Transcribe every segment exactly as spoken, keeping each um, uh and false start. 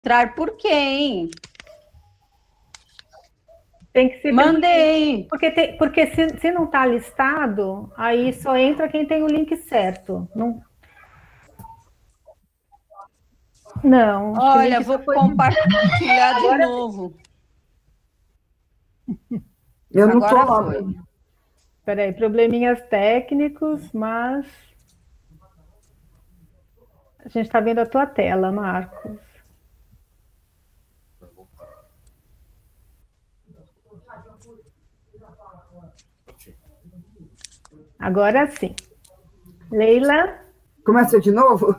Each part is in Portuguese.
Entrar por quem? Tem que ser. Mandei. Porque, tem, porque se, se não está listado, aí só entra quem tem o link certo. Não. Não, acho que o Olha, link vou só foi... compartilhar de Agora... novo. Eu não estou Agora lá. foi. Espera aí, probleminhas técnicos, mas a gente está vendo a tua tela, Marcos. Agora sim. Leila? Começa de novo?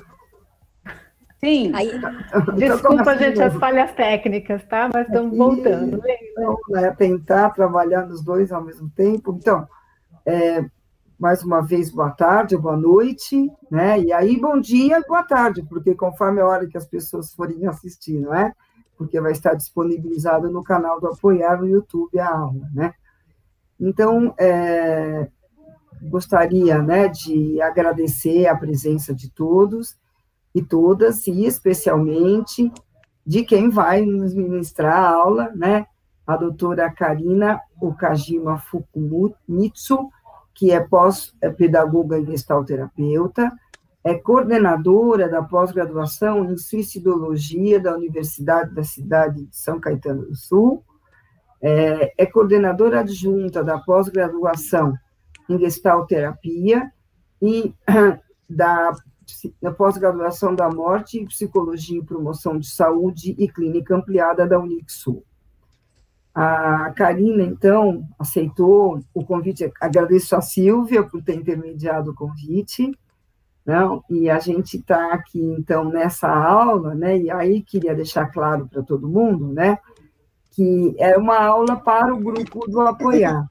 Sim. Aí, desculpa, gente, de as falhas técnicas, tá? Mas estamos voltando. Então, é tentar trabalhar nos dois ao mesmo tempo. Então, é, mais uma vez, boa tarde, boa noite, né? E aí, bom dia e boa tarde, porque conforme a hora que as pessoas forem assistir, não é? Porque vai estar disponibilizado no canal do Apoiar no YouTube a aula, né? Então, é, gostaria, né, de agradecer a presença de todos e todas, e especialmente de quem vai nos ministrar a aula, né, a doutora Karina Okajima Fukumitsu, que é pós-pedagoga e gestalterapeuta, é coordenadora da pós-graduação em suicidologia da Universidade da Cidade de São Caetano do Sul, é, é coordenadora adjunta da pós-graduação em gestalterapia e da na pós-graduação da morte em psicologia e promoção de saúde e clínica ampliada da Unixul. A Karina, então, aceitou o convite, agradeço a Silvia por ter intermediado o convite, não? E a gente está aqui, então, nessa aula, né, e aí queria deixar claro para todo mundo, né, que é uma aula para o grupo do Apoiar,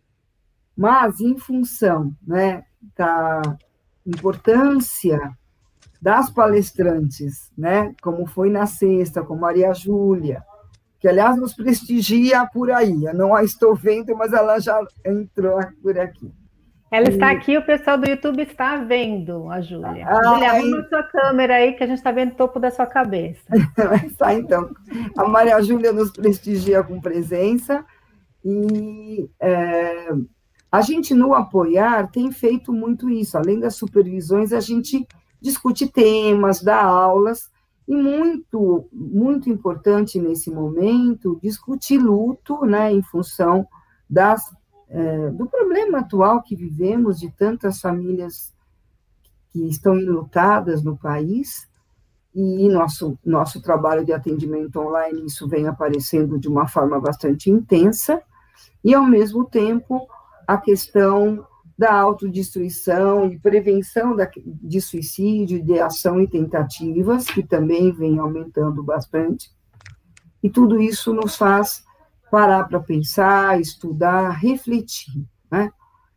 mas em função, né, da importância das palestrantes, né, como foi na sexta, com Maria Júlia, que, aliás, nos prestigia por aí. Eu não a estou vendo, mas ela já entrou por aqui. Ela e... está aqui, o pessoal do YouTube está vendo, a Júlia. Ah, Júlia, arruma a sua câmera aí, que a gente está vendo o topo da sua cabeça. Tá, então. A Maria Júlia nos prestigia com presença, e... É... A gente, no Apoiar, tem feito muito isso. Além das supervisões, a gente discute temas, dá aulas, e muito, muito importante nesse momento, discutir luto, né, em função das, é, do problema atual que vivemos, de tantas famílias que estão enlutadas no país, e nosso, nosso trabalho de atendimento online, isso vem aparecendo de uma forma bastante intensa, e, ao mesmo tempo, a questão da autodestruição e prevenção de suicídio, de ação e tentativas, que também vem aumentando bastante. E tudo isso nos faz parar para pensar, estudar, refletir, né?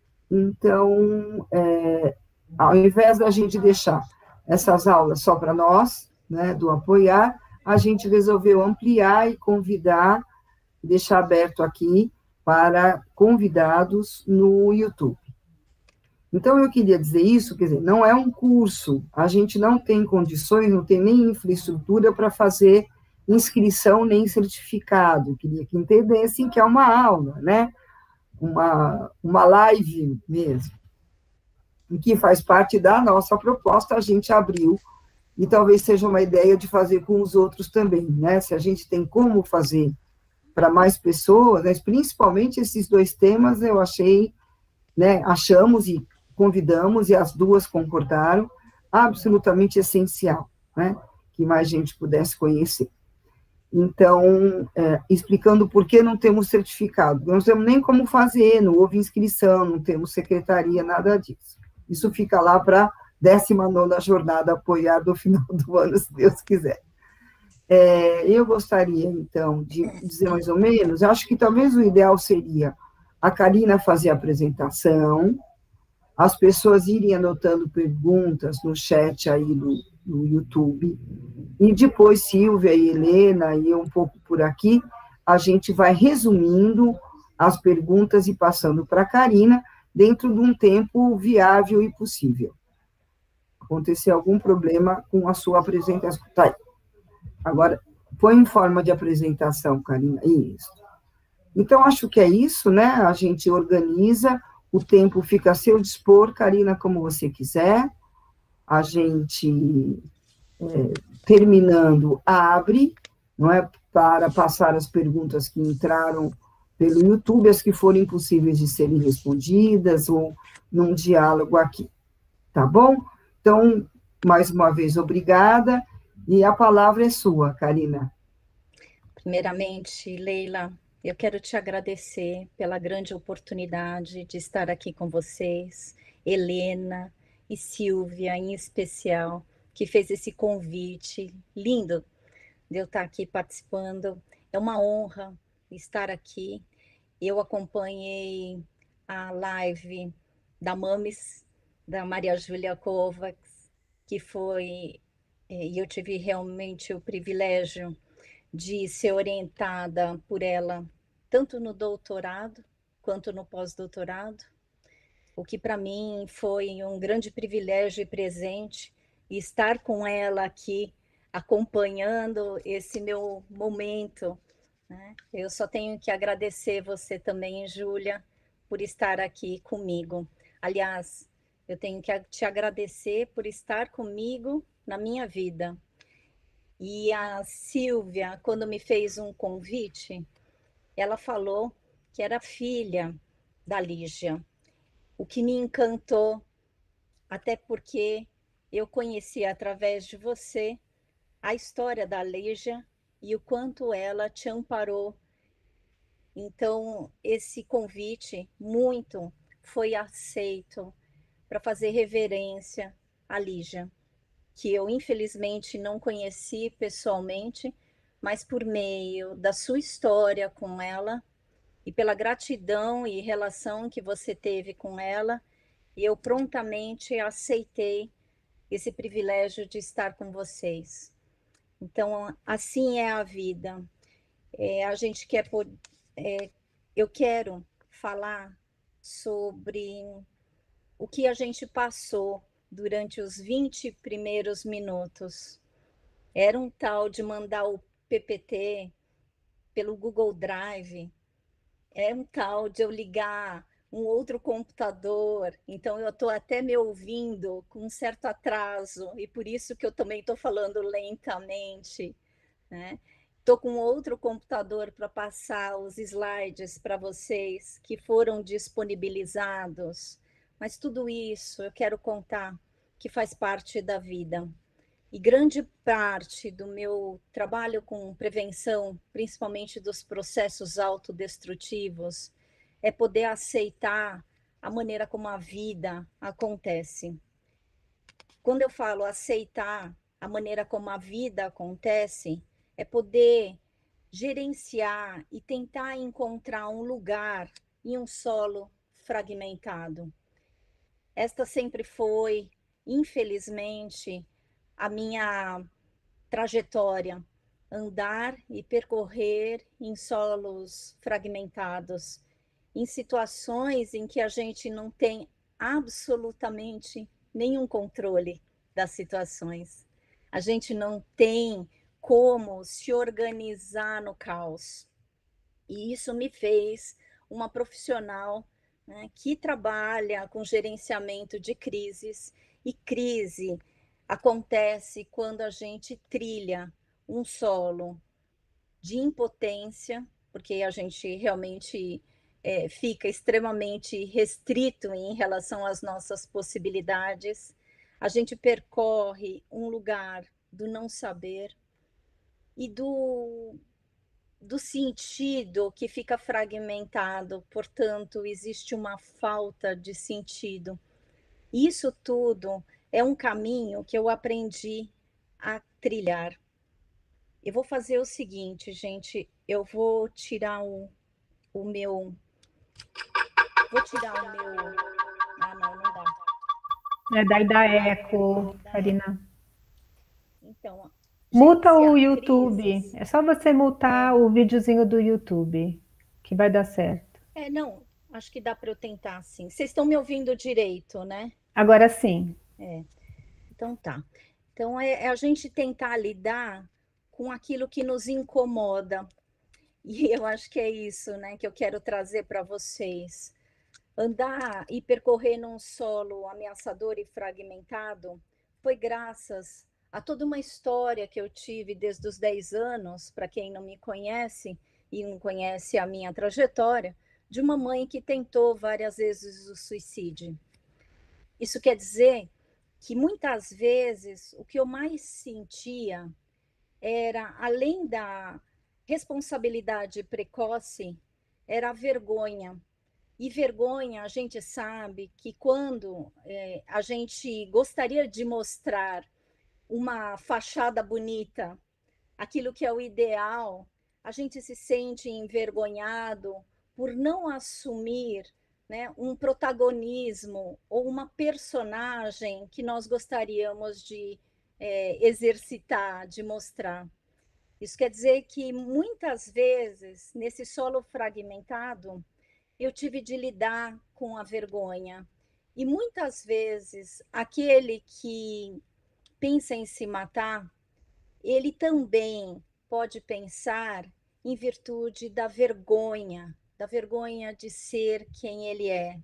Então, é, ao invés da gente deixar essas aulas só para nós, né, do Apoiar, a gente resolveu ampliar e convidar, deixar aberto aqui, para convidados no YouTube. Então, eu queria dizer isso, quer dizer, não é um curso, a gente não tem condições, não tem nem infraestrutura para fazer inscrição nem certificado, eu queria que entendessem que é uma aula, né, uma, uma live mesmo, em que faz parte da nossa proposta, a gente abriu, e talvez seja uma ideia de fazer com os outros também, né, se a gente tem como fazer para mais pessoas, né, principalmente esses dois temas, eu achei, né, achamos e convidamos, e as duas concordaram, absolutamente essencial, né, que mais gente pudesse conhecer. Então, é, explicando por que não temos certificado, não temos nem como fazer, não houve inscrição, não temos secretaria, nada disso. Isso fica lá para a décima nona jornada Apoiar do final do ano, se Deus quiser. É, eu gostaria, então, de dizer mais ou menos, eu acho que talvez o ideal seria a Karina fazer a apresentação, as pessoas irem anotando perguntas no chat aí do, do YouTube, e depois Silvia e Helena, e eu um pouco por aqui, a gente vai resumindo as perguntas e passando para a Karina, dentro de um tempo viável e possível. Acontecer algum problema com a sua apresentação. Tá aí. Agora, Põe em forma de apresentação, Karina. Isso. Então, acho que é isso, né? A gente organiza, o tempo fica a seu dispor, Karina, como você quiser. A gente, é, terminando, abre, não é? Para passar as perguntas que entraram pelo YouTube, as que forem possíveis de serem respondidas, ou num diálogo aqui. Tá bom? Então, mais uma vez, obrigada. E a palavra é sua, Karina. Primeiramente, Leila, eu quero te agradecer pela grande oportunidade de estar aqui com vocês, Helena e Silvia, em especial, que fez esse convite lindo de eu estar aqui participando. É uma honra estar aqui. Eu acompanhei a live da Mames, da Maria Júlia Kovacs, que foi, e eu tive realmente o privilégio de ser orientada por ela, tanto no doutorado quanto no pós-doutorado, o que para mim foi um grande privilégio e presente, e estar com ela aqui, acompanhando esse meu momento, né? Eu só tenho que agradecer você também, Júlia, por estar aqui comigo. Aliás, eu tenho que te agradecer por estar comigo na minha vida. E a Silvia, quando me fez um convite, ela falou que era filha da Lígia, o que me encantou, até porque eu conheci através de você a história da Lígia e o quanto ela te amparou. Então, esse convite muito foi aceito para fazer reverência à Lígia, que eu infelizmente não conheci pessoalmente, mas por meio da sua história com ela e pela gratidão e relação que você teve com ela, eu prontamente aceitei esse privilégio de estar com vocês. Então, assim é a vida. É, a gente quer, é, eu quero falar sobre o que a gente passou durante os vinte primeiros minutos. Era um tal de mandar o P P T pelo Google Drive, é um tal de eu ligar um outro computador, então eu estou até me ouvindo com um certo atraso, e por isso que eu também estou falando lentamente, né? Estou com outro computador para passar os slides para vocês que foram disponibilizados, mas tudo isso eu quero contar que faz parte da vida. E grande parte do meu trabalho com prevenção, principalmente dos processos autodestrutivos, é poder aceitar a maneira como a vida acontece. Quando eu falo aceitar a maneira como a vida acontece, é poder gerenciar e tentar encontrar um lugar em um solo fragmentado. Esta sempre foi, infelizmente, a minha trajetória, andar e percorrer em solos fragmentados, em situações em que a gente não tem absolutamente nenhum controle das situações. A gente não tem como se organizar no caos. E isso me fez uma profissional, né, que trabalha com gerenciamento de crises, e crise acontece quando a gente trilha um solo de impotência, porque a gente realmente é, fica extremamente restrito em relação às nossas possibilidades. A gente percorre um lugar do não saber e do, do sentido que fica fragmentado, portanto, existe uma falta de sentido. Isso tudo é um caminho que eu aprendi a trilhar. Eu vou fazer o seguinte, gente, eu vou tirar o, o meu... Vou tirar o meu... Ah, não, não dá. É, daí dá eco, Karina. Então, Muta o gerenciar YouTube. crises. É só você mutar o videozinho do YouTube, que vai dar certo. É, não, acho que dá para eu tentar, sim. Vocês estão me ouvindo direito, né? Agora sim. É, então tá. Então, é, é a gente tentar lidar com aquilo que nos incomoda. E eu acho que é isso, né, que eu quero trazer para vocês. Andar e percorrer num solo ameaçador e fragmentado foi graças a toda uma história que eu tive desde os dez anos, para quem não me conhece e não conhece a minha trajetória, de uma mãe que tentou várias vezes o suicídio. Isso quer dizer que muitas vezes o que eu mais sentia era, além da responsabilidade precoce, era a vergonha. E vergonha, a gente sabe que quando é, a gente gostaria de mostrar uma fachada bonita, aquilo que é o ideal, a gente se sente envergonhado por não assumir, né, um protagonismo ou uma personagem que nós gostaríamos de é, exercitar, de mostrar. Isso quer dizer que muitas vezes, nesse solo fragmentado, eu tive de lidar com a vergonha. E muitas vezes, aquele que pensa em se matar, ele também pode pensar em virtude da vergonha, da vergonha de ser quem ele é,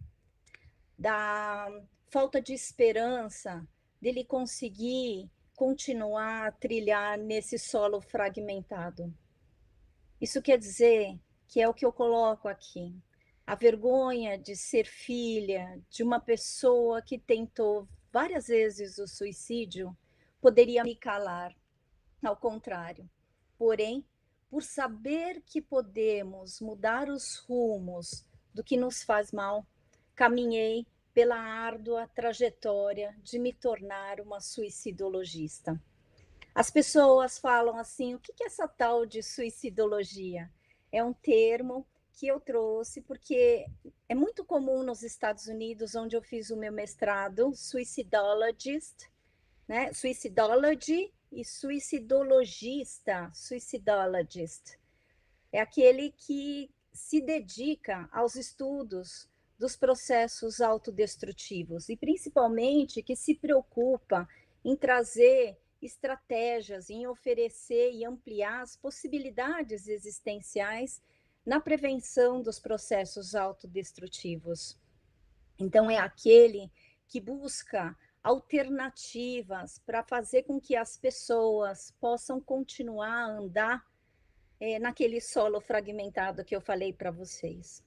da falta de esperança dele conseguir continuar a trilhar nesse solo fragmentado. Isso quer dizer que é o que eu coloco aqui. A vergonha de ser filha de uma pessoa que tentou várias vezes o suicídio poderia me calar, ao contrário. Porém, por saber que podemos mudar os rumos do que nos faz mal, caminhei pela árdua trajetória de me tornar uma suicidologista. As pessoas falam assim, o que é essa tal de suicidologia? É um termo que eu trouxe porque é muito comum nos Estados Unidos, onde eu fiz o meu mestrado, suicidologist, né? Suicidology e suicidologista, suicidologist. É aquele que se dedica aos estudos dos processos autodestrutivos e principalmente que se preocupa em trazer estratégias, em oferecer e ampliar as possibilidades existenciais na prevenção dos processos autodestrutivos. Então, é aquele que busca alternativas para fazer com que as pessoas possam continuar a andar é, naquele solo fragmentado que eu falei para vocês.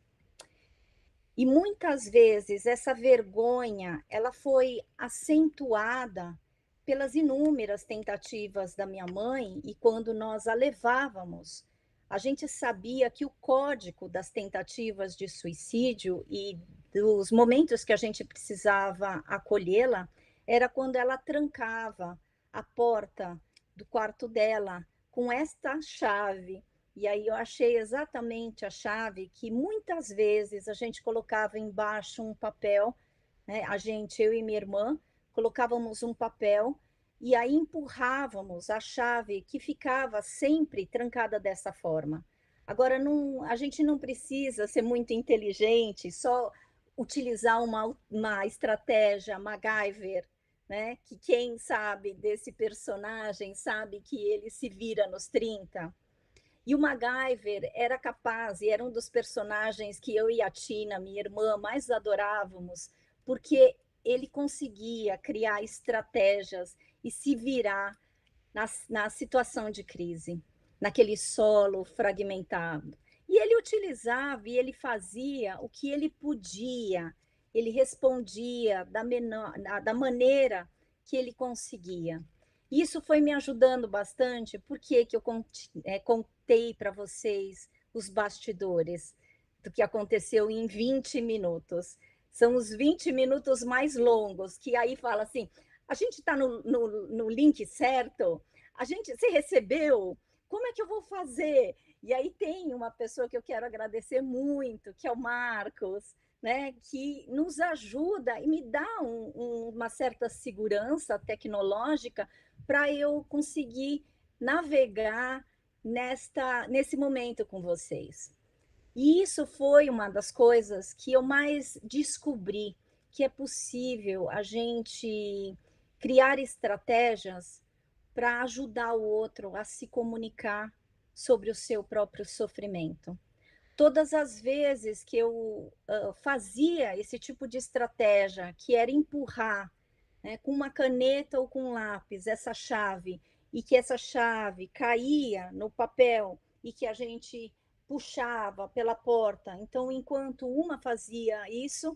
E muitas vezes essa vergonha, ela foi acentuada pelas inúmeras tentativas da minha mãe, e quando nós a levávamos, a gente sabia que o código das tentativas de suicídio e dos momentos que a gente precisava acolhê-la era quando ela trancava a porta do quarto dela com esta chave. E aí eu achei exatamente a chave que muitas vezes a gente colocava embaixo um papel, né? A gente, eu e minha irmã, colocávamos um papel e aí empurrávamos a chave que ficava sempre trancada dessa forma. Agora, não, a gente não precisa ser muito inteligente, só utilizar uma, uma estratégia MacGyver, né? Que quem sabe desse personagem sabe que ele se vira nos trinta. E o MacGyver era capaz, e era um dos personagens que eu e a Tina, minha irmã, mais adorávamos, porque ele conseguia criar estratégias e se virar na, na situação de crise, naquele solo fragmentado. E ele utilizava e ele fazia o que ele podia, ele respondia da, menor, da maneira que ele conseguia. Isso foi me ajudando bastante, porque que eu é, contei para vocês os bastidores do que aconteceu em vinte minutos. São os vinte minutos mais longos, que aí fala assim, a gente está no, no, no link certo? A gente, você recebeu? Como é que eu vou fazer? E aí tem uma pessoa que eu quero agradecer muito, que é o Marcos, né, que nos ajuda e me dá um, um, uma certa segurança tecnológica para eu conseguir navegar nesta, nesse momento com vocês. E isso foi uma das coisas que eu mais descobri, que é possível a gente criar estratégias para ajudar o outro a se comunicar sobre o seu próprio sofrimento. Todas as vezes que eu uh, fazia esse tipo de estratégia, que era empurrar, né, com uma caneta ou com um lápis essa chave, e que essa chave caía no papel e que a gente puxava pela porta. Então, enquanto uma fazia isso,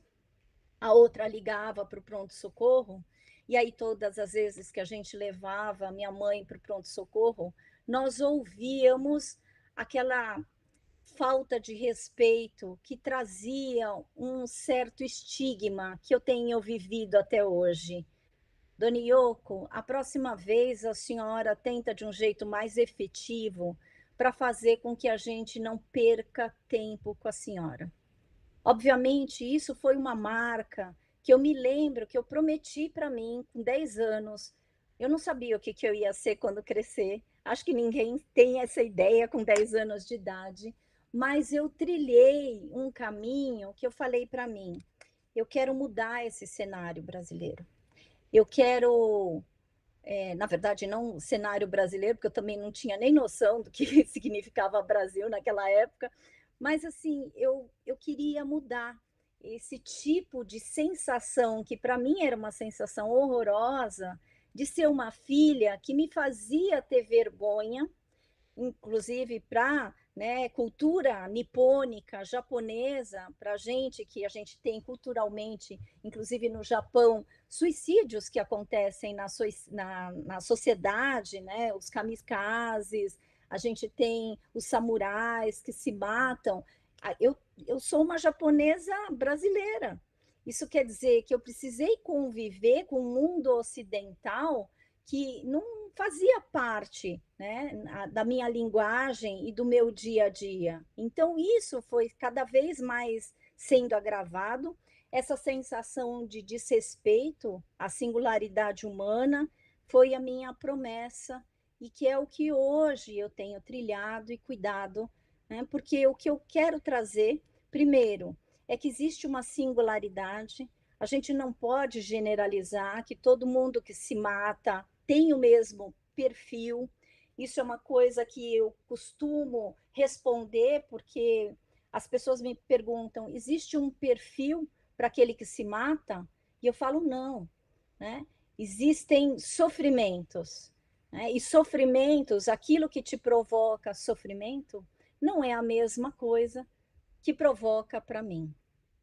a outra ligava para o pronto-socorro, e aí todas as vezes que a gente levava a minha mãe para o pronto-socorro, nós ouvíamos aquela falta de respeito que trazia um certo estigma que eu tenho vivido até hoje. Dona Yoko, a próxima vez a senhora tenta de um jeito mais efetivo para fazer com que a gente não perca tempo com a senhora. Obviamente, isso foi uma marca que eu me lembro que eu prometi para mim com dez anos. Eu não sabia o que, que eu ia ser quando crescer. Acho que ninguém tem essa ideia com dez anos de idade. Mas eu trilhei um caminho que eu falei para mim. Eu quero mudar esse cenário brasileiro. Eu quero, é, na verdade, não cenário brasileiro, porque eu também não tinha nem noção do que significava Brasil naquela época, mas assim, eu, eu queria mudar esse tipo de sensação, que para mim era uma sensação horrorosa, de ser uma filha que me fazia ter vergonha, inclusive para, né, cultura nipônica, japonesa, para a gente, que a gente tem culturalmente, inclusive no Japão, suicídios que acontecem na, na, na sociedade, né, os kamikazes, a gente tem os samurais que se matam. Eu, eu sou uma japonesa brasileira. Isso quer dizer que eu precisei conviver com o mundo ocidental que não fazia parte, né, da minha linguagem e do meu dia a dia. Então, isso foi cada vez mais sendo agravado, essa sensação de desrespeito à singularidade humana foi a minha promessa, e que é o que hoje eu tenho trilhado e cuidado, né, porque o que eu quero trazer, primeiro, é que existe uma singularidade, a gente não pode generalizar que todo mundo que se mata tem o mesmo perfil. Isso é uma coisa que eu costumo responder, porque as pessoas me perguntam, existe um perfil para aquele que se mata? E eu falo, não, né? Existem sofrimentos, né? E sofrimentos, aquilo que te provoca sofrimento, não é a mesma coisa que provoca para mim.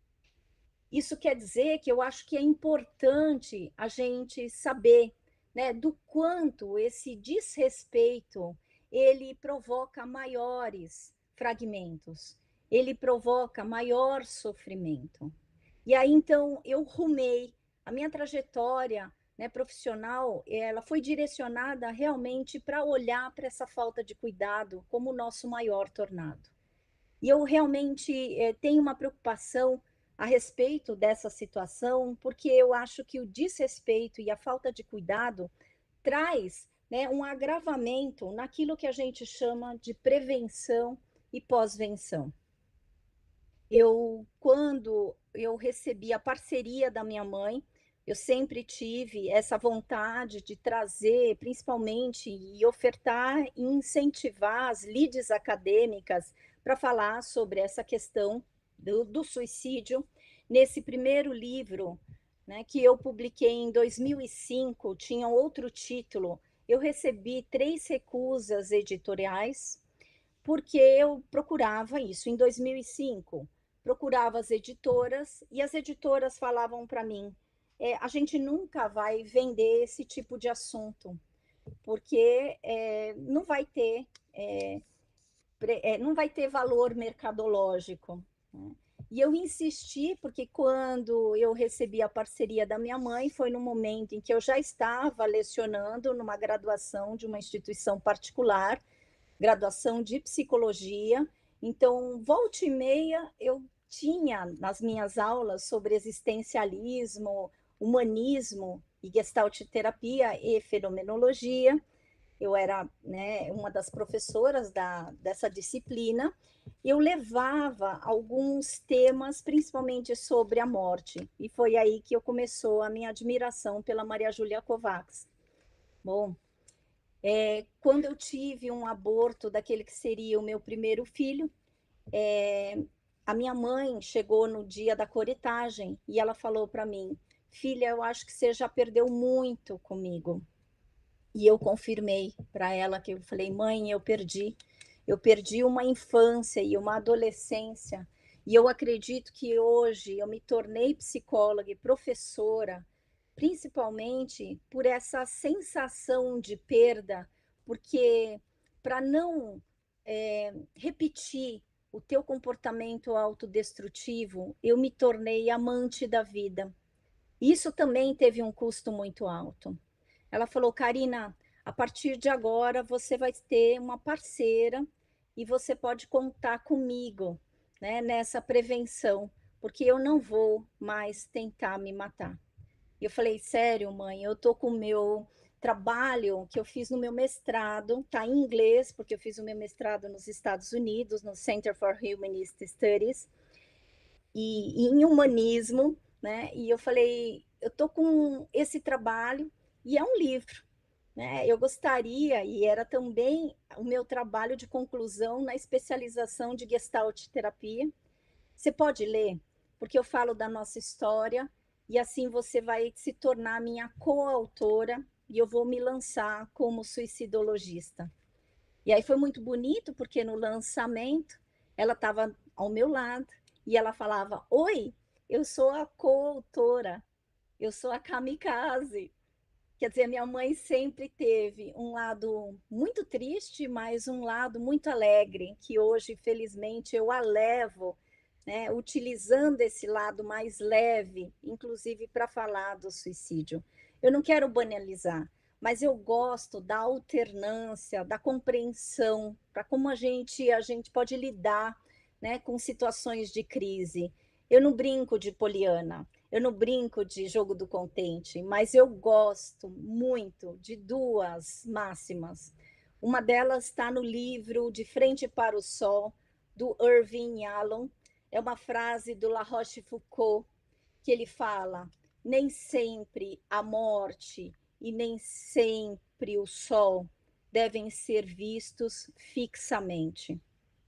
Isso quer dizer que eu acho que é importante a gente saber, né, do quanto esse desrespeito ele provoca maiores fragmentos, ele provoca maior sofrimento. E aí, então, eu rumei, a minha trajetória, né, profissional, ela foi direcionada realmente para olhar para essa falta de cuidado como o nosso maior tornado. E eu realmente eh, tenho uma preocupação a respeito dessa situação, porque eu acho que o desrespeito e a falta de cuidado traz, né, um agravamento naquilo que a gente chama de prevenção e pós-venção. Eu, quando eu recebi a parceria da minha mãe, eu sempre tive essa vontade de trazer, principalmente, e ofertar e incentivar as lides acadêmicas para falar sobre essa questão do, do suicídio. Nesse primeiro livro, né, que eu publiquei em dois mil e cinco, tinha outro título, eu recebi três recusas editoriais, porque eu procurava isso em dois mil e cinco, procurava as editoras, e as editoras falavam para mim, é, a gente nunca vai vender esse tipo de assunto, porque é, não vai ter... É, não vai ter valor mercadológico, né? E eu insisti, porque quando eu recebi a parceria da minha mãe, foi no momento em que eu já estava lecionando numa graduação de uma instituição particular, graduação de psicologia, então, volta e meia, eu tinha nas minhas aulas sobre existencialismo, humanismo e gestalt terapia e fenomenologia. Eu era, né, uma das professoras da, dessa disciplina, eu levava alguns temas, principalmente sobre a morte, e foi aí que eu começou a minha admiração pela Maria Júlia Kovacs. Bom, É, quando eu tive um aborto daquele que seria o meu primeiro filho, é, a minha mãe chegou no dia da coritagem e ela falou para mim: filha, eu acho que você já perdeu muito comigo. E eu confirmei para ela que eu falei: mãe, eu perdi. Eu perdi uma infância e uma adolescência. E eu acredito que hoje eu me tornei psicóloga e professora, principalmente por essa sensação de perda, porque para não é, repetir o teu comportamento autodestrutivo, eu me tornei amante da vida. Isso também teve um custo muito alto. Ela falou: Karina, a partir de agora você vai ter uma parceira e você pode contar comigo, né, nessa prevenção, porque eu não vou mais tentar me matar. E eu falei: sério, mãe, eu tô com o meu trabalho que eu fiz no meu mestrado, tá em inglês, porque eu fiz o meu mestrado nos Estados Unidos, no Center for Humanist Studies, e, e em humanismo, né? E eu falei: eu tô com esse trabalho e é um livro, né? Eu gostaria, e era também o meu trabalho de conclusão na especialização de Gestalt terapia. Você pode ler, porque eu falo da nossa história e assim você vai se tornar minha coautora e eu vou me lançar como suicidologista. E aí foi muito bonito, porque no lançamento ela estava ao meu lado e ela falava: oi, eu sou a coautora, eu sou a kamikaze. Quer dizer, minha mãe sempre teve um lado muito triste, mas um lado muito alegre, que hoje, felizmente, eu a levo, né, utilizando esse lado mais leve, inclusive para falar do suicídio. Eu não quero banalizar, mas eu gosto da alternância, da compreensão, para como a gente, a gente pode lidar, né, com situações de crise. Eu não brinco de Poliana, eu não brinco de jogo do contente, mas eu gosto muito de duas máximas. Uma delas está no livro De Frente para o Sol, do Irving Yalom. É uma frase do La Rochefoucauld, que ele fala: nem sempre a morte e nem sempre o sol devem ser vistos fixamente.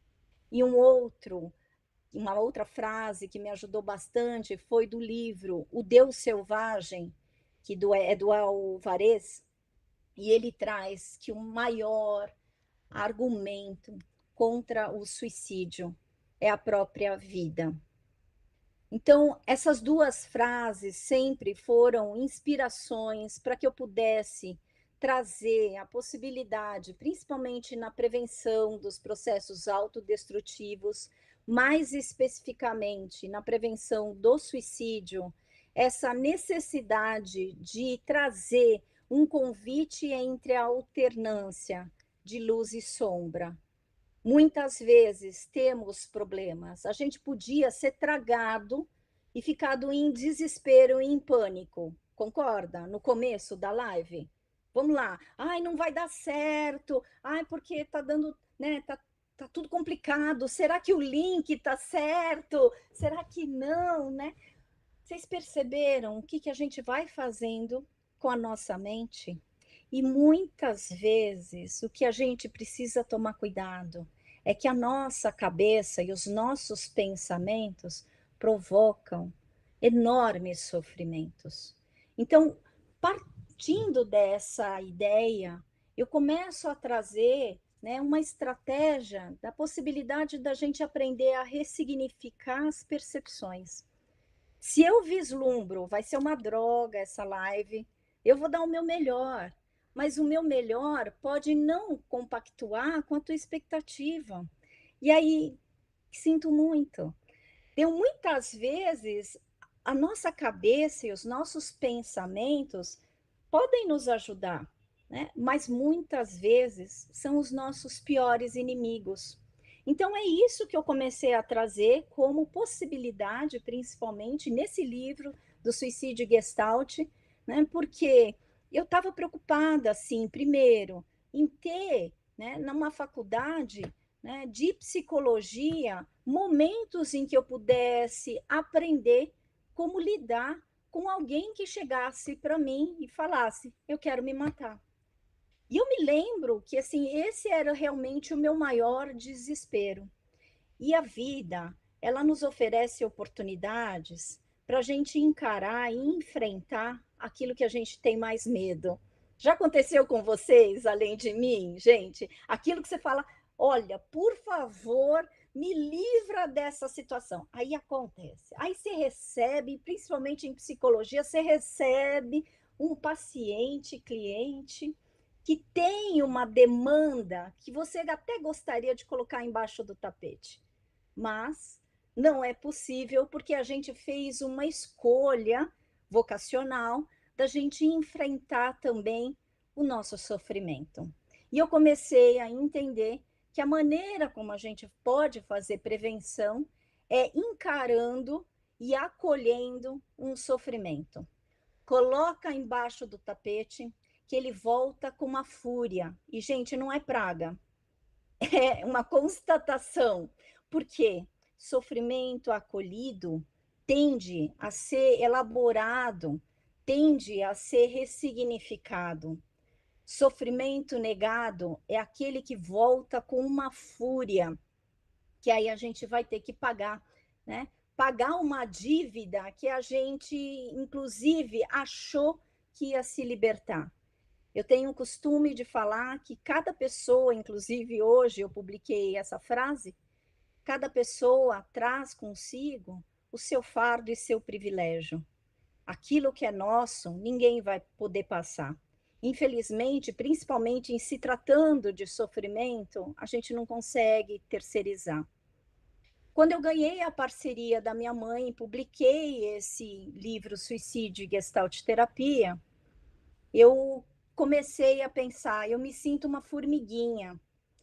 E um outro Uma outra frase que me ajudou bastante foi do livro O Deus Selvagem, que é do Alvarez, e ele traz que o maior argumento contra o suicídio é a própria vida. Então, essas duas frases sempre foram inspirações para que eu pudesse trazer a possibilidade, principalmente na prevenção dos processos autodestrutivos, mais especificamente na prevenção do suicídio, essa necessidade de trazer um convite entre a alternância de luz e sombra. Muitas vezes temos problemas. A gente podia ser tragado e ficado em desespero e em pânico. Concorda? No começo da live. Vamos lá. Ai, não vai dar certo. Ai, porque tá dando, né, tá, tá tudo complicado. Será que o link tá certo? Será que não, né? Vocês perceberam o que, que a gente vai fazendo com a nossa mente? E muitas vezes o que a gente precisa tomar cuidado é que a nossa cabeça e os nossos pensamentos provocam enormes sofrimentos. Então, partindo dessa ideia, eu começo a trazer, né, uma estratégia da possibilidade da gente aprender a ressignificar as percepções. Se eu vislumbro, vai ser uma droga essa live, eu vou dar o meu melhor, mas o meu melhor pode não compactuar com a tua expectativa. E aí, sinto muito. Deu muitas vezes a nossa cabeça e os nossos pensamentos podem nos ajudar, né? Mas muitas vezes são os nossos piores inimigos. Então é isso que eu comecei a trazer como possibilidade, principalmente nesse livro do Suicídio Gestalt, né? Porque eu estava preocupada, assim, primeiro, em ter, né, numa faculdade, né, de psicologia, momentos em que eu pudesse aprender como lidar com alguém que chegasse para mim e falasse: eu quero me matar. E eu me lembro que, assim, esse era realmente o meu maior desespero. E a vida, ela nos oferece oportunidades para a gente encarar e enfrentar aquilo que a gente tem mais medo. Já aconteceu com vocês, além de mim, gente? Aquilo que você fala, olha, por favor, me livra dessa situação. Aí acontece. Aí você recebe, principalmente em psicologia, você recebe um paciente, cliente, que tem uma demanda que você até gostaria de colocar embaixo do tapete. Mas não é possível porque a gente fez uma escolha vocacional da gente enfrentar também o nosso sofrimento. E eu comecei a entender que a maneira como a gente pode fazer prevenção é encarando e acolhendo um sofrimento. Coloca embaixo do tapete que ele volta com uma fúria. E, gente, não é praga, é uma constatação. Por quê? Sofrimento acolhido tende a ser elaborado, tende a ser ressignificado. Sofrimento negado é aquele que volta com uma fúria, que aí a gente vai ter que pagar, né? Pagar uma dívida que a gente, inclusive, achou que ia se libertar. Eu tenho o costume de falar que cada pessoa, inclusive hoje eu publiquei essa frase, cada pessoa traz consigo o seu fardo e seu privilégio. Aquilo que é nosso, ninguém vai poder passar. Infelizmente, principalmente em se tratando de sofrimento, a gente não consegue terceirizar. Quando eu ganhei a parceria da minha mãe, publiquei esse livro Suicídio e Gestalt Terapia, eu comecei a pensar, eu me sinto uma formiguinha.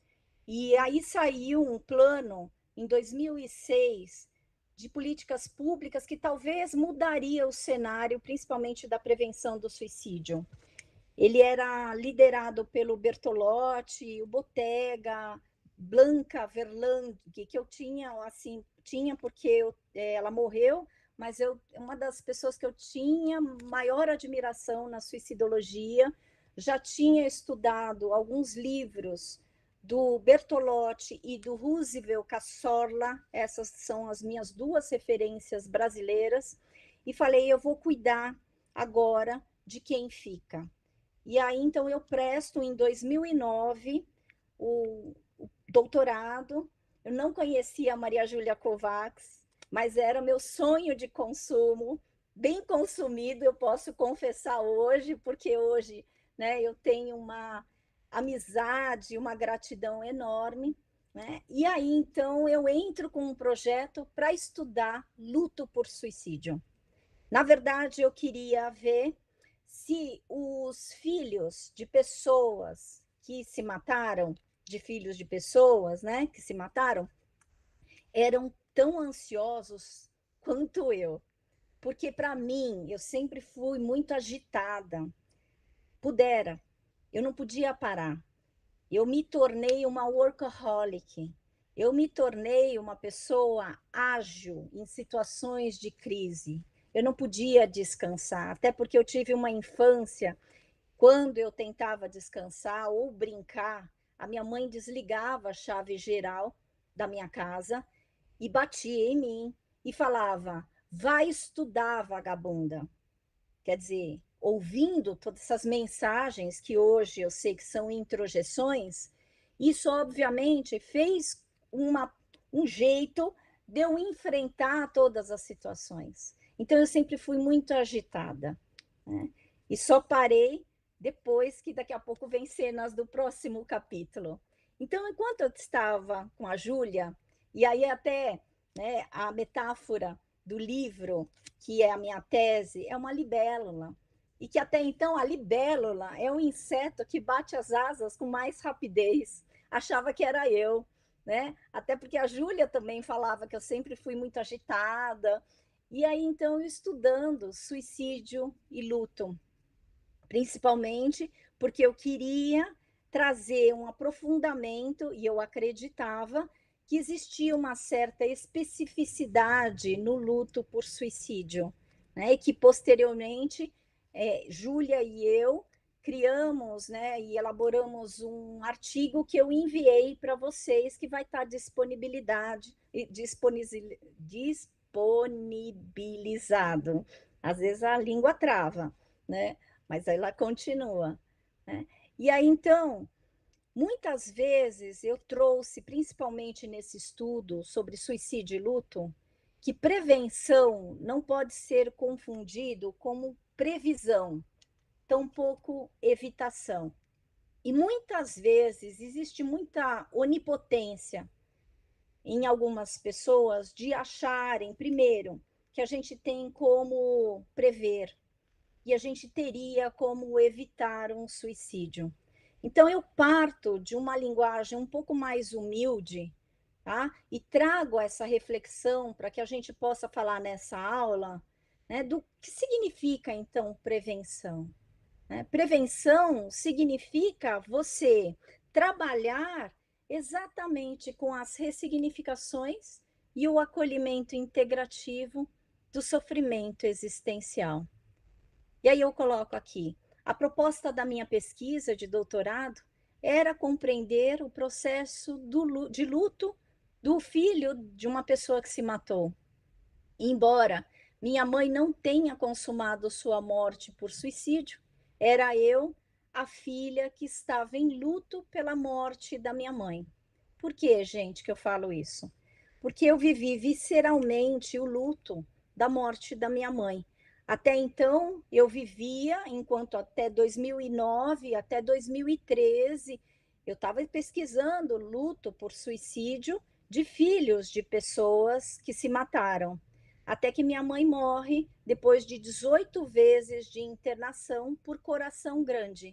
E aí saiu um plano, em dois mil e seis, de políticas públicas que talvez mudaria o cenário, principalmente da prevenção do suicídio. Ele era liderado pelo Bertolotti, o Botega, Blanca Verlang, que eu tinha, assim, tinha porque eu, ela morreu, mas eu, uma das pessoas que eu tinha maior admiração na suicidologia, já tinha estudado alguns livros do Bertolotti e do Roosevelt Cazorla, essas são as minhas duas referências brasileiras, e falei, eu vou cuidar agora de quem fica. E aí, então, eu presto em dois mil e nove o, o doutorado. Eu não conhecia a Maria Júlia Kovacs, mas era meu sonho de consumo, bem consumido, eu posso confessar hoje, porque hoje, né, eu tenho uma amizade, uma gratidão enorme, né? E aí, então, eu entro com um projeto para estudar luto por suicídio. Na verdade, eu queria ver se os filhos de pessoas que se mataram, de filhos de pessoas, né, que se mataram, eram tão ansiosos quanto eu. Porque, para mim, eu sempre fui muito agitada. Pudera, eu não podia parar. Eu me tornei uma workaholic. Eu me tornei uma pessoa ágil em situações de crise. Eu não podia descansar, até porque eu tive uma infância, quando eu tentava descansar ou brincar, a minha mãe desligava a chave geral da minha casa e batia em mim e falava, vai estudar, vagabunda. Quer dizer, ouvindo todas essas mensagens que hoje eu sei que são introjeções, isso obviamente fez uma, um jeito de eu enfrentar todas as situações. Então, eu sempre fui muito agitada, né? E só parei depois que daqui a pouco vem cenas do próximo capítulo. Então, enquanto eu estava com a Júlia, e aí até, né, a metáfora do livro, que é a minha tese, é uma libélula, e que até então a libélula é um inseto que bate as asas com mais rapidez. Achava que era eu, né? Até porque a Júlia também falava que eu sempre fui muito agitada. E aí, então, estudando suicídio e luto, principalmente porque eu queria trazer um aprofundamento, e eu acreditava que existia uma certa especificidade no luto por suicídio, né? E que, posteriormente, é, Júlia e eu criamos, né, e elaboramos um artigo que eu enviei para vocês, que vai estar disponibilidade, disponibilizado. Às vezes a língua trava, né? Mas ela continua, né? E aí, então, muitas vezes eu trouxe, principalmente nesse estudo sobre suicídio e luto, que prevenção não pode ser confundido como previsão, tampouco evitação. E muitas vezes existe muita onipotência em algumas pessoas de acharem, primeiro, que a gente tem como prever e a gente teria como evitar um suicídio. Então, eu parto de uma linguagem um pouco mais humilde, tá? E trago essa reflexão para que a gente possa falar nessa aula, né, do que significa, então, prevenção. Né? Prevenção significa você trabalhar exatamente com as ressignificações e o acolhimento integrativo do sofrimento existencial. E aí eu coloco aqui, a proposta da minha pesquisa de doutorado era compreender o processo do, de luto do filho de uma pessoa que se matou. Embora minha mãe não tenha consumado sua morte por suicídio, era eu, a filha, que estava em luto pela morte da minha mãe. Por que, gente, que eu falo isso? Porque eu vivi visceralmente o luto da morte da minha mãe. Até então, eu vivia, enquanto até dois mil e nove, até dois mil e treze, eu estava pesquisando luto por suicídio de filhos de pessoas que se mataram. Até que minha mãe morre depois de dezoito vezes de internação por coração grande.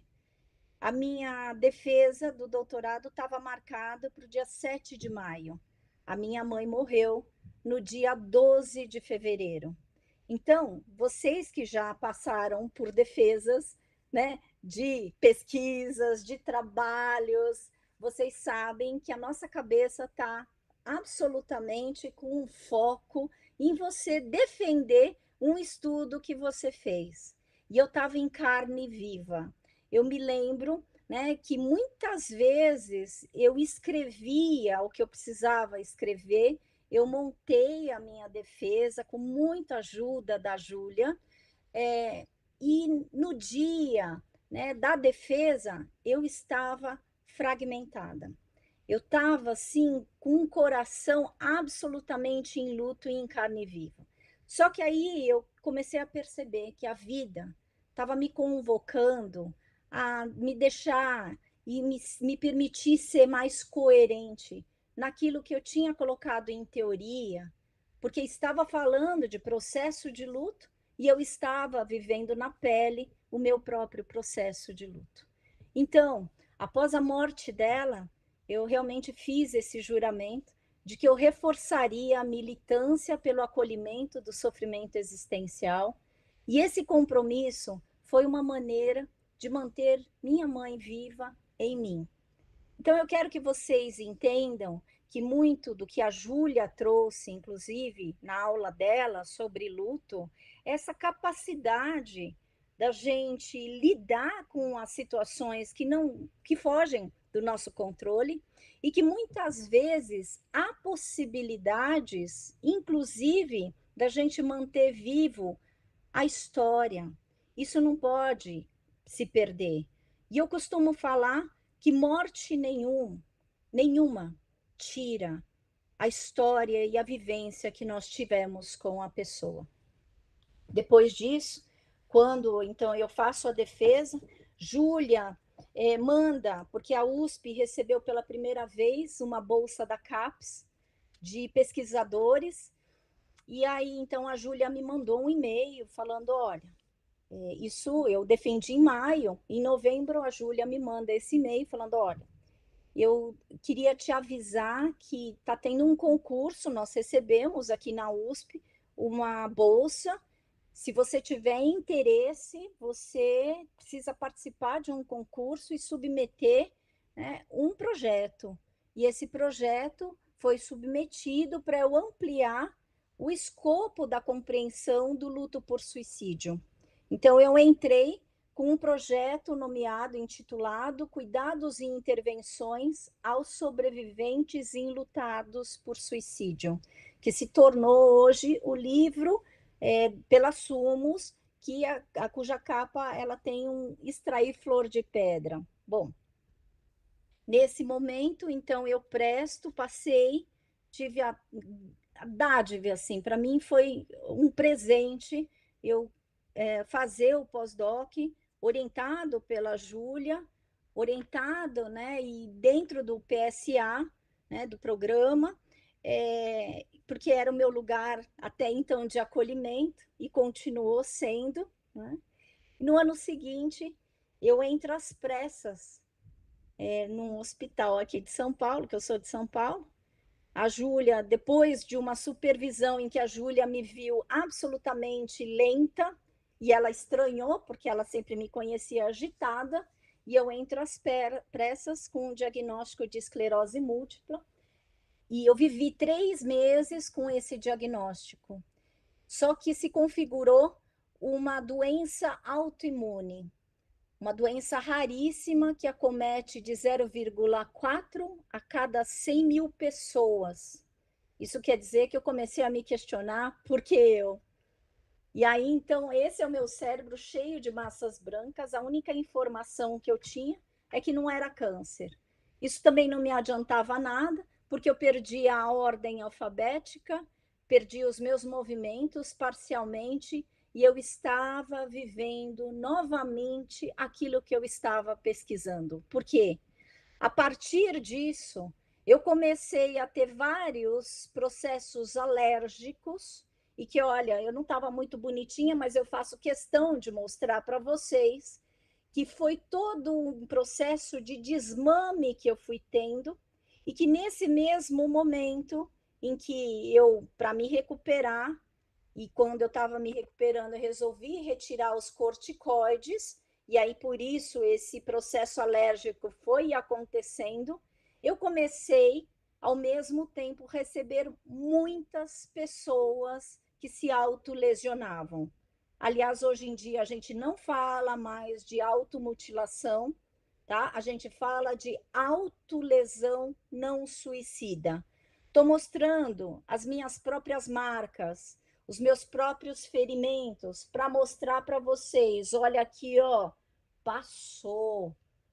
A minha defesa do doutorado estava marcada para o dia sete de maio. A minha mãe morreu no dia doze de fevereiro. Então, vocês que já passaram por defesas, né, de pesquisas, de trabalhos, vocês sabem que a nossa cabeça está absolutamente com um foco em você defender um estudo que você fez. E eu estava em carne viva. Eu me lembro, né, que muitas vezes eu escrevia o que eu precisava escrever, eu montei a minha defesa com muita ajuda da Júlia, é, e no dia, né, da defesa eu estava fragmentada. Eu estava, assim, com um coração absolutamente em luto e em carne viva. Só que aí eu comecei a perceber que a vida estava me convocando a me deixar e me, me permitir ser mais coerente naquilo que eu tinha colocado em teoria, porque estava falando de processo de luto e eu estava vivendo na pele o meu próprio processo de luto. Então, após a morte dela, eu realmente fiz esse juramento de que eu reforçaria a militância pelo acolhimento do sofrimento existencial, e esse compromisso foi uma maneira de manter minha mãe viva em mim. Então, eu quero que vocês entendam que muito do que a Júlia trouxe, inclusive na aula dela sobre luto, essa capacidade da gente lidar com as situações que não que fogem do nosso controle e que muitas vezes há possibilidades, inclusive, da gente manter vivo a história. Isso não pode se perder. E eu costumo falar que morte nenhum, nenhuma tira a história e a vivência que nós tivemos com a pessoa. Depois disso, quando então eu faço a defesa, Júlia eh, manda, porque a U S P recebeu pela primeira vez uma bolsa da CAPES de pesquisadores, e aí então a Júlia me mandou um e-mail falando, olha, eh, isso eu defendi em maio, em novembro a Júlia me manda esse e-mail falando, olha, eu queria te avisar que está tendo um concurso, nós recebemos aqui na U S P uma bolsa. Se você tiver interesse, você precisa participar de um concurso e submeter, né, um projeto. E esse projeto foi submetido para eu ampliar o escopo da compreensão do luto por suicídio. Então, eu entrei com um projeto nomeado, intitulado Cuidados e Intervenções aos Sobreviventes Enlutados por Suicídio, que se tornou hoje o livro é, pela Sumos, que a, a, cuja capa ela tem um extrair flor de pedra. Bom, nesse momento, então, eu presto, passei, tive a, a dádiva, assim, para mim foi um presente eu é, fazer o pós-doc, orientado pela Júlia, orientado, né, e dentro do P S A, né, do programa, é, porque era o meu lugar até então de acolhimento, e continuou sendo, né? No ano seguinte, eu entro às pressas, é, num hospital aqui de São Paulo, que eu sou de São Paulo. A Júlia, depois de uma supervisão em que a Júlia me viu absolutamente lenta, e ela estranhou, porque ela sempre me conhecia agitada, e eu entro às pressas com um diagnóstico de esclerose múltipla, e eu vivi três meses com esse diagnóstico, só que se configurou uma doença autoimune, uma doença raríssima que acomete de zero vírgula quatro a cada cem mil pessoas. Isso quer dizer que eu comecei a me questionar por que eu? E aí, então, esse é o meu cérebro cheio de massas brancas, a única informação que eu tinha é que não era câncer. Isso também não me adiantava nada, porque eu perdi a ordem alfabética, perdi os meus movimentos parcialmente, e eu estava vivendo novamente aquilo que eu estava pesquisando. Por quê? A partir disso, eu comecei a ter vários processos alérgicos, e que, olha, eu não estava muito bonitinha, mas eu faço questão de mostrar para vocês que foi todo um processo de desmame que eu fui tendo, e que nesse mesmo momento em que eu, para me recuperar, e quando eu estava me recuperando, eu resolvi retirar os corticoides, e aí por isso esse processo alérgico foi acontecendo, eu comecei, ao mesmo tempo, receber muitas pessoas que se autolesionavam. Aliás, hoje em dia a gente não fala mais de automutilação, tá? A gente fala de autolesão não suicida. Estou mostrando as minhas próprias marcas, os meus próprios ferimentos, para mostrar para vocês, olha aqui, ó, passou,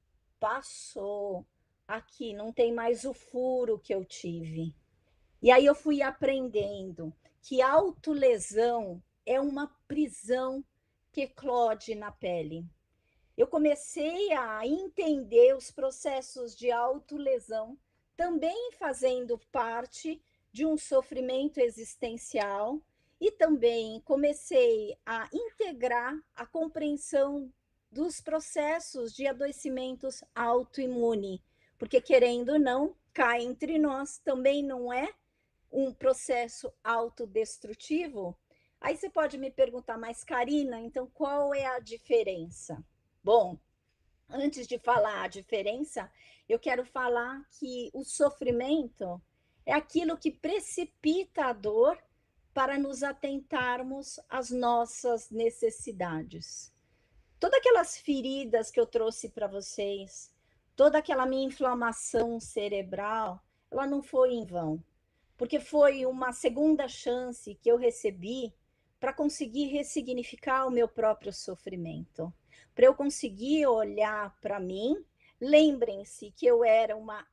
passou, aqui não tem mais o furo que eu tive. E aí eu fui aprendendo que autolesão é uma prisão que eclode na pele. Eu comecei a entender os processos de autolesão, também fazendo parte de um sofrimento existencial, e também comecei a integrar a compreensão dos processos de adoecimentos autoimune, porque, querendo ou não, cá entre nós também não é um processo autodestrutivo. Aí você pode me perguntar, mas Karina, então qual é a diferença? Bom, antes de falar a diferença, eu quero falar que o sofrimento é aquilo que precipita a dor para nos atentarmos às nossas necessidades. Todas aquelas feridas que eu trouxe para vocês, toda aquela minha inflamação cerebral, ela não foi em vão, porque foi uma segunda chance que eu recebi para conseguir ressignificar o meu próprio sofrimento, para eu conseguir olhar para mim. Lembrem-se que eu era uma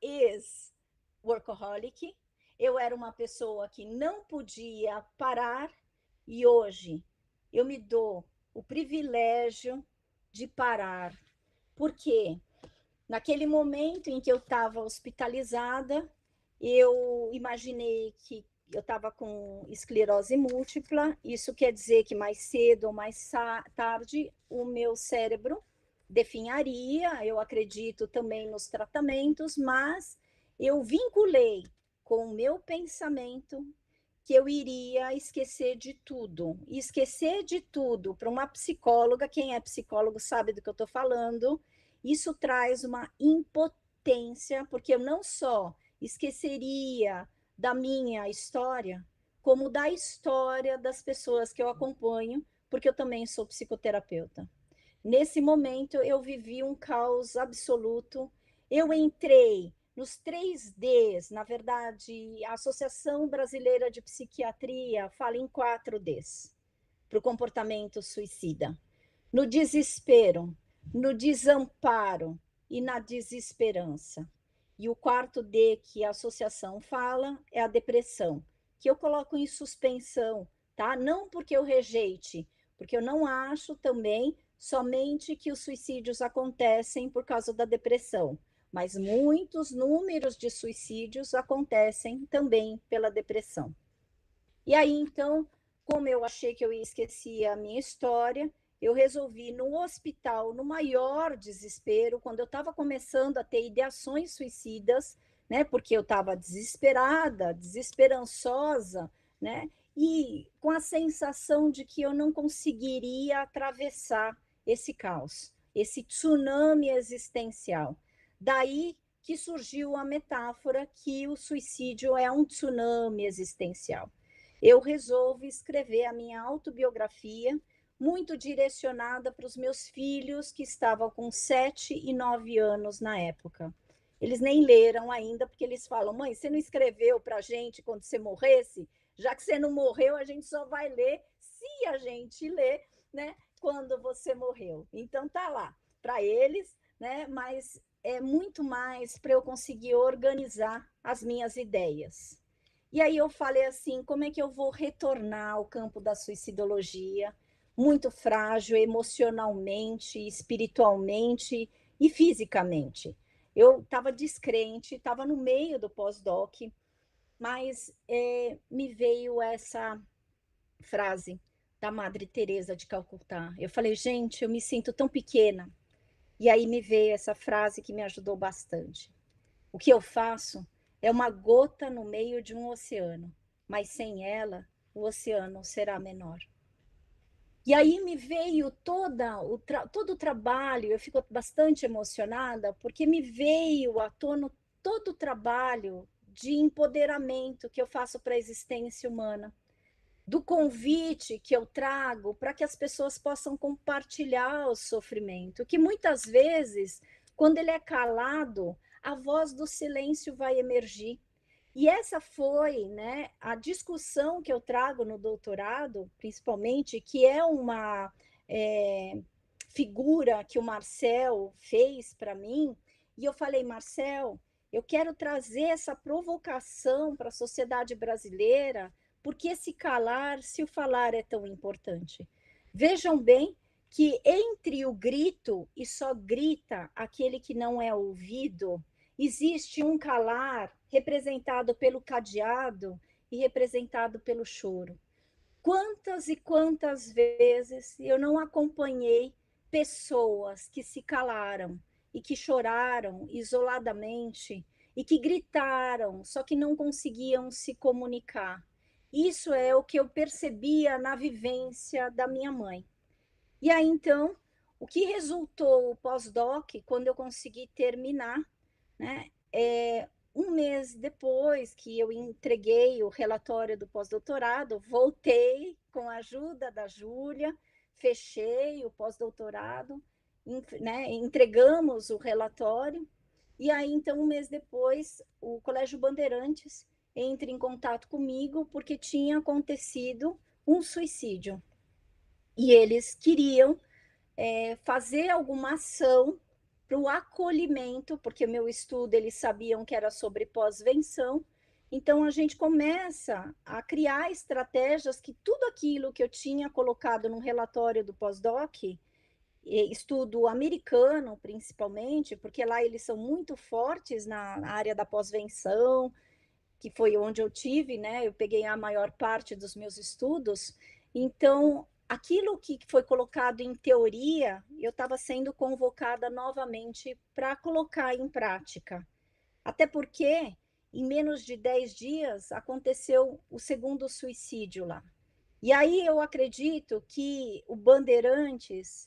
ex-workaholic, eu era uma pessoa que não podia parar, e hoje eu me dou o privilégio de parar. Por quê? Naquele momento em que eu estava hospitalizada, eu imaginei que eu estava com esclerose múltipla. Isso quer dizer que mais cedo ou mais tarde o meu cérebro definharia. Eu acredito também nos tratamentos, mas eu vinculei com o meu pensamento que eu iria esquecer de tudo. E esquecer de tudo para uma psicóloga, quem é psicólogo sabe do que eu estou falando, isso traz uma impotência, porque eu não só esqueceria da minha história, como da história das pessoas que eu acompanho, porque eu também sou psicoterapeuta. nesse momento eu vivi um caos absoluto. Eu entrei nos três Ds, na verdade, a Associação Brasileira de Psiquiatria fala em quatro Ds para o comportamento suicida. No desespero, no desamparo e na desesperança. E o quarto D que a associação fala é a depressão, que eu coloco em suspensão, tá? Não porque eu rejeite, porque eu não acho também somente que os suicídios acontecem por causa da depressão, mas muitos números de suicídios acontecem também pela depressão. E aí, então, como eu achei que eu ia esquecer a minha história, eu resolvi no hospital, no maior desespero, quando eu estava começando a ter ideações suicidas, né, porque eu estava desesperada, desesperançosa, né, e com a sensação de que eu não conseguiria atravessar esse caos, esse tsunami existencial. Daí que surgiu a metáfora que o suicídio é um tsunami existencial. Eu resolvo escrever a minha autobiografia, muito direcionada para os meus filhos, que estavam com sete e nove anos na época. Eles nem leram ainda, porque eles falam, mãe, você não escreveu para a gente quando você morresse? Já que você não morreu, a gente só vai ler se a gente ler, né, quando você morreu. Então tá lá, para eles, né, mas é muito mais para eu conseguir organizar as minhas ideias. E aí eu falei assim, como é que eu vou retornar ao campo da suicidologia? Muito frágil emocionalmente, espiritualmente e fisicamente. Eu estava descrente, estava no meio do pós-doc, mas é, me veio essa frase da Madre Teresa de Calcutá. Eu falei, gente, eu me sinto tão pequena. E aí me veio essa frase que me ajudou bastante. O que eu faço é uma gota no meio de um oceano, mas sem ela, o oceano será menor. E aí me veio toda o todo o trabalho, eu fico bastante emocionada, porque me veio à tona todo o trabalho de empoderamento que eu faço para a existência humana, do convite que eu trago para que as pessoas possam compartilhar o sofrimento, que muitas vezes, quando ele é calado, a voz do silêncio vai emergir. E essa foi, né, a discussão que eu trago no doutorado, principalmente, que é uma é, figura que o Marcel fez para mim, e eu falei, Marcel, eu quero trazer essa provocação para a sociedade brasileira, porque esse calar, se o falar é tão importante. Vejam bem que entre o grito e só grita aquele que não é ouvido, existe um calar representado pelo cadeado e representado pelo choro. Quantas e quantas vezes eu não acompanhei pessoas que se calaram e que choraram isoladamente e que gritaram, só que não conseguiam se comunicar. Isso é o que eu percebia na vivência da minha mãe. E aí, então, o que resultou o pós-doc, quando eu consegui terminar, né, é, um mês depois que eu entreguei o relatório do pós-doutorado, voltei com a ajuda da Júlia, fechei o pós-doutorado, né, entregamos o relatório, e aí, então, um mês depois, o Colégio Bandeirantes entra em contato comigo porque tinha acontecido um suicídio. E eles queriam é, fazer alguma ação para o acolhimento, porque o meu estudo, eles sabiam que era sobre pós-venção, então a gente começa a criar estratégias que tudo aquilo que eu tinha colocado no relatório do pós-doc, estudo americano principalmente, porque lá eles são muito fortes na área da pós-venção, que foi onde eu tive, né? Eu peguei a maior parte dos meus estudos, então aquilo que foi colocado em teoria, eu estava sendo convocada novamente para colocar em prática. Até porque, em menos de dez dias, aconteceu o segundo suicídio lá. E aí eu acredito que o Bandeirantes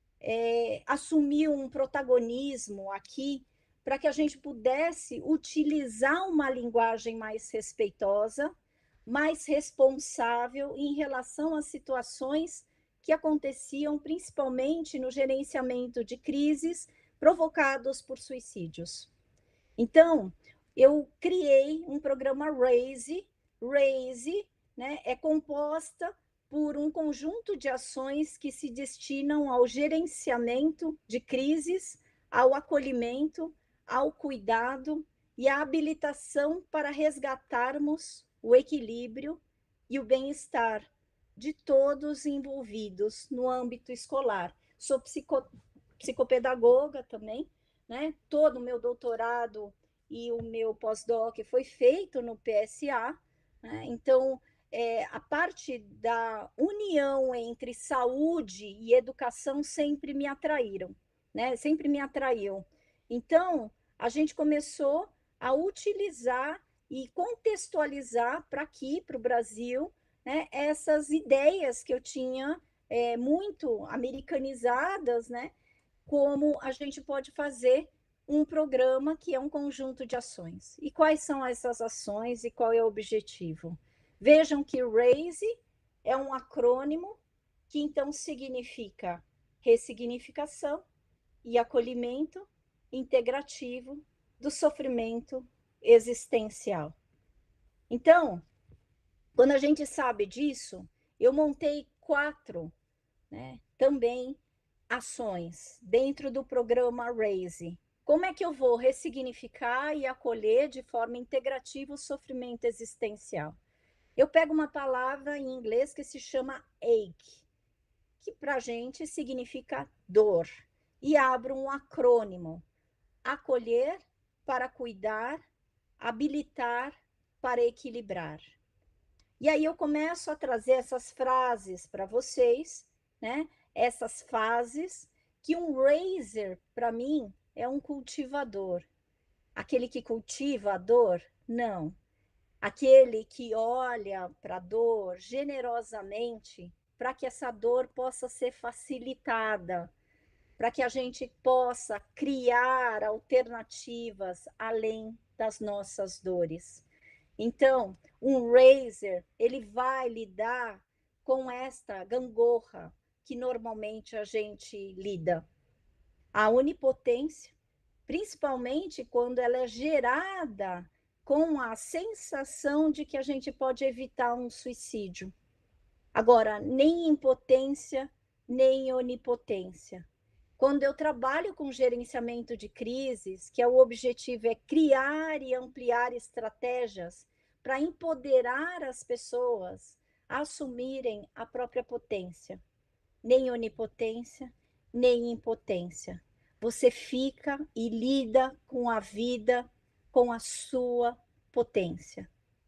é, assumiu um protagonismo aqui para que a gente pudesse utilizar uma linguagem mais respeitosa, mais responsável em relação às situações que aconteciam principalmente no gerenciamento de crises provocados por suicídios. Então, eu criei um programa RAISE. RAISE, né, é composta por um conjunto de ações que se destinam ao gerenciamento de crises, ao acolhimento, ao cuidado e à habilitação para resgatarmos o equilíbrio e o bem-estar de todos envolvidos no âmbito escolar. Sou psico, psicopedagoga também, né? Todo o meu doutorado e o meu pós-doc foi feito no P S A, né? Então, é, a parte da união entre saúde e educação sempre me atraíram, né? Sempre me atraiu. Então, a gente começou a utilizar e contextualizar para aqui, para o Brasil, né, essas ideias que eu tinha é, muito americanizadas, né, como a gente pode fazer um programa que é um conjunto de ações. E quais são essas ações e qual é o objetivo? Vejam que RAISE é um acrônimo que então significa ressignificação e acolhimento integrativo do sofrimento existencial. Então, quando a gente sabe disso, eu montei quatro, né, também ações dentro do programa RAISE. Como é que eu vou ressignificar e acolher de forma integrativa o sofrimento existencial? Eu pego uma palavra em inglês que se chama ache, que para a gente significa dor, e abro um acrônimo: acolher para cuidar, habilitar para equilibrar. E aí eu começo a trazer essas frases para vocês, né? Essas fases que um raiser, para mim, é um cultivador. Aquele que cultiva a dor? Não. Aquele que olha para a dor generosamente para que essa dor possa ser facilitada, para que a gente possa criar alternativas além das nossas dores. Então, um raiser, ele vai lidar com esta gangorra que normalmente a gente lida. A onipotência, principalmente quando ela é gerada com a sensação de que a gente pode evitar um suicídio. Agora, nem impotência, nem onipotência. Quando eu trabalho com gerenciamento de crises, que é o objetivo é criar e ampliar estratégias para empoderar as pessoas a assumirem a própria potência. Nem onipotência, nem impotência. Você fica e lida com a vida, com a sua potência.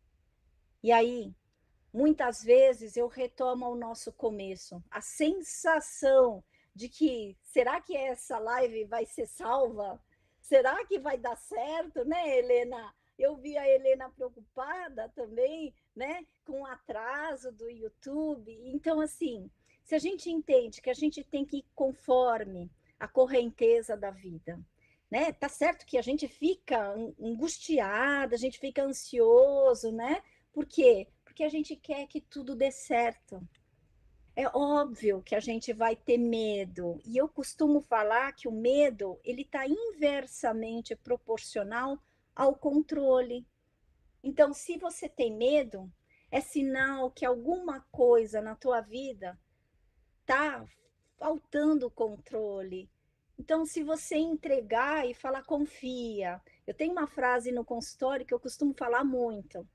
E aí, muitas vezes eu retomo ao nosso começo, a sensação de que, será que essa live vai ser salva? Será que vai dar certo, né, Helena? Eu vi a Helena preocupada também, né, com o atraso do YouTube. Então, assim, se a gente entende que a gente tem que ir conforme a correnteza da vida, né? Tá certo que a gente fica angustiada, a gente fica ansioso, né? Por quê? Porque a gente quer que tudo dê certo. É óbvio que a gente vai ter medo, e eu costumo falar que o medo ele está inversamente proporcional ao controle. Então, se você tem medo, é sinal que alguma coisa na tua vida está faltando controle. Então, se você entregar e falar, confia. Eu tenho uma frase no consultório que eu costumo falar muito.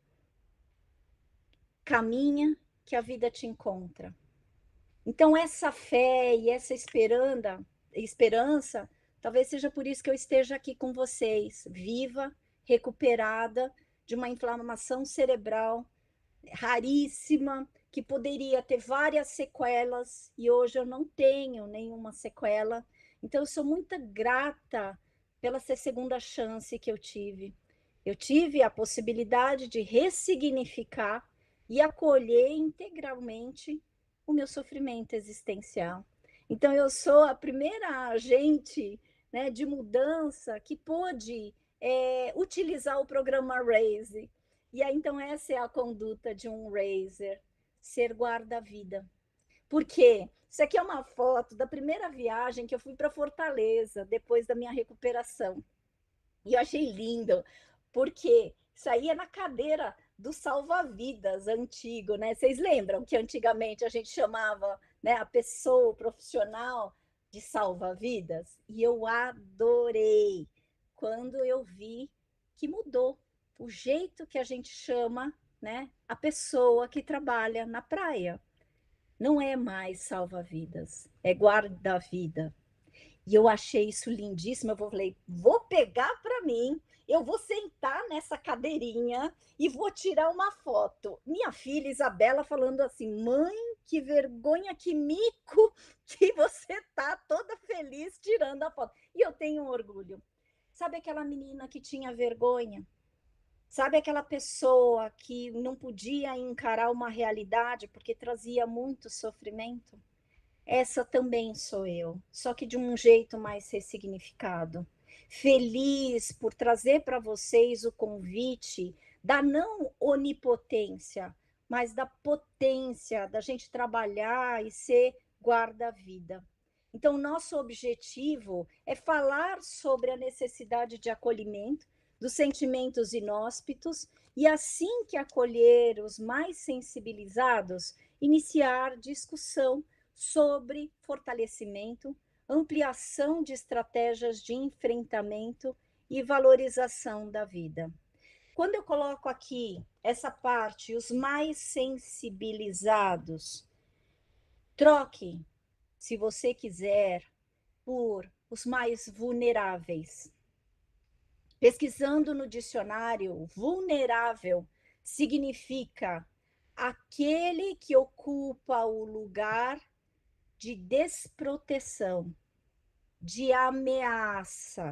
Caminha que a vida te encontra. Então, essa fé e essa esperança, esperança, talvez seja por isso que eu esteja aqui com vocês, viva, recuperada de uma inflamação cerebral raríssima, que poderia ter várias sequelas, e hoje eu não tenho nenhuma sequela. Então, eu sou muito grata pela segunda chance que eu tive. Eu tive a possibilidade de ressignificar e acolher integralmente o meu sofrimento existencial. Então, eu sou a primeira agente, né, de mudança que pôde é, utilizar o programa RAISE. E aí, então, essa é a conduta de um raiser, ser guarda-vida. Por quê? Isso aqui é uma foto da primeira viagem que eu fui para Fortaleza, depois da minha recuperação. E eu achei lindo, porque isso aí é na cadeira do salva-vidas antigo, né? Vocês lembram que antigamente a gente chamava, né, a pessoa profissional de salva-vidas? E eu adorei quando eu vi que mudou o jeito que a gente chama, né, a pessoa que trabalha na praia. Não é mais salva-vidas, é guarda-vida. E eu achei isso lindíssimo. Eu falei, vou pegar para mim, eu vou sentar nessa cadeirinha e vou tirar uma foto. Minha filha Isabela falando assim, mãe, que vergonha, que mico que você tá toda feliz tirando a foto. E eu tenho um orgulho. Sabe aquela menina que tinha vergonha? Sabe aquela pessoa que não podia encarar uma realidade porque trazia muito sofrimento? Essa também sou eu, só que de um jeito mais ressignificado. Feliz por trazer para vocês o convite da não onipotência, mas da potência da gente trabalhar e ser guarda-vida. Então, nosso objetivo é falar sobre a necessidade de acolhimento dos sentimentos inóspitos e, assim que acolher os mais sensibilizados, iniciar discussão sobre fortalecimento, ampliação de estratégias de enfrentamento e valorização da vida. Quando eu coloco aqui essa parte, os mais sensibilizados, troque, se você quiser, por os mais vulneráveis. Pesquisando no dicionário, vulnerável significa aquele que ocupa o lugar de desproteção, de ameaça.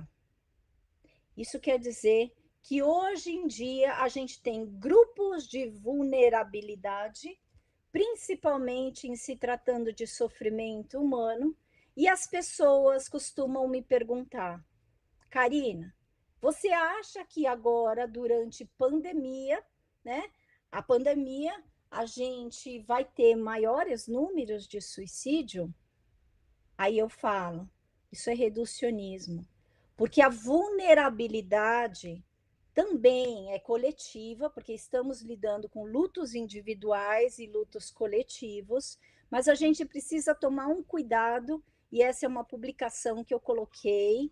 Isso quer dizer que hoje em dia a gente tem grupos de vulnerabilidade, principalmente em se tratando de sofrimento humano, e as pessoas costumam me perguntar, Karina, você acha que agora, durante pandemia, né, a pandemia, a gente vai ter maiores números de suicídio? Aí eu falo, isso é reducionismo, porque a vulnerabilidade também é coletiva, porque estamos lidando com lutos individuais e lutos coletivos, mas a gente precisa tomar um cuidado, e essa é uma publicação que eu coloquei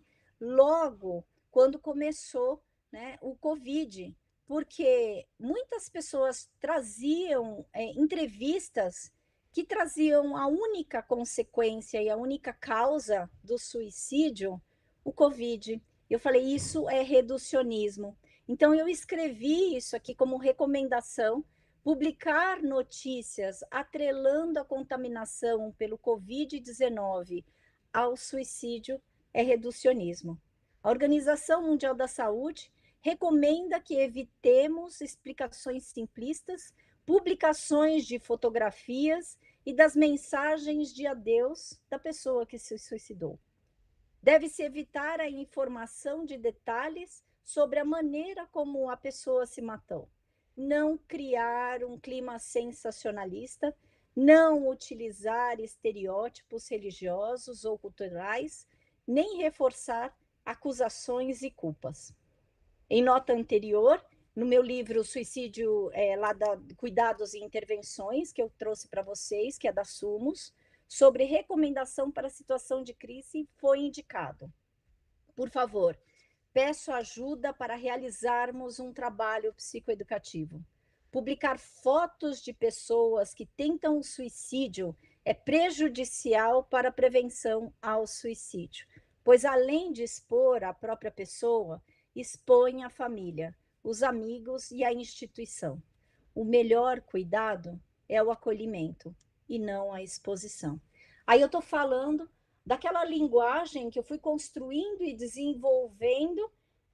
logo quando começou, né, o Covid, porque muitas pessoas traziam é, entrevistas que traziam a única consequência e a única causa do suicídio, o Covid. Eu falei, isso é reducionismo. Então, eu escrevi isso aqui como recomendação, publicar notícias atrelando a contaminação pelo covid dezenove ao suicídio é reducionismo. A Organização Mundial da Saúde recomenda que evitemos explicações simplistas, publicações de fotografias e das mensagens de adeus da pessoa que se suicidou. Deve-se evitar a informação de detalhes sobre a maneira como a pessoa se matou. Não criar um clima sensacionalista, não utilizar estereótipos religiosos ou culturais, nem reforçar acusações e culpas. Em nota anterior, no meu livro Suicídio, é, lá da Cuidados e Intervenções, que eu trouxe para vocês, que é da Sumos, sobre recomendação para situação de crise, foi indicado. Por favor, peço ajuda para realizarmos um trabalho psicoeducativo. Publicar fotos de pessoas que tentam o suicídio é prejudicial para a prevenção ao suicídio, pois além de expor a própria pessoa, expõe a família, os amigos e a instituição. O melhor cuidado é o acolhimento e não a exposição. Aí eu estou falando daquela linguagem que eu fui construindo e desenvolvendo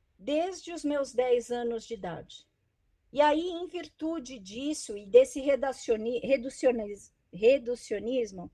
desde os meus dez anos de idade. E aí, em virtude disso e desse reducionismo, reducionismo,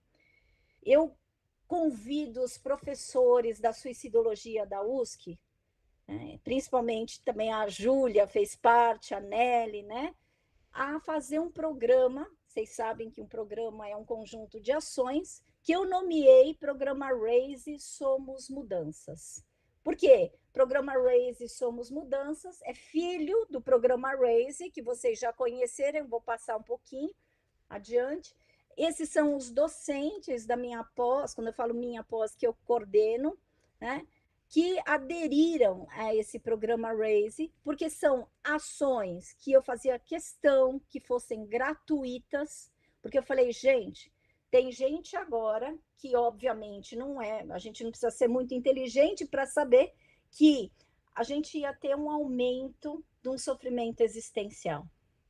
eu convido os professores da suicidologia da U S C, né, principalmente também a Júlia fez parte, a Nelly, né, a fazer um programa. Vocês sabem que um programa é um conjunto de ações que eu nomeei Programa Raise Somos Mudanças. Por quê? Programa Raise Somos Mudanças é filho do Programa Raise, que vocês já conheceram, eu vou passar um pouquinho adiante. Esses são os docentes da minha pós, quando eu falo minha pós, que eu coordeno, né, que aderiram a esse Programa Raise, porque são ações que eu fazia questão que fossem gratuitas, porque eu falei, gente, tem gente agora que, obviamente, não é, a gente não precisa ser muito inteligente para saber que a gente ia ter um aumento de um sofrimento existencial.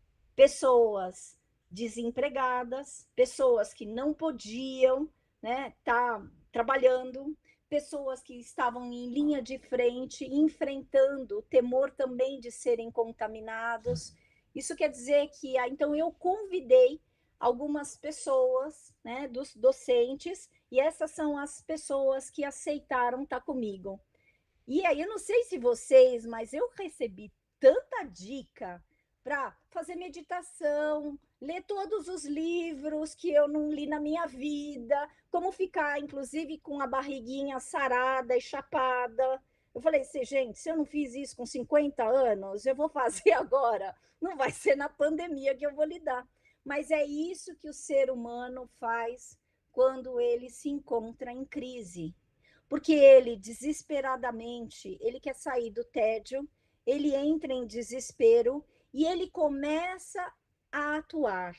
Pessoas desempregadas, pessoas que não podiam, né, tá trabalhando, pessoas que estavam em linha de frente, enfrentando o temor também de serem contaminados. Isso quer dizer que, então, eu convidei algumas pessoas, né, dos docentes, e essas são as pessoas que aceitaram estar comigo. E aí, eu não sei se vocês, mas eu recebi tanta dica para fazer meditação, ler todos os livros que eu não li na minha vida, como ficar, inclusive, com a barriguinha sarada e chapada. Eu falei assim, gente, se eu não fiz isso com cinquenta anos, eu vou fazer agora. Não vai ser na pandemia que eu vou lidar. Mas é isso que o ser humano faz quando ele se encontra em crise. Porque ele, desesperadamente, ele quer sair do tédio, ele entra em desespero e ele começa a atuar.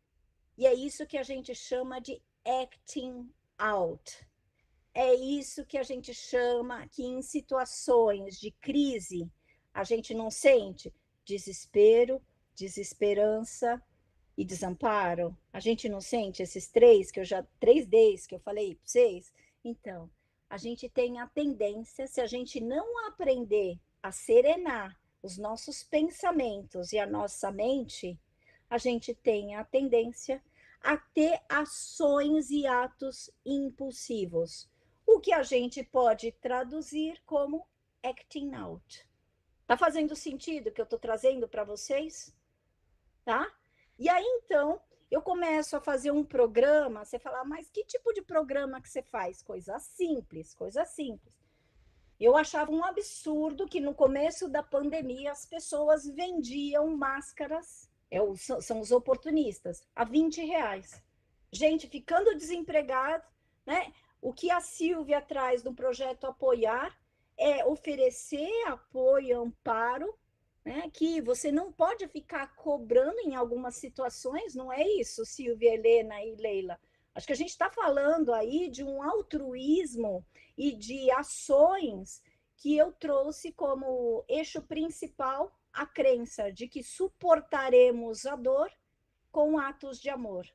E é isso que a gente chama de acting out. É isso que a gente chama que em situações de crise, a gente não sente desespero, desesperança e desamparo. A gente não sente esses três, que eu já, três Ds que eu falei para vocês? Então, a gente tem a tendência, se a gente não aprender a serenar os nossos pensamentos e a nossa mente, a gente tem a tendência a ter ações e atos impulsivos, o que a gente pode traduzir como acting out. Tá fazendo sentido o que eu estou trazendo para vocês? Tá? E aí, então, eu começo a fazer um programa, você fala, mas que tipo de programa que você faz? Coisa simples, coisa simples. Eu achava um absurdo que no começo da pandemia as pessoas vendiam máscaras, é, são os oportunistas, a vinte reais. Gente, ficando desempregado, né? O que a Silvia traz do projeto Apoiar é oferecer apoio, amparo, né? Que você não pode ficar cobrando em algumas situações, não é isso, Silvia, Helena e Leila? Acho que a gente está falando aí de um altruísmo e de ações que eu trouxe como eixo principal a crença de que suportaremos a dor com atos de amor.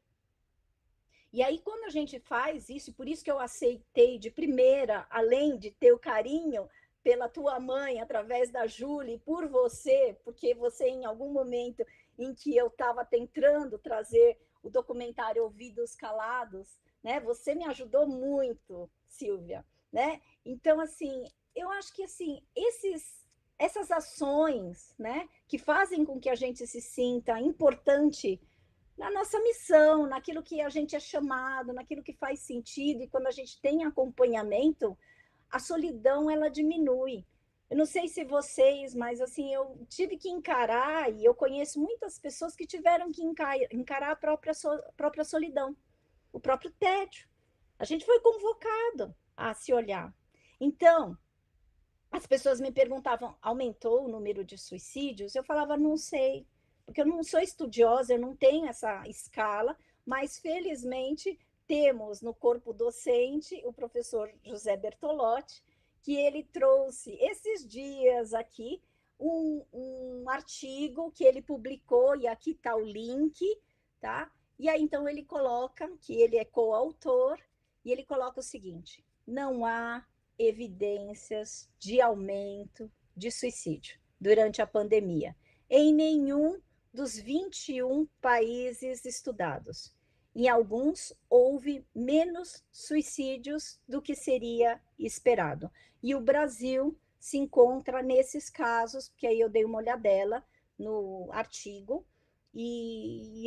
E aí, quando a gente faz isso, por isso que eu aceitei de primeira, além de ter o carinho pela tua mãe, através da Júlia, por você, porque você, em algum momento em que eu estava tentando trazer o documentário Ouvidos Calados, né? Você me ajudou muito, Silvia, né? Então, assim, eu acho que, assim, esses, essas ações, né, que fazem com que a gente se sinta importante na nossa missão, naquilo que a gente é chamado, naquilo que faz sentido, e quando a gente tem acompanhamento, a solidão, ela diminui. Eu não sei se vocês, mas assim, eu tive que encarar, e eu conheço muitas pessoas que tiveram que encarar a própria, a própria solidão, o próprio tédio. A gente foi convocado a se olhar. Então, as pessoas me perguntavam, aumentou o número de suicídios? Eu falava, não sei, porque eu não sou estudiosa, eu não tenho essa escala, mas felizmente temos no corpo docente o professor José Bertolotti, que ele trouxe esses dias aqui um, um artigo que ele publicou, e aqui está o link, tá? E aí então ele coloca que ele é coautor, e ele coloca o seguinte: não há evidências de aumento de suicídio durante a pandemia em nenhum dos vinte e um países estudados. Em alguns, houve menos suicídios do que seria esperado. E o Brasil se encontra nesses casos, porque aí eu dei uma olhadela no artigo, e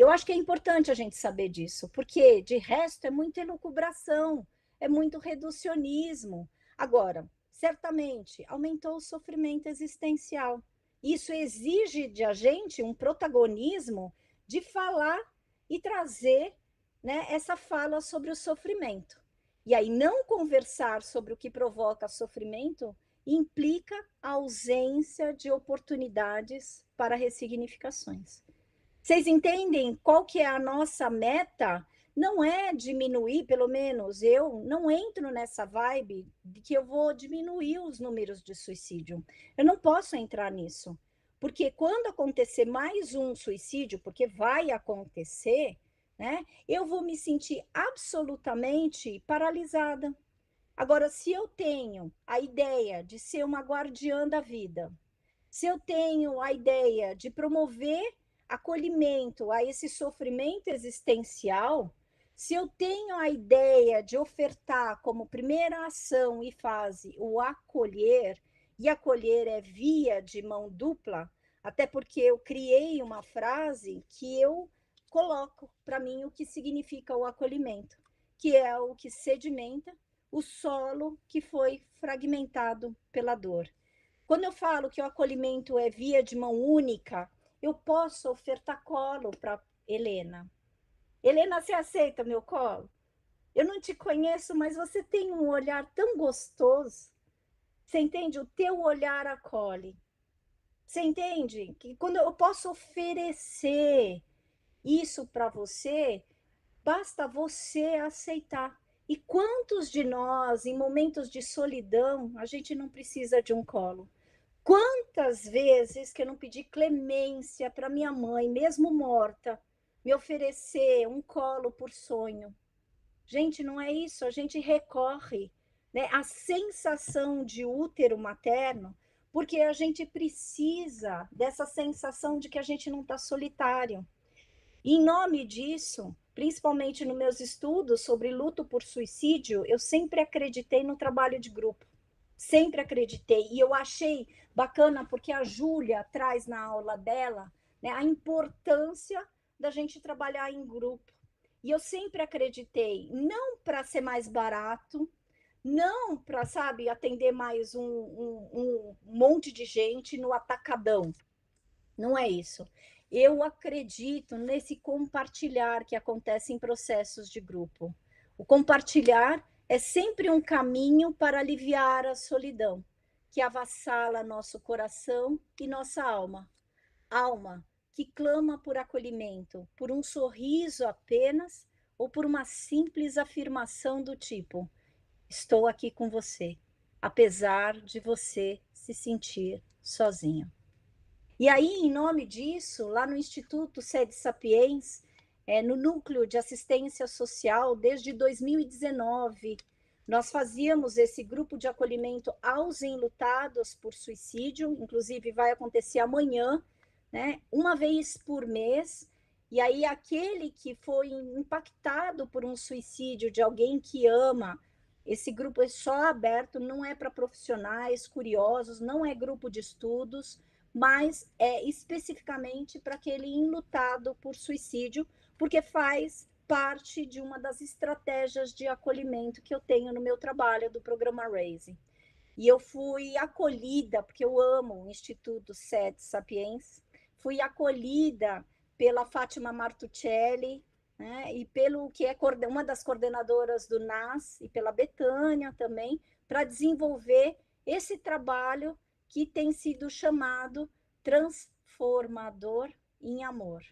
eu acho que é importante a gente saber disso, porque de resto é muita elucubração, é muito reducionismo. Agora, certamente, aumentou o sofrimento existencial. Isso exige de a gente um protagonismo de falar e trazer, né, essa fala sobre o sofrimento. E aí, não conversar sobre o que provoca sofrimento implica a ausência de oportunidades para ressignificações. Vocês entendem qual que é a nossa meta? Não é diminuir, pelo menos eu não entro nessa vibe de que eu vou diminuir os números de suicídio. Eu não posso entrar nisso, porque quando acontecer mais um suicídio, porque vai acontecer, né, eu vou me sentir absolutamente paralisada. Agora, se eu tenho a ideia de ser uma guardiã da vida, se eu tenho a ideia de promover acolhimento a esse sofrimento existencial, se eu tenho a ideia de ofertar como primeira ação e fase o acolher, e acolher é via de mão dupla, até porque eu criei uma frase que eu coloco para mim o que significa o acolhimento, que é o que sedimenta o solo que foi fragmentado pela dor. Quando eu falo que o acolhimento é via de mão única, eu posso ofertar colo para Helena. Helena, você aceita meu colo? Eu não te conheço, mas você tem um olhar tão gostoso. Você entende? O teu olhar acolhe. Você entende? Que quando eu posso oferecer isso para você, basta você aceitar. E quantos de nós, em momentos de solidão, a gente não precisa de um colo? Quantas vezes que eu não pedi clemência para minha mãe, mesmo morta, me oferecer um colo por sonho? Gente, não é isso, a gente recorre, né, à sensação de útero materno, porque a gente precisa dessa sensação de que a gente não está solitário. E em nome disso, principalmente nos meus estudos sobre luto por suicídio, eu sempre acreditei no trabalho de grupo. Sempre acreditei. E eu achei bacana porque a Júlia traz na aula dela, né, a importância da gente trabalhar em grupo. E eu sempre acreditei, não para ser mais barato, não para, sabe, atender mais um, um, um monte de gente no atacadão. Não é isso. Eu acredito nesse compartilhar que acontece em processos de grupo. O compartilhar é sempre um caminho para aliviar a solidão, que avassala nosso coração e nossa alma. Alma que clama por acolhimento, por um sorriso apenas, ou por uma simples afirmação do tipo: estou aqui com você, apesar de você se sentir sozinho. E aí, em nome disso, lá no Instituto Sede Sapiens, é, no Núcleo de Assistência Social, desde dois mil e dezenove, nós fazíamos esse grupo de acolhimento aos enlutados por suicídio, inclusive vai acontecer amanhã, né, uma vez por mês. E aí, aquele que foi impactado por um suicídio de alguém que ama, esse grupo é só aberto, não é para profissionais, curiosos, não é grupo de estudos, mas é especificamente para aquele enlutado por suicídio, porque faz parte de uma das estratégias de acolhimento que eu tenho no meu trabalho do programa RAISE. E eu fui acolhida, porque eu amo o Instituto Sede Sapiens, fui acolhida pela Fátima Martuccelli, né, e pelo que é uma das coordenadoras do N A S, e pela Betânia também, para desenvolver esse trabalho que tem sido chamado transformador em amor.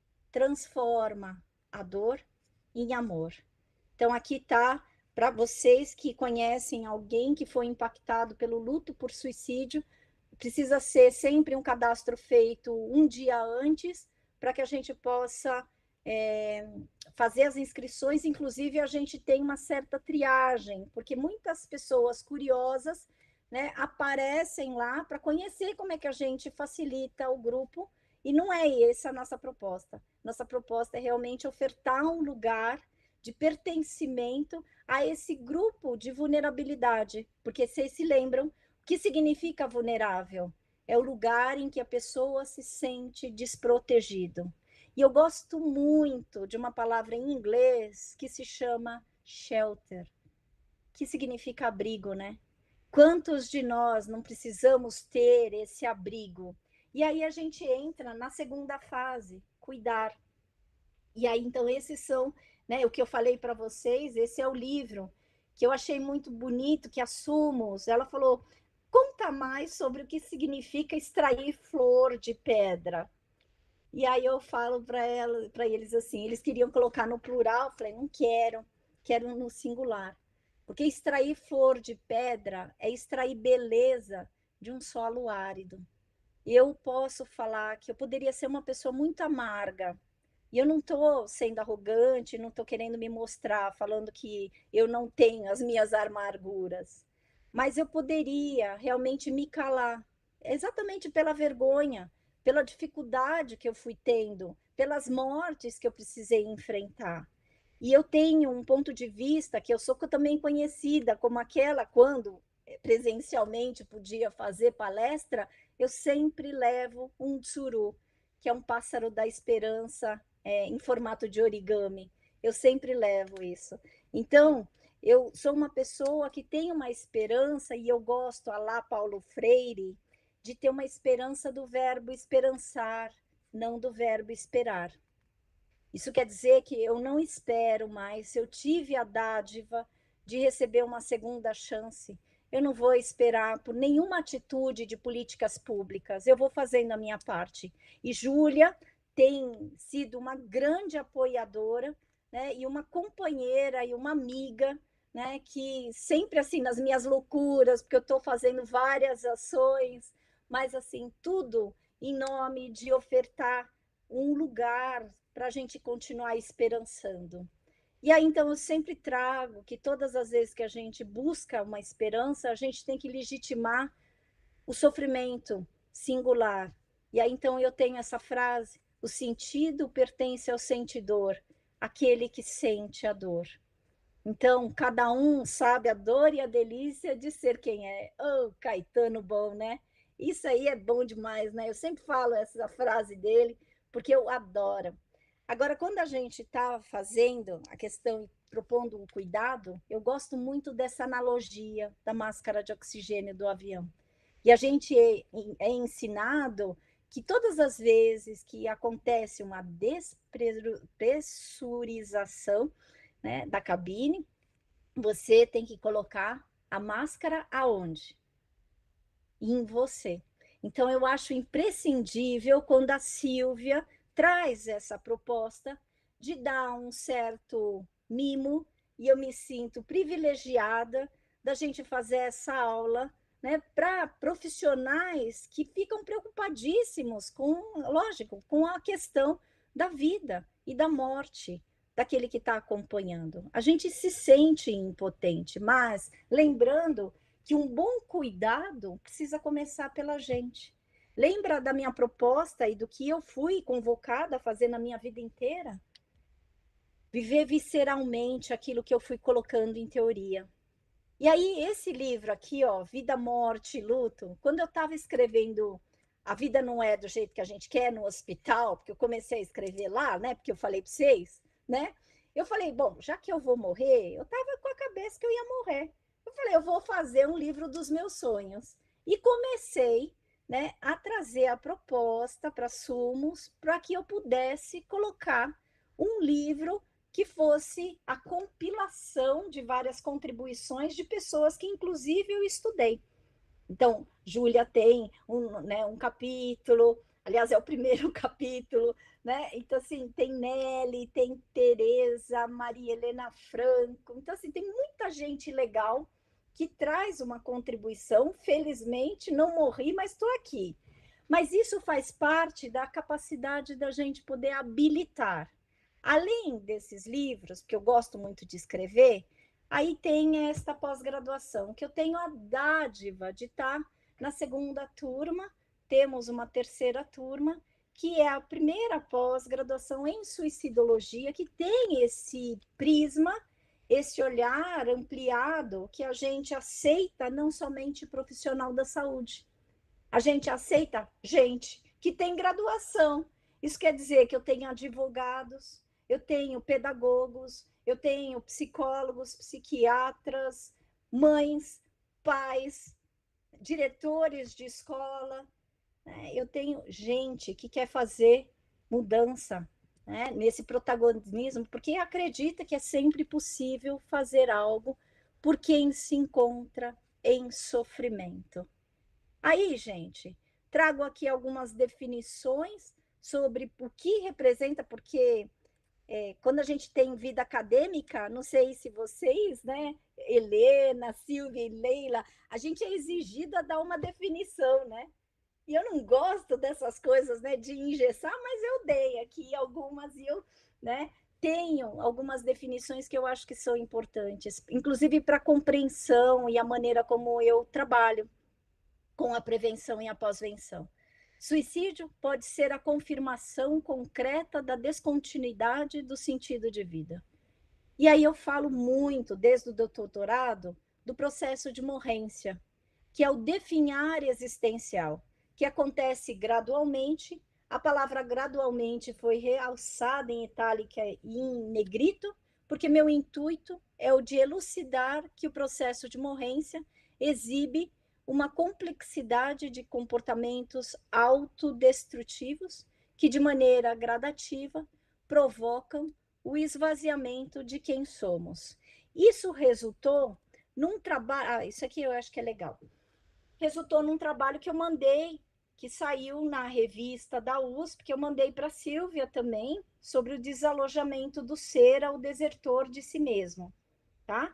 Transforma a dor em amor. Então, aqui está, para vocês que conhecem alguém que foi impactado pelo luto por suicídio, precisa ser sempre um cadastro feito um dia antes, para que a gente possa é, fazer as inscrições. Inclusive, a gente tem uma certa triagem, porque muitas pessoas curiosas, né, aparecem lá para conhecer como é que a gente facilita o grupo, e não é essa a nossa proposta. Nossa proposta é realmente ofertar um lugar de pertencimento a esse grupo de vulnerabilidade, porque vocês se lembram, o que significa vulnerável? É o lugar em que a pessoa se sente desprotegido. E eu gosto muito de uma palavra em inglês que se chama shelter, que significa abrigo, né? Quantos de nós não precisamos ter esse abrigo? E aí a gente entra na segunda fase, cuidar. E aí, então, esses são, né, o que eu falei para vocês, esse é o livro que eu achei muito bonito, que a Sumos, ela falou, conta mais sobre o que significa extrair flor de pedra. E aí eu falo para ela, para eles assim, eles queriam colocar no plural, eu falei, não quero, quero no singular. Porque extrair flor de pedra é extrair beleza de um solo árido. Eu posso falar que eu poderia ser uma pessoa muito amarga, e eu não estou sendo arrogante, não estou querendo me mostrar, falando que eu não tenho as minhas amarguras, mas eu poderia realmente me calar, exatamente pela vergonha, pela dificuldade que eu fui tendo, pelas mortes que eu precisei enfrentar. E eu tenho um ponto de vista que eu sou também conhecida como aquela, quando presencialmente podia fazer palestra, eu sempre levo um tsuru, que é um pássaro da esperança é, em formato de origami. Eu sempre levo isso. Então, eu sou uma pessoa que tem uma esperança, e eu gosto, a lá Paulo Freire, de ter uma esperança do verbo esperançar, não do verbo esperar. Isso quer dizer que eu não espero mais, se eu tive a dádiva de receber uma segunda chance, eu não vou esperar por nenhuma atitude de políticas públicas, eu vou fazendo a minha parte. E Júlia tem sido uma grande apoiadora, né, e uma companheira e uma amiga, né, que sempre assim, nas minhas loucuras, porque eu estou fazendo várias ações, mas assim, tudo em nome de ofertar um lugar para a gente continuar esperançando. E aí, então, eu sempre trago que todas as vezes que a gente busca uma esperança, a gente tem que legitimar o sofrimento singular. E aí, então, eu tenho essa frase, o sentido pertence ao sentidor, aquele que sente a dor. Então, cada um sabe a dor e a delícia de ser quem é. Oh, Caetano bom, né? Isso aí é bom demais, né? Eu sempre falo essa frase dele, porque eu adoro. Agora, quando a gente está fazendo a questão, propondo um cuidado, eu gosto muito dessa analogia da máscara de oxigênio do avião. E a gente é, é ensinado que todas as vezes que acontece uma despressurização, né, da cabine, você tem que colocar a máscara aonde? Em você. Então, eu acho imprescindível quando a Silvia traz essa proposta de dar um certo mimo, e eu me sinto privilegiada da gente fazer essa aula, né, para profissionais que ficam preocupadíssimos com, lógico, com a questão da vida e da morte daquele que está acompanhando. A gente se sente impotente, mas lembrando que um bom cuidado precisa começar pela gente. Lembra da minha proposta e do que eu fui convocada a fazer na minha vida inteira? Viver visceralmente aquilo que eu fui colocando em teoria. E aí, esse livro aqui, ó, Vida, Morte, Luto, quando eu estava escrevendo A Vida Não É do Jeito que a Gente Quer no Hospital, porque eu comecei a escrever lá, né, porque eu falei para vocês, né, eu falei, bom, já que eu vou morrer, eu estava com a cabeça que eu ia morrer. Eu falei, eu vou fazer um livro dos meus sonhos. E comecei, né, a trazer a proposta para Sumos, para que eu pudesse colocar um livro que fosse a compilação de várias contribuições de pessoas que, inclusive, eu estudei. Então, Júlia tem um, né, um capítulo, aliás, é o primeiro capítulo, né? Então, assim, tem Nelly, tem Tereza, Maria Helena Franco. Então, assim, tem muita gente legal que traz uma contribuição. Felizmente, não morri, mas estou aqui. Mas isso faz parte da capacidade da gente poder habilitar. Além desses livros, que eu gosto muito de escrever, aí tem esta pós-graduação, que eu tenho a dádiva de estar na segunda turma, temos uma terceira turma, que é a primeira pós-graduação em suicidologia, que tem esse prisma, esse olhar ampliado, que a gente aceita não somente profissional da saúde, a gente aceita gente que tem graduação. Isso quer dizer que eu tenho advogados, eu tenho pedagogos, eu tenho psicólogos, psiquiatras, mães, pais, diretores de escola, né? Eu tenho gente que quer fazer mudança, né, nesse protagonismo, porque acredita que é sempre possível fazer algo por quem se encontra em sofrimento. Aí, gente, trago aqui algumas definições sobre o que representa, porque é, quando a gente tem vida acadêmica, não sei se vocês, né, Helena, Silvia e Leila, a gente é exigido a dar uma definição, né? E eu não gosto dessas coisas, né, de engessar, mas eu dei aqui algumas e eu, né, tenho algumas definições que eu acho que são importantes, inclusive para a compreensão e a maneira como eu trabalho com a prevenção e a pós-venção. Suicídio pode ser a confirmação concreta da descontinuidade do sentido de vida. E aí eu falo muito, desde o doutorado, do processo de morrência, que é o definhar existencial, que acontece gradualmente. A palavra gradualmente foi realçada em itálica e em negrito, porque meu intuito é o de elucidar que o processo de morrência exibe uma complexidade de comportamentos autodestrutivos que, de maneira gradativa, provocam o esvaziamento de quem somos. Isso resultou num trabalho... Ah, isso aqui eu acho que é legal. Resultou num trabalho que eu mandei, que saiu na revista da U S P, que eu mandei para a Silvia também, sobre o desalojamento do ser ao desertor de si mesmo, tá?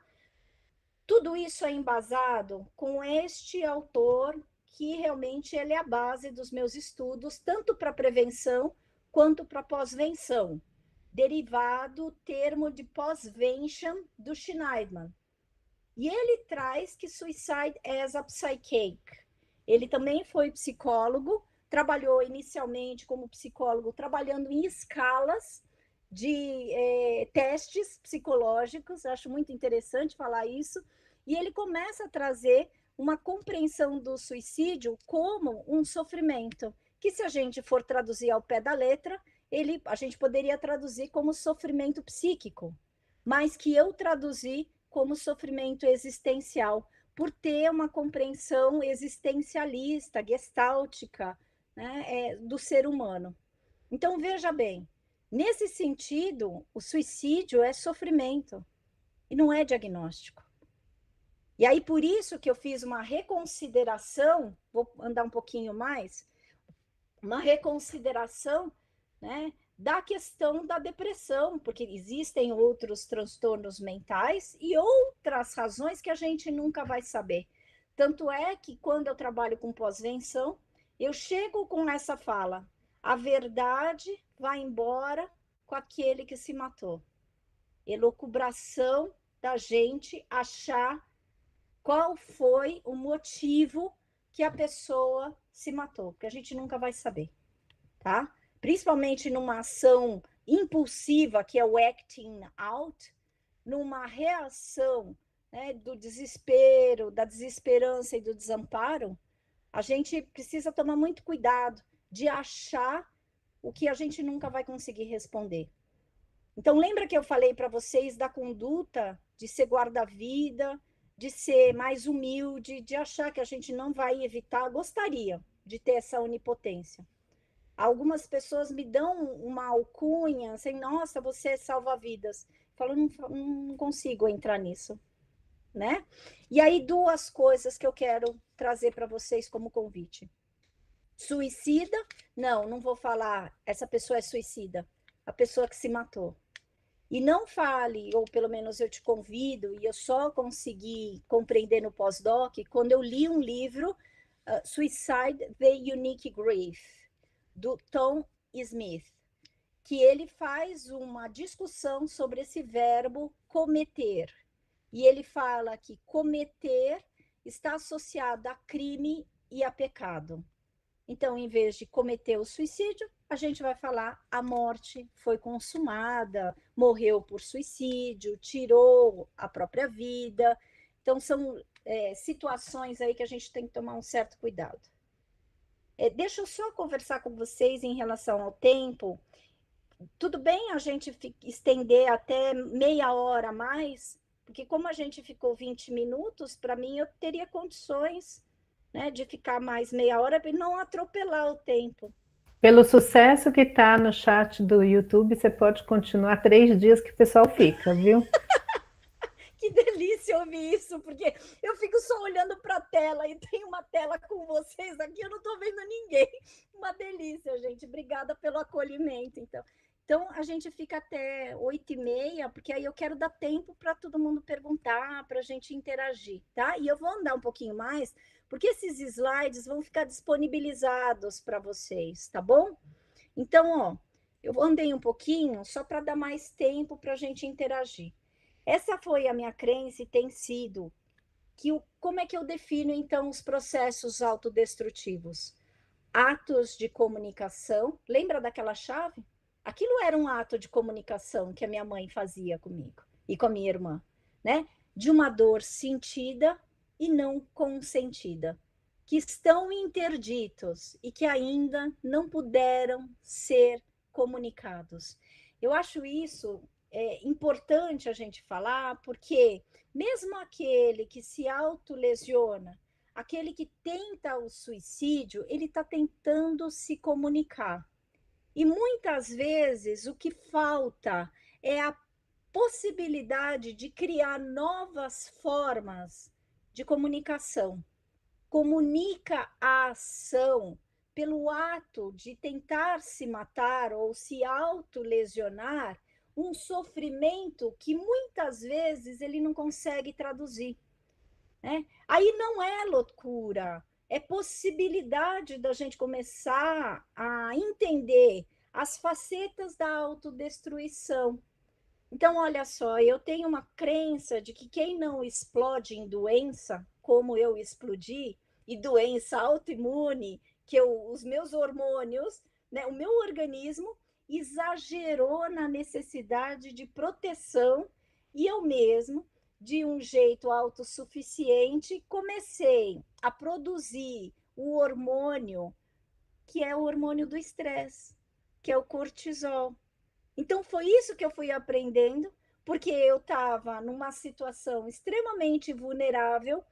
Tudo isso é embasado com este autor, que realmente ele é a base dos meus estudos, tanto para prevenção quanto para pós-venção, derivado do termo de pós-vention do Schneidman. E ele traz que suicide as a psychic. Ele também foi psicólogo, trabalhou inicialmente como psicólogo, trabalhando em escalas de é, testes psicológicos, acho muito interessante falar isso, e ele começa a trazer uma compreensão do suicídio como um sofrimento, que se a gente for traduzir ao pé da letra, ele, a gente poderia traduzir como sofrimento psíquico, mas que eu traduzi como sofrimento existencial, por ter uma compreensão existencialista, gestáltica, né, é, do ser humano. Então, veja bem, nesse sentido, o suicídio é sofrimento e não é diagnóstico. E aí, por isso que eu fiz uma reconsideração, vou andar um pouquinho mais, uma reconsideração, né, da questão da depressão, porque existem outros transtornos mentais e outras razões que a gente nunca vai saber. Tanto é que, quando eu trabalho com pós-venção, eu chego com essa fala: a verdade vai embora com aquele que se matou. Elucubração da gente achar qual foi o motivo que a pessoa se matou, porque a gente nunca vai saber, tá? Principalmente numa ação impulsiva, que é o acting out, numa reação, né, do desespero, da desesperança e do desamparo, a gente precisa tomar muito cuidado de achar o que a gente nunca vai conseguir responder. Então, lembra que eu falei para vocês da conduta de ser guarda-vida, de ser mais humilde, de achar que a gente não vai evitar, gostaria de ter essa onipotência. Algumas pessoas me dão uma alcunha, assim, nossa, você é salva-vidas. Eu falo, não, não consigo entrar nisso, né? E aí, duas coisas que eu quero trazer para vocês como convite. Suicida? Não, não vou falar, essa pessoa é suicida. A pessoa que se matou. E não fale, ou pelo menos eu te convido, e eu só consegui compreender no pós-doc, quando eu li um livro, uh, Suicide, The Unique Grief, do Tom Smith, que ele faz uma discussão sobre esse verbo cometer. E ele fala que cometer está associado a crime e a pecado. Então, em vez de cometer o suicídio, a gente vai falar a morte foi consumada, morreu por suicídio, tirou a própria vida. Então, são é, situações aí que a gente tem que tomar um certo cuidado. É, deixa eu só conversar com vocês em relação ao tempo. Tudo bem a gente estender até meia hora a mais, porque como a gente ficou vinte minutos, para mim eu teria condições, né, de ficar mais meia hora e não atropelar o tempo. Pelo sucesso que está no chat do YouTube, você pode continuar três dias que o pessoal fica, viu? Que delícia ouvir isso, porque eu fico só olhando para a tela e tem uma tela com vocês aqui, eu não estou vendo ninguém. Uma delícia, gente. Obrigada pelo acolhimento. Então, então a gente fica até oito e meia, porque aí eu quero dar tempo para todo mundo perguntar, para a gente interagir, tá? E eu vou andar um pouquinho mais, porque esses slides vão ficar disponibilizados para vocês, tá bom? Então, ó, eu andei um pouquinho só para dar mais tempo para a gente interagir. Essa foi a minha crença e tem sido que o, como é que eu defino então os processos autodestrutivos? Atos de comunicação. Lembra daquela chave? Aquilo era um ato de comunicação que a minha mãe fazia comigo e com a minha irmã, né? De uma dor sentida e não consentida, que estão interditos e que ainda não puderam ser comunicados. Eu acho isso é importante a gente falar, porque mesmo aquele que se autolesiona, aquele que tenta o suicídio, ele está tentando se comunicar. E muitas vezes o que falta é a possibilidade de criar novas formas de comunicação. Comunica a ação pelo ato de tentar se matar ou se autolesionar, um sofrimento que muitas vezes ele não consegue traduzir, né? Aí não é loucura, é possibilidade da gente começar a entender as facetas da autodestruição. Então, olha só, eu tenho uma crença de que quem não explode em doença, como eu explodi, e doença autoimune, que eu, os meus hormônios, né, o meu organismo exagerou na necessidade de proteção e eu mesmo, de um jeito autossuficiente, comecei a produzir o hormônio, que é o hormônio do estresse, que é o cortisol. Então, foi isso que eu fui aprendendo, porque eu estava numa situação extremamente vulnerável,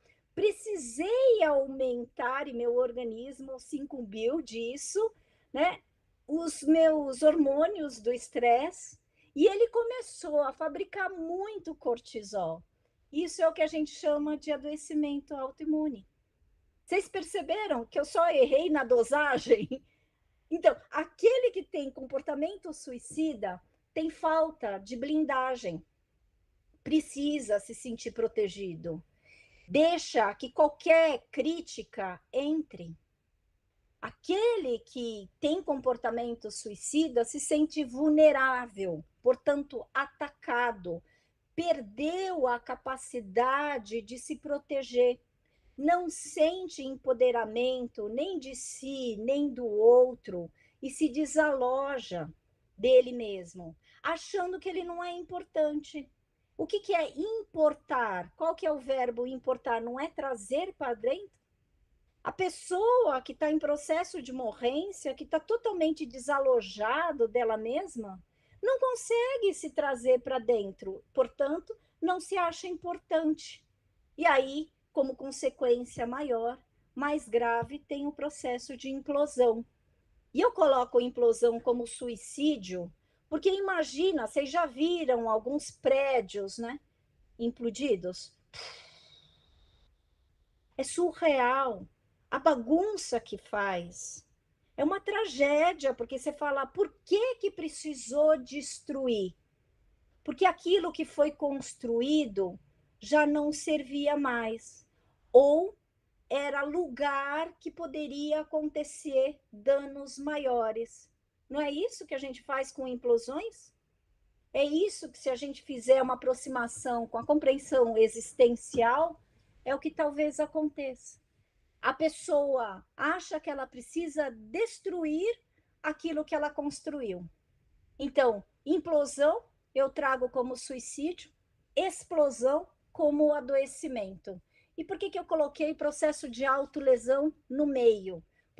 precisei aumentar, e meu organismo se incumbiu disso, né? Os meus hormônios do estresse, e ele começou a fabricar muito cortisol. Isso é o que a gente chama de adoecimento autoimune. Vocês perceberam que eu só errei na dosagem? Então, aquele que tem comportamento suicida tem falta de blindagem, precisa se sentir protegido, deixa que qualquer crítica entre. Aquele que tem comportamento suicida se sente vulnerável, portanto, atacado, perdeu a capacidade de se proteger, não sente empoderamento nem de si, nem do outro, e se desaloja dele mesmo, achando que ele não é importante. O que, que é importar? Qual que é o verbo importar? Não é trazer para dentro? A pessoa que está em processo de morrência, que está totalmente desalojado dela mesma, não consegue se trazer para dentro, portanto, não se acha importante. E aí, como consequência maior, mais grave, tem o processo de implosão. E eu coloco implosão como suicídio, porque imagina, vocês já viram alguns prédios, né, implodidos? É surreal. A bagunça que faz. É uma tragédia, porque você fala, por que que precisou destruir? Porque aquilo que foi construído já não servia mais. Ou era lugar que poderia acontecer danos maiores. Não é isso que a gente faz com implosões? É isso que, se a gente fizer uma aproximação com a compreensão existencial, é o que talvez aconteça. A pessoa acha que ela precisa destruir aquilo que ela construiu. Então, implosão eu trago como suicídio, explosão como adoecimento. E por que que eu coloquei processo de autolesão no meio?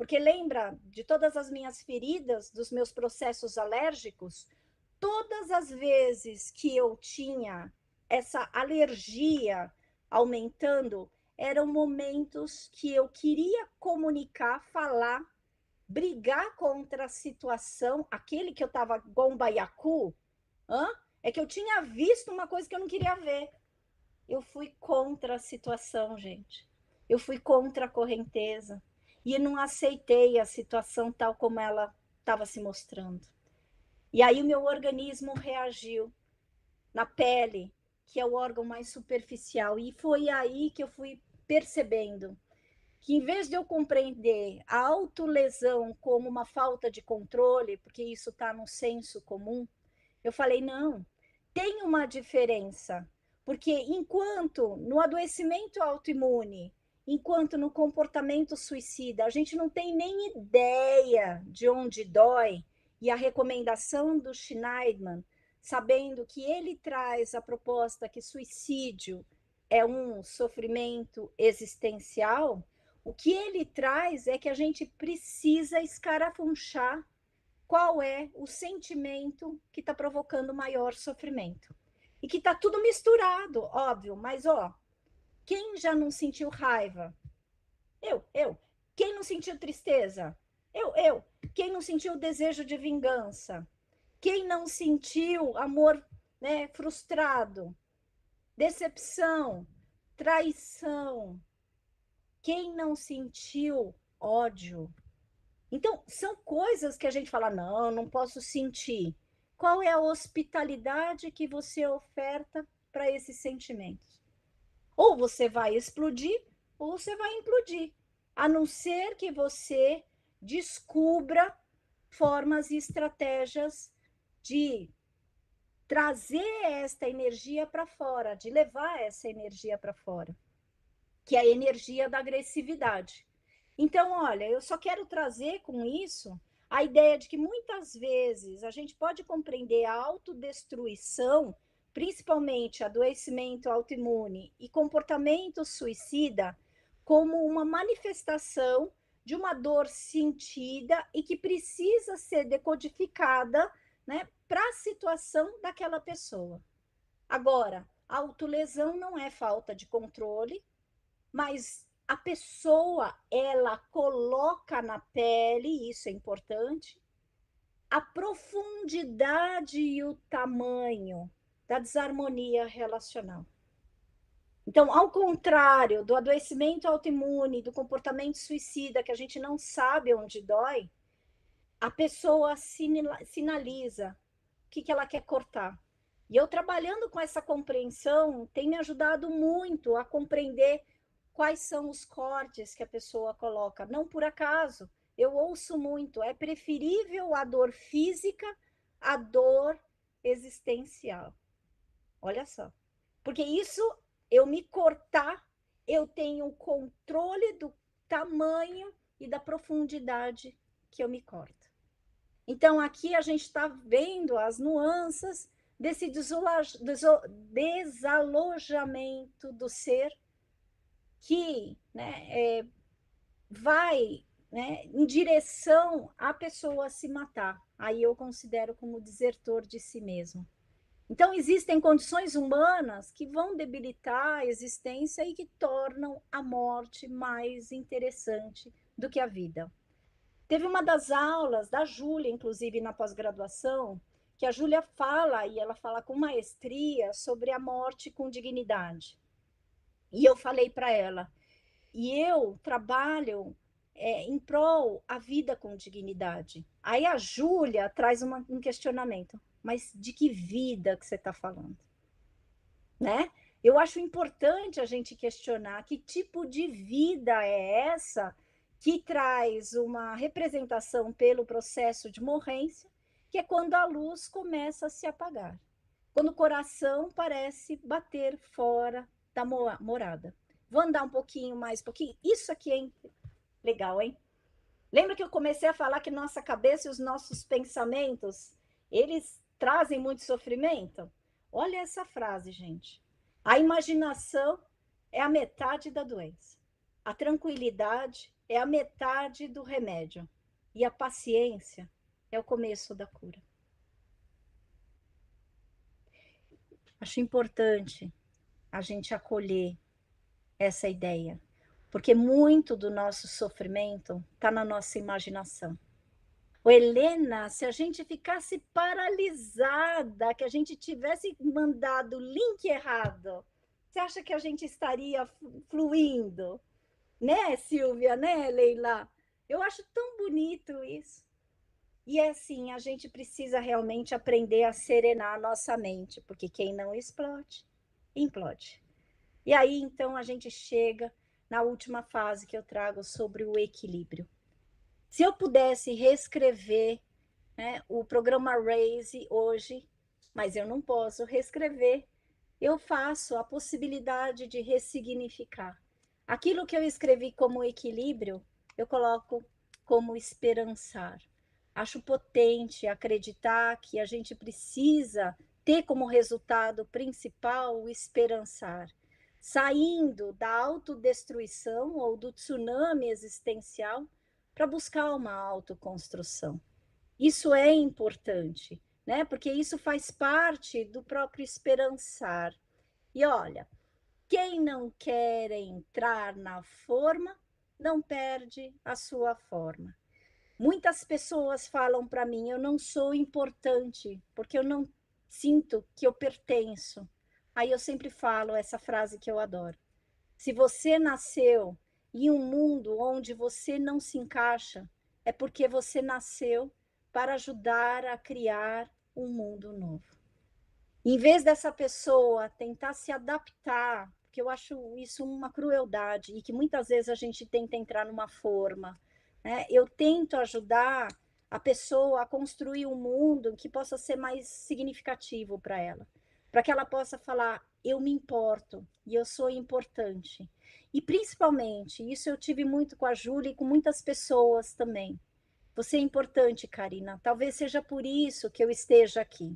Porque lembra de todas as minhas feridas, dos meus processos alérgicos? Todas as vezes que eu tinha essa alergia aumentando, eram momentos que eu queria comunicar, falar, brigar contra a situação, aquele que eu estava gombaiacu, hã? É que eu tinha visto uma coisa que eu não queria ver. Eu fui contra a situação, gente. Eu fui contra a correnteza. E não aceitei a situação tal como ela estava se mostrando. E aí o meu organismo reagiu na pele, que é o órgão mais superficial. E foi aí que eu fui percebendo que, em vez de eu compreender a autolesão como uma falta de controle, porque isso está no senso comum, eu falei, não, tem uma diferença. Porque enquanto no adoecimento autoimune, enquanto no comportamento suicida, a gente não tem nem ideia de onde dói, e a recomendação do Schneidman, sabendo que ele traz a proposta que suicídio é um sofrimento existencial, o que ele traz é que a gente precisa escarafunchar qual é o sentimento que está provocando maior sofrimento. E que está tudo misturado, óbvio, mas ó, quem já não sentiu raiva? Eu, eu. Quem não sentiu tristeza? Eu, eu. Quem não sentiu desejo de vingança? Quem não sentiu amor, né, frustrado? Decepção, traição? Quem não sentiu ódio? Então, são coisas que a gente fala, não, não posso sentir. Qual é a hospitalidade que você oferta para esses sentimentos? Ou você vai explodir, ou você vai implodir. A não ser que você descubra formas e estratégias de trazer esta energia para fora, de levar essa energia para fora, que é a energia da agressividade. Então, olha, eu só quero trazer com isso a ideia de que muitas vezes a gente pode compreender a autodestruição, principalmente adoecimento autoimune e comportamento suicida, como uma manifestação de uma dor sentida e que precisa ser decodificada, né, para a situação daquela pessoa. Agora, a autolesão não é falta de controle, mas a pessoa, ela coloca na pele, isso é importante, a profundidade e o tamanho da desarmonia relacional. Então, ao contrário do adoecimento autoimune, do comportamento suicida, que a gente não sabe onde dói, a pessoa sinaliza o que, que ela quer cortar. E eu, trabalhando com essa compreensão, tem me ajudado muito a compreender quais são os cortes que a pessoa coloca. Não por acaso, eu ouço muito, é preferível a dor física à dor existencial. Olha só. Porque isso, eu me cortar, eu tenho o controle do tamanho e da profundidade que eu me corto. Então, aqui a gente está vendo as nuances desse desalojamento do ser, que, né, é, vai, né, em direção à pessoa se matar. Aí eu considero como desertor de si mesmo. Então, existem condições humanas que vão debilitar a existência e que tornam a morte mais interessante do que a vida. Teve uma das aulas da Júlia, inclusive na pós-graduação, que a Júlia fala, e ela fala com maestria, sobre a morte com dignidade. E eu falei para ela, e eu trabalho é, em prol a vida com dignidade. Aí a Júlia traz uma, um questionamento, mas de que vida que você está falando? Né? Eu acho importante a gente questionar que tipo de vida é essa que traz uma representação pelo processo de morrência, que é quando a luz começa a se apagar, quando o coração parece bater fora da morada. Vou andar um pouquinho mais, um pouquinho. Isso aqui é legal, hein? Lembra que eu comecei a falar que nossa cabeça e os nossos pensamentos, eles trazem muito sofrimento? Olha essa frase, gente. A imaginação é a metade da doença. A tranquilidade é a metade do remédio. E a paciência é o começo da cura. Acho importante a gente acolher essa ideia, porque muito do nosso sofrimento está na nossa imaginação. Ô, Helena, se a gente ficasse paralisada, que a gente tivesse mandado o link errado, você acha que a gente estaria fluindo? Né, Silvia, né, Leila? Eu acho tão bonito isso. E é assim, a gente precisa realmente aprender a serenar a nossa mente, porque quem não explode, implode. E aí, então, a gente chega na última fase que eu trago sobre o equilíbrio. Se eu pudesse reescrever, né, o programa Raise hoje, mas eu não posso reescrever, eu faço a possibilidade de ressignificar. Aquilo que eu escrevi como equilíbrio, eu coloco como esperançar. Acho potente acreditar que a gente precisa ter como resultado principal o esperançar, saindo da autodestruição ou do tsunami existencial para buscar uma autoconstrução. Isso é importante, né? Porque isso faz parte do próprio esperançar. E olha, quem não quer entrar na forma, não perde a sua forma. Muitas pessoas falam para mim, eu não sou importante, porque eu não sinto que eu pertenço. Aí eu sempre falo essa frase que eu adoro. Se você nasceu em um mundo onde você não se encaixa, é porque você nasceu para ajudar a criar um mundo novo. Em vez dessa pessoa tentar se adaptar, porque eu acho isso uma crueldade, e que muitas vezes a gente tenta entrar numa forma, né? Eu tento ajudar a pessoa a construir um mundo que possa ser mais significativo para ela, para que ela possa falar, eu me importo, e eu sou importante. E principalmente, isso eu tive muito com a Júlia e com muitas pessoas também. Você é importante, Karina, talvez seja por isso que eu esteja aqui.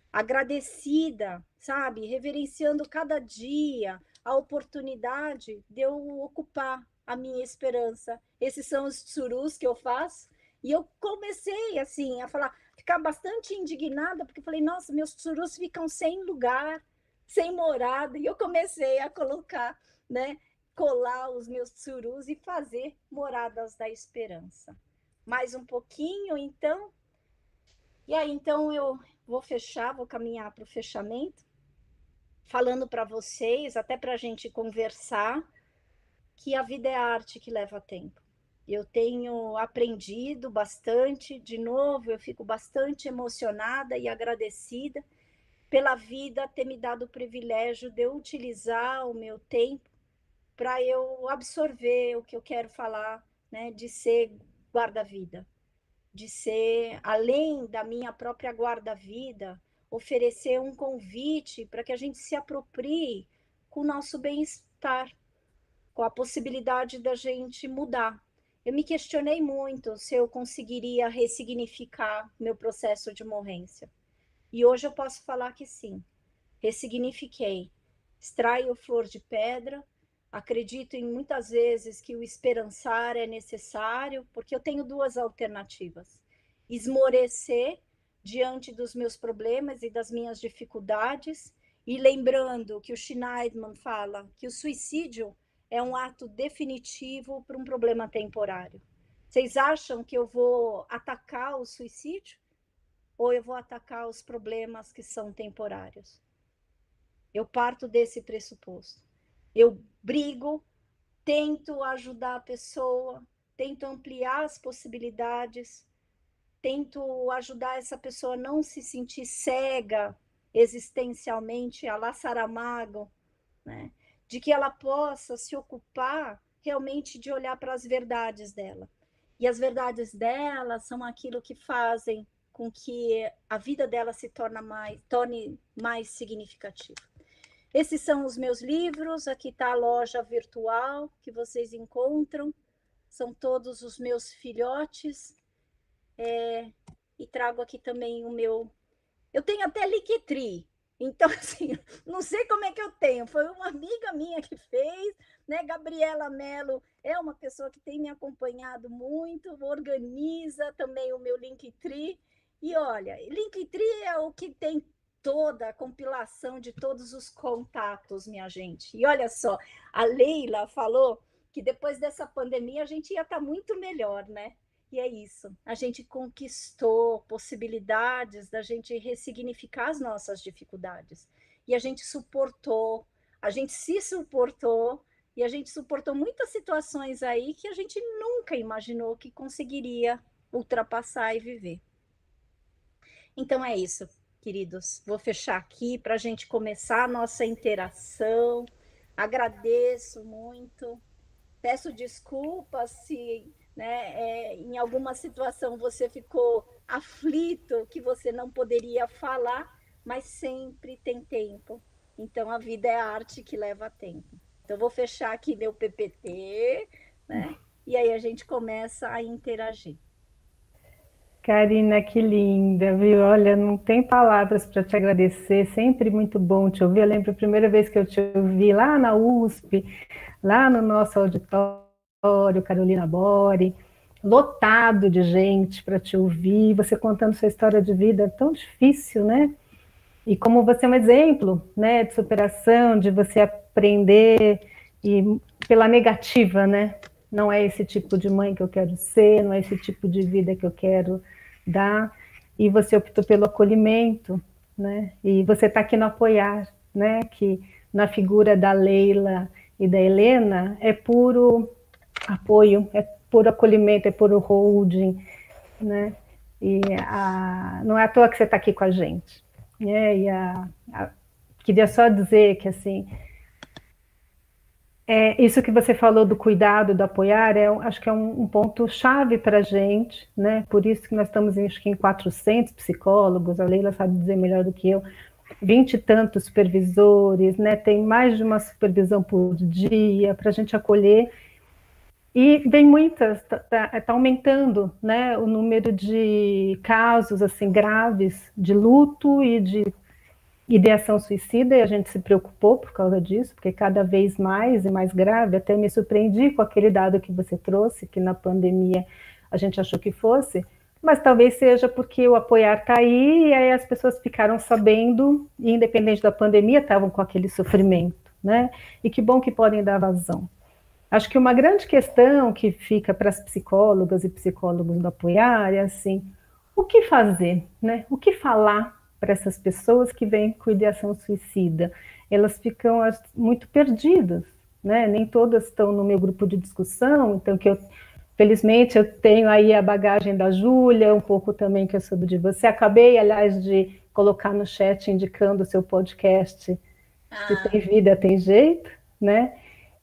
Agradecida, sabe? Reverenciando cada dia a oportunidade de eu ocupar a minha esperança. Esses são os tsurus que eu faço. E eu comecei, assim, a falar, ficar bastante indignada, porque eu falei, nossa, meus tsurus ficam sem lugar, sem morada. E eu comecei a colocar, né? Colar os meus tsurus e fazer moradas da esperança. Mais um pouquinho, então. E aí, então, eu vou fechar, vou caminhar para o fechamento, falando para vocês, até para a gente conversar, que a vida é arte que leva tempo. Eu tenho aprendido bastante, de novo, eu fico bastante emocionada e agradecida pela vida ter me dado o privilégio de eu utilizar o meu tempo para eu absorver o que eu quero falar, né, de ser guarda-vida. De ser, além da minha própria guarda-vida, oferecer um convite para que a gente se aproprie com o nosso bem-estar, com a possibilidade da gente mudar. Eu me questionei muito se eu conseguiria ressignificar meu processo de morrência. E hoje eu posso falar que sim, ressignifiquei. Extraio flor de pedra, acredito em muitas vezes que o esperançar é necessário, porque eu tenho duas alternativas. Esmorecer diante dos meus problemas e das minhas dificuldades, e lembrando que o Schneidman fala que o suicídio é um ato definitivo para um problema temporário. Vocês acham que eu vou atacar o suicídio? Ou eu vou atacar os problemas que são temporários? Eu parto desse pressuposto. Eu brigo, tento ajudar a pessoa, tento ampliar as possibilidades, tento ajudar essa pessoa a não se sentir cega existencialmente, a lá Saramago, né? De que ela possa se ocupar realmente de olhar para as verdades dela. E as verdades dela são aquilo que fazem com que a vida dela se torne mais, torne mais significativa. Esses são os meus livros, aqui está a loja virtual que vocês encontram, são todos os meus filhotes, é, e trago aqui também o meu... Eu tenho até Linktree, Então, assim, não sei como é que eu tenho, foi uma amiga minha que fez, né? Gabriela Mello é uma pessoa que tem me acompanhado muito, organiza também o meu Linktree, e olha, Linktree é o que tem toda a compilação de todos os contatos, minha gente. E olha só, a Leila falou que depois dessa pandemia a gente ia estar muito melhor, né? E é isso, a gente conquistou possibilidades da gente ressignificar as nossas dificuldades. E a gente suportou, a gente se suportou, e a gente suportou muitas situações aí que a gente nunca imaginou que conseguiria ultrapassar e viver. Então é isso, queridos. Vou fechar aqui para a gente começar a nossa interação. Agradeço muito. Peço desculpas se, né, é, em alguma situação você ficou aflito, que você não poderia falar, mas sempre tem tempo. Então, a vida é a arte que leva tempo. Então, vou fechar aqui meu P P T, né? E aí a gente começa a interagir. Karina, que linda, viu? Olha, não tem palavras para te agradecer, sempre muito bom te ouvir. Eu lembro a primeira vez que eu te ouvi lá na U S P, lá no nosso auditório, Carolina Bori, lotado de gente para te ouvir, você contando sua história de vida, tão difícil, né? E como você é um exemplo, né, de superação, de você aprender e pela negativa, né? Não é esse tipo de mãe que eu quero ser, não é esse tipo de vida que eu quero dar. E você optou pelo acolhimento, né? E você está aqui no apoiar, né? Que na figura da Leila e da Helena é puro apoio, é puro acolhimento, é puro holding, né? E a, não é à toa que você está aqui com a gente. Né? E a, a, queria só dizer que assim, é, isso que você falou do cuidado, do apoiar, é, acho que é um, um ponto chave para a gente, né? Por isso que nós estamos acho que em quatrocentos psicólogos, a Leila sabe dizer melhor do que eu, vinte e tantos supervisores, né? Tem mais de uma supervisão por dia para a gente acolher. E vem muitas, está tá, tá aumentando, né, o número de casos assim graves de luto e de ideação suicida, e a gente se preocupou por causa disso, porque cada vez mais e mais grave. Até me surpreendi com aquele dado que você trouxe, que na pandemia a gente achou que fosse, mas talvez seja porque o apoiar está aí, e aí as pessoas ficaram sabendo, e independente da pandemia, estavam com aquele sofrimento, né, e que bom que podem dar vazão. Acho que uma grande questão que fica para as psicólogas e psicólogos do apoiar é assim, o que fazer, né? O que falar para essas pessoas que vêm com ideação suicida? Elas ficam muito perdidas, né? Nem todas estão no meu grupo de discussão, então que eu, felizmente, eu tenho aí a bagagem da Júlia, um pouco também que eu soube de você. Acabei, aliás, de colocar no chat indicando o seu podcast, ah. Se Tem Vida, Tem Jeito, né?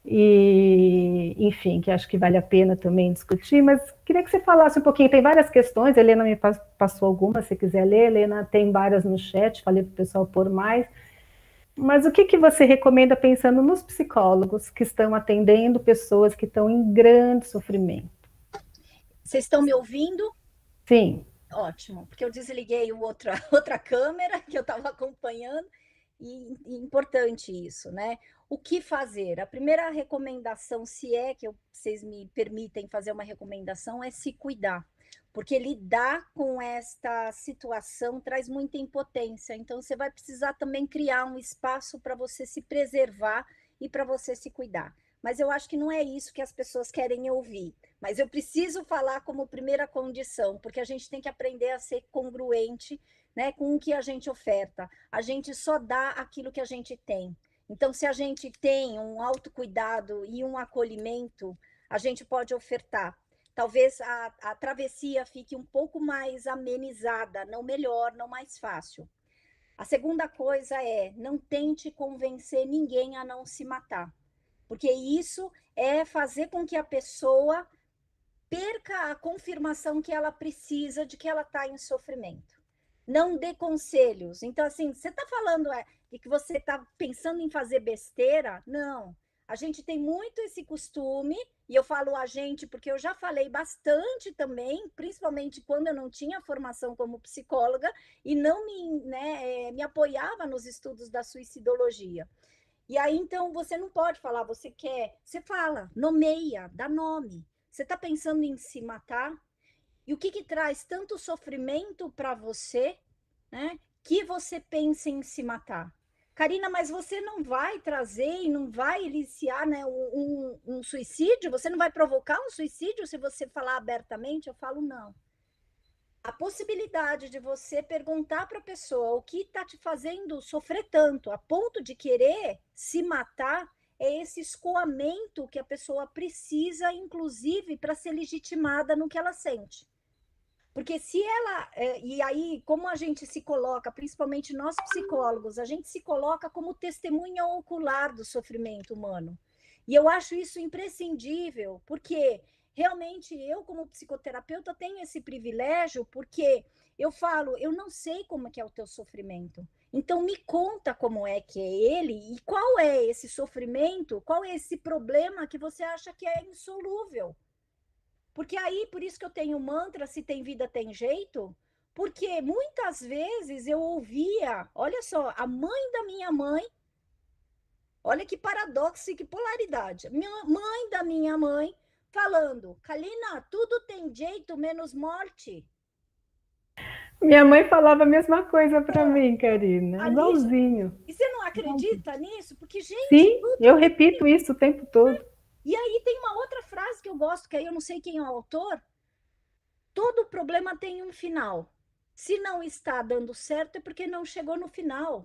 E, enfim, que acho que vale a pena também discutir, mas queria que você falasse um pouquinho, tem várias questões, a Helena me passou algumas, se quiser ler, Helena tem várias no chat, falei para o pessoal pôr mais, mas o que, que você recomenda pensando nos psicólogos que estão atendendo pessoas que estão em grande sofrimento? Vocês estão me ouvindo? Sim. Ótimo, porque eu desliguei outra, outra câmera que eu estava acompanhando, e, e importante isso, né? O que fazer? A primeira recomendação, se é que eu, vocês me permitem fazer uma recomendação, é se cuidar, porque lidar com esta situação traz muita impotência, então você vai precisar também criar um espaço para você se preservar e para você se cuidar. Mas eu acho que não é isso que as pessoas querem ouvir, mas eu preciso falar como primeira condição, porque a gente tem que aprender a ser congruente, né, com o que a gente oferta. A gente só dá aquilo que a gente tem. Então, se a gente tem um autocuidado e um acolhimento, a gente pode ofertar. Talvez a, a travessia fique um pouco mais amenizada, não melhor, não mais fácil. A segunda coisa é, não tente convencer ninguém a não se matar, porque isso é fazer com que a pessoa perca a confirmação que ela precisa de que ela está em sofrimento. Não dê conselhos. Então, assim, você está falando é, de que você está pensando em fazer besteira? Não. A gente tem muito esse costume, e eu falo a gente porque eu já falei bastante também, principalmente quando eu não tinha formação como psicóloga e não me, né, me apoiava nos estudos da suicidologia. E aí, então, você não pode falar, você quer, você fala, nomeia, dá nome. Você está pensando em se matar? E o que, que traz tanto sofrimento para você, né, que você pensa em se matar? Karina, mas você não vai trazer e não vai iniciar, né, um, um suicídio? Você não vai provocar um suicídio se você falar abertamente? Eu falo, não. A possibilidade de você perguntar para a pessoa o que está te fazendo sofrer tanto, a ponto de querer se matar, é esse escoamento que a pessoa precisa, inclusive, para ser legitimada no que ela sente. Porque se ela, é, e aí, como a gente se coloca, principalmente nós psicólogos, a gente se coloca como testemunha ocular do sofrimento humano. E eu acho isso imprescindível, porque realmente eu, como psicoterapeuta, tenho esse privilégio, porque eu falo, eu não sei como é que é o teu sofrimento. Então, me conta como é que é ele e qual é esse sofrimento, qual é esse problema que você acha que é insolúvel. Porque aí, por isso que eu tenho o mantra, se tem vida, tem jeito, porque muitas vezes eu ouvia, olha só, a mãe da minha mãe, olha que paradoxo e que polaridade, minha mãe da minha mãe falando, Kalina, tudo tem jeito menos morte. Minha mãe falava a mesma coisa para mim, Karina, igualzinho. E você não acredita nisso? Porque, gente... Sim, eu repito isso o tempo todo. E aí tem uma outra frase que eu gosto, que aí eu não sei quem é o autor. Todo problema tem um final. Se não está dando certo, é porque não chegou no final.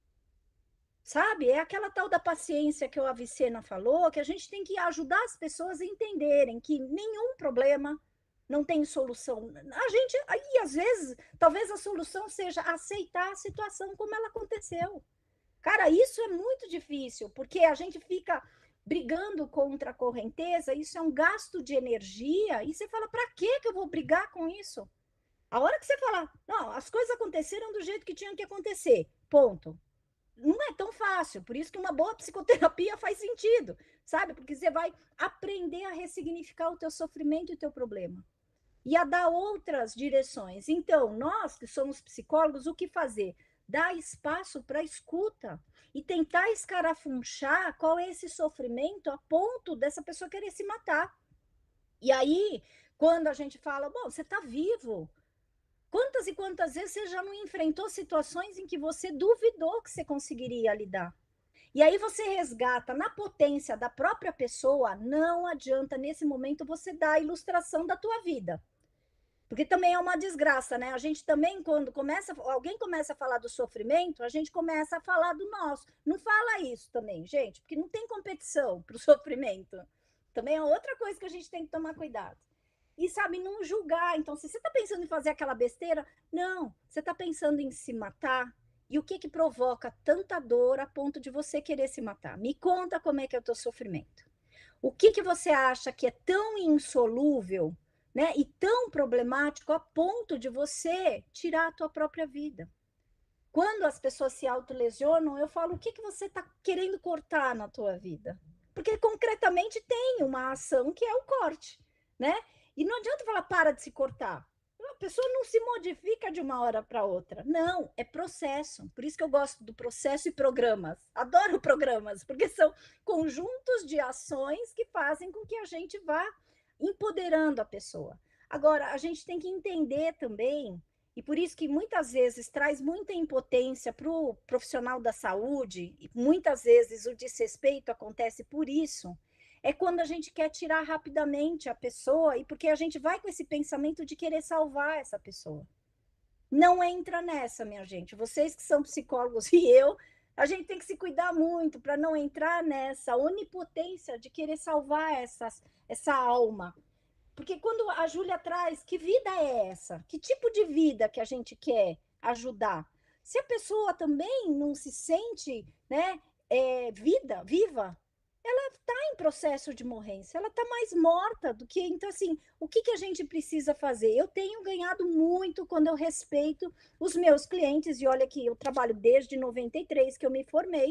Sabe? É aquela tal da paciência que o Avicena falou, que a gente tem que ajudar as pessoas a entenderem que nenhum problema não tem solução. A gente, aí às vezes, talvez a solução seja aceitar a situação como ela aconteceu. Cara, isso é muito difícil, porque a gente fica brigando contra a correnteza, isso é um gasto de energia, e você fala, para que eu vou brigar com isso? A hora que você fala, não, as coisas aconteceram do jeito que tinham que acontecer, ponto. Não é tão fácil, por isso que uma boa psicoterapia faz sentido, sabe? Porque você vai aprender a ressignificar o teu sofrimento e o teu problema. E a dar outras direções. Então, nós que somos psicólogos, o que fazer? Dar espaço para escuta e tentar escarafunchar qual é esse sofrimento a ponto dessa pessoa querer se matar. E aí, quando a gente fala, bom, você está vivo, quantas e quantas vezes você já não enfrentou situações em que você duvidou que você conseguiria lidar? E aí você resgata na potência da própria pessoa, não adianta nesse momento você dar a ilustração da tua vida. Porque também é uma desgraça, né? A gente também, quando começa, alguém começa a falar do sofrimento, a gente começa a falar do nosso. Não fala isso também, gente, porque não tem competição para o sofrimento. Também é outra coisa que a gente tem que tomar cuidado. E, sabe, não julgar. Então, se você está pensando em fazer aquela besteira, não. Você está pensando em se matar. E o que que provoca tanta dor a ponto de você querer se matar? Me conta como é que é o teu sofrimento. O que que você acha que é tão insolúvel, né, e tão problemático a ponto de você tirar a tua própria vida? Quando as pessoas se autolesionam, eu falo, o que que você está querendo cortar na tua vida? Porque concretamente tem uma ação que é o corte, né? E não adianta falar, para de se cortar. A pessoa não se modifica de uma hora para outra. Não, é processo. Por isso que eu gosto do processo e programas. Adoro programas, porque são conjuntos de ações que fazem com que a gente vá empoderando a pessoa. Agora, a gente tem que entender também, e por isso que muitas vezes traz muita impotência para o profissional da saúde, e muitas vezes o desrespeito acontece por isso, é quando a gente quer tirar rapidamente a pessoa, e porque a gente vai com esse pensamento de querer salvar essa pessoa. Não entra nessa, minha gente. Vocês que são psicólogos e eu, a gente tem que se cuidar muito para não entrar nessa onipotência de querer salvar essas, essa alma. Porque quando a Júlia traz, que vida é essa? Que tipo de vida que a gente quer ajudar? Se a pessoa também não se sente, né, é, vida, viva, ela está em processo de morrência, ela está mais morta do que... Então, assim, o que, que a gente precisa fazer? Eu tenho ganhado muito quando eu respeito os meus clientes, e olha que eu trabalho desde noventa e três, que eu me formei,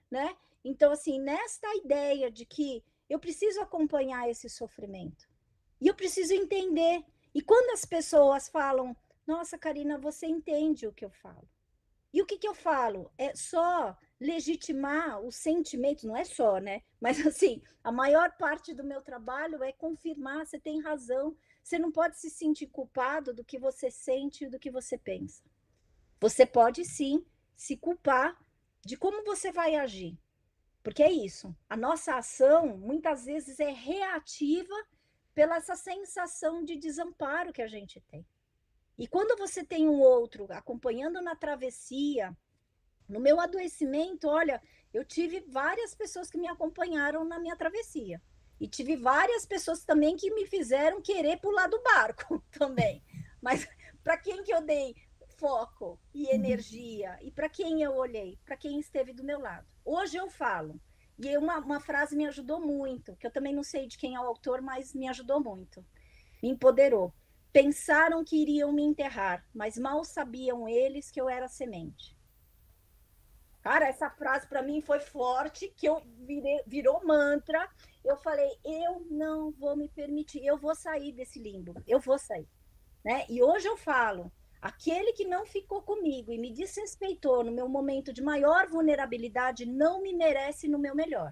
né? Então, assim, nesta ideia de que eu preciso acompanhar esse sofrimento, e eu preciso entender. E quando as pessoas falam, nossa, Karina, você entende o que eu falo. E o que, que eu falo? É só legitimar os sentimentos, não é só, né? Mas, assim, a maior parte do meu trabalho é confirmar, você tem razão, você não pode se sentir culpado do que você sente e do que você pensa. Você pode, sim, se culpar de como você vai agir. Porque é isso, a nossa ação, muitas vezes, é reativa pela essa sensação de desamparo que a gente tem. E quando você tem um outro acompanhando na travessia, no meu adoecimento, olha, eu tive várias pessoas que me acompanharam na minha travessia. E tive várias pessoas também que me fizeram querer pular do barco também. Mas para quem que eu dei foco e energia? E para quem eu olhei? Para quem esteve do meu lado. Hoje eu falo, e uma, uma frase me ajudou muito, que eu também não sei de quem é o autor, mas me ajudou muito. Me empoderou. Pensaram que iriam me enterrar, mas mal sabiam eles que eu era semente. Cara, essa frase para mim foi forte, que eu virei, virou mantra. Eu falei, eu não vou me permitir, eu vou sair desse limbo, eu vou sair. Né? E hoje eu falo, aquele que não ficou comigo e me desrespeitou no meu momento de maior vulnerabilidade não me merece no meu melhor.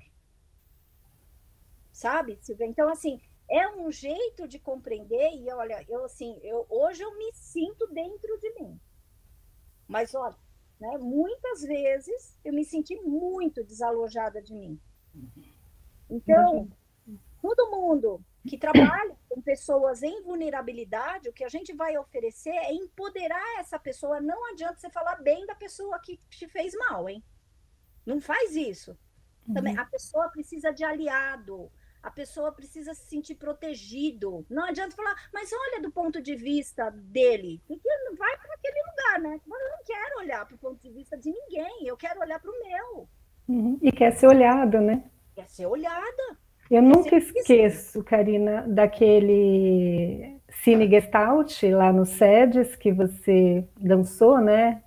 Sabe, Silvia? Então, assim, é um jeito de compreender, e olha, eu assim, eu, hoje eu me sinto dentro de mim. Mas, olha, né, muitas vezes eu me senti muito desalojada de mim. Então, todo mundo que trabalha com pessoas em vulnerabilidade, o que a gente vai oferecer é empoderar essa pessoa. Não adianta você falar bem da pessoa que te fez mal, hein? Não faz isso. Também, uhum. A pessoa precisa de aliado. A pessoa precisa se sentir protegido. Não adianta falar, mas olha do ponto de vista dele. Porque não vai para aquele lugar, né? Mas eu não quero olhar para o ponto de vista de ninguém. Eu quero olhar para o meu. Uhum. E quer ser olhado, né? Quer ser olhada. Eu nunca esqueço, Karina, daquele Cine Gestalt lá no SEDES que você lançou, né?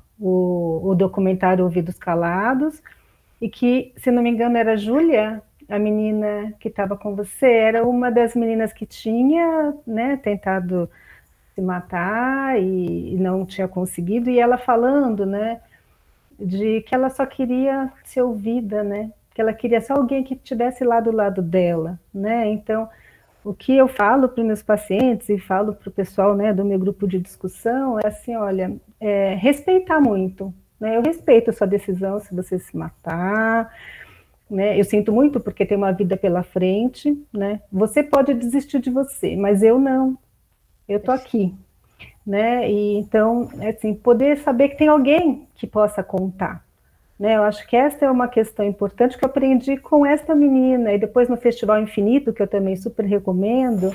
O, o documentário Ouvidos Calados. E que, se não me engano, era a Júlia, a menina que estava com você, era uma das meninas que tinha, né, tentado se matar e, e não tinha conseguido, e ela falando, né, de que ela só queria ser ouvida, né, que ela queria só alguém que estivesse lá do lado dela, né, então, o que eu falo para os meus pacientes e falo para o pessoal, né, do meu grupo de discussão, é assim, olha, é, respeitar muito, né, eu respeito a sua decisão se você se matar, né? Eu sinto muito porque tem uma vida pela frente, né? Você pode desistir de você, mas eu não. Eu tô aqui, né? E então, assim, poder saber que tem alguém que possa contar, né? Eu acho que essa é uma questão importante que eu aprendi com esta menina e depois no Festival Infinito, que eu também super recomendo,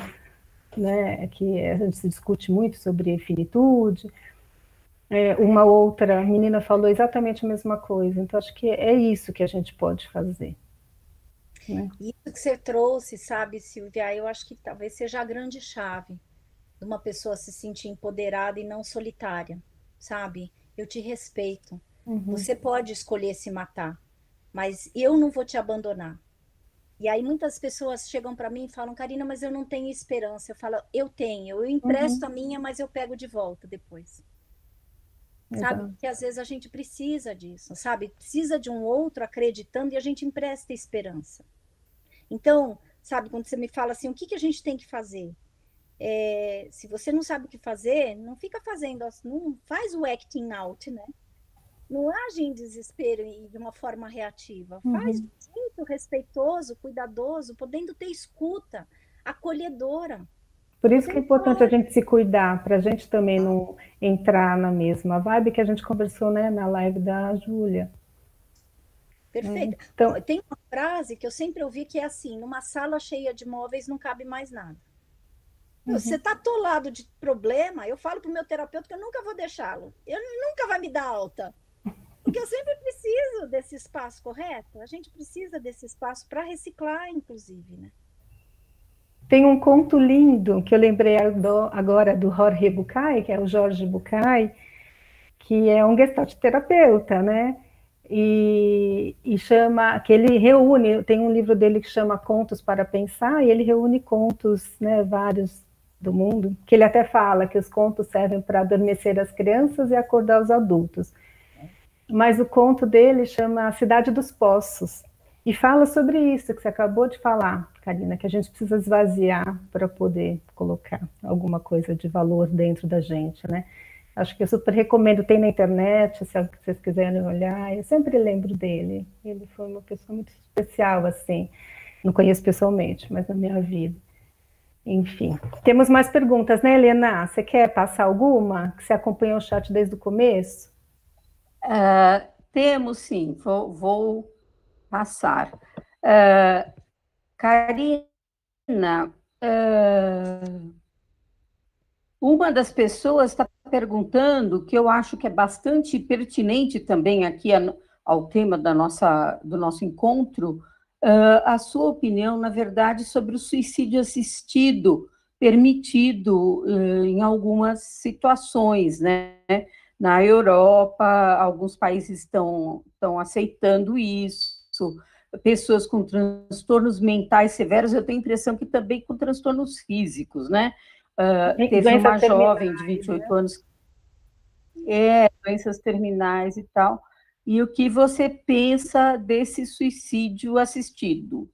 né? Que a gente se discute muito sobre finitude. É, uma outra menina falou exatamente a mesma coisa, então acho que é isso que a gente pode fazer. Né? Isso que você trouxe, sabe, Silvia, eu acho que talvez seja a grande chave de uma pessoa se sentir empoderada e não solitária, sabe? Eu te respeito, uhum. Você pode escolher se matar, mas eu não vou te abandonar. E aí muitas pessoas chegam para mim e falam, Karina, mas eu não tenho esperança. Eu falo, eu tenho, eu empresto uhum. a minha, mas eu pego de volta depois. Sabe? Exato. Que às vezes a gente precisa disso, sabe? Precisa de um outro acreditando e a gente empresta esperança. Então, sabe, quando você me fala assim, o que, que a gente tem que fazer? É, se você não sabe o que fazer, não fica fazendo, não faz o acting out, né? Não age em desespero e de uma forma reativa. Uhum. Faz um jeito respeitoso, cuidadoso, podendo ter escuta, acolhedora. Por isso que é importante a gente se cuidar, para a gente também não entrar na mesma vibe que a gente conversou, né, na live da Júlia. Perfeito. Então, tem uma frase que eu sempre ouvi que é assim, numa sala cheia de móveis não cabe mais nada. Uhum. Você está atolado de problema, eu falo para o meu terapeuta que eu nunca vou deixá-lo. Ele nunca vai me dar alta. Porque eu sempre preciso desse espaço, correto? A gente precisa desse espaço para reciclar, inclusive, né? Tem um conto lindo que eu lembrei agora do Jorge Bucay, que é o Jorge Bucay, que é um gestalt terapeuta, né? e, e chama, que ele reúne, tem um livro dele que chama Contos para Pensar, e ele reúne contos, né, vários do mundo, que ele até fala que os contos servem para adormecer as crianças e acordar os adultos. Mas o conto dele chama A Cidade dos Poços, e fala sobre isso que você acabou de falar, Karina, que a gente precisa esvaziar para poder colocar alguma coisa de valor dentro da gente, né? Acho que eu super recomendo, tem na internet, se vocês quiserem olhar, eu sempre lembro dele. Ele foi uma pessoa muito especial, assim, não conheço pessoalmente, mas na minha vida. Enfim, temos mais perguntas, né, Helena? Você quer passar alguma? Que você acompanhou o chat desde o começo? Uh, temos sim, vou, vou passar. Uh, Karina, uh, uma das pessoas está perguntando, que eu acho que é bastante pertinente também aqui ao tema da nossa, do nosso encontro, uh, a sua opinião, na verdade, sobre o suicídio assistido, permitido uh, em algumas situações, né? Na Europa, alguns países estão, estão aceitando isso, pessoas com transtornos mentais severos, eu tenho a impressão que também com transtornos físicos, né? Uh, teve uma jovem de vinte e oito né? anos, é, doenças terminais e tal, e o que você pensa desse suicídio assistido?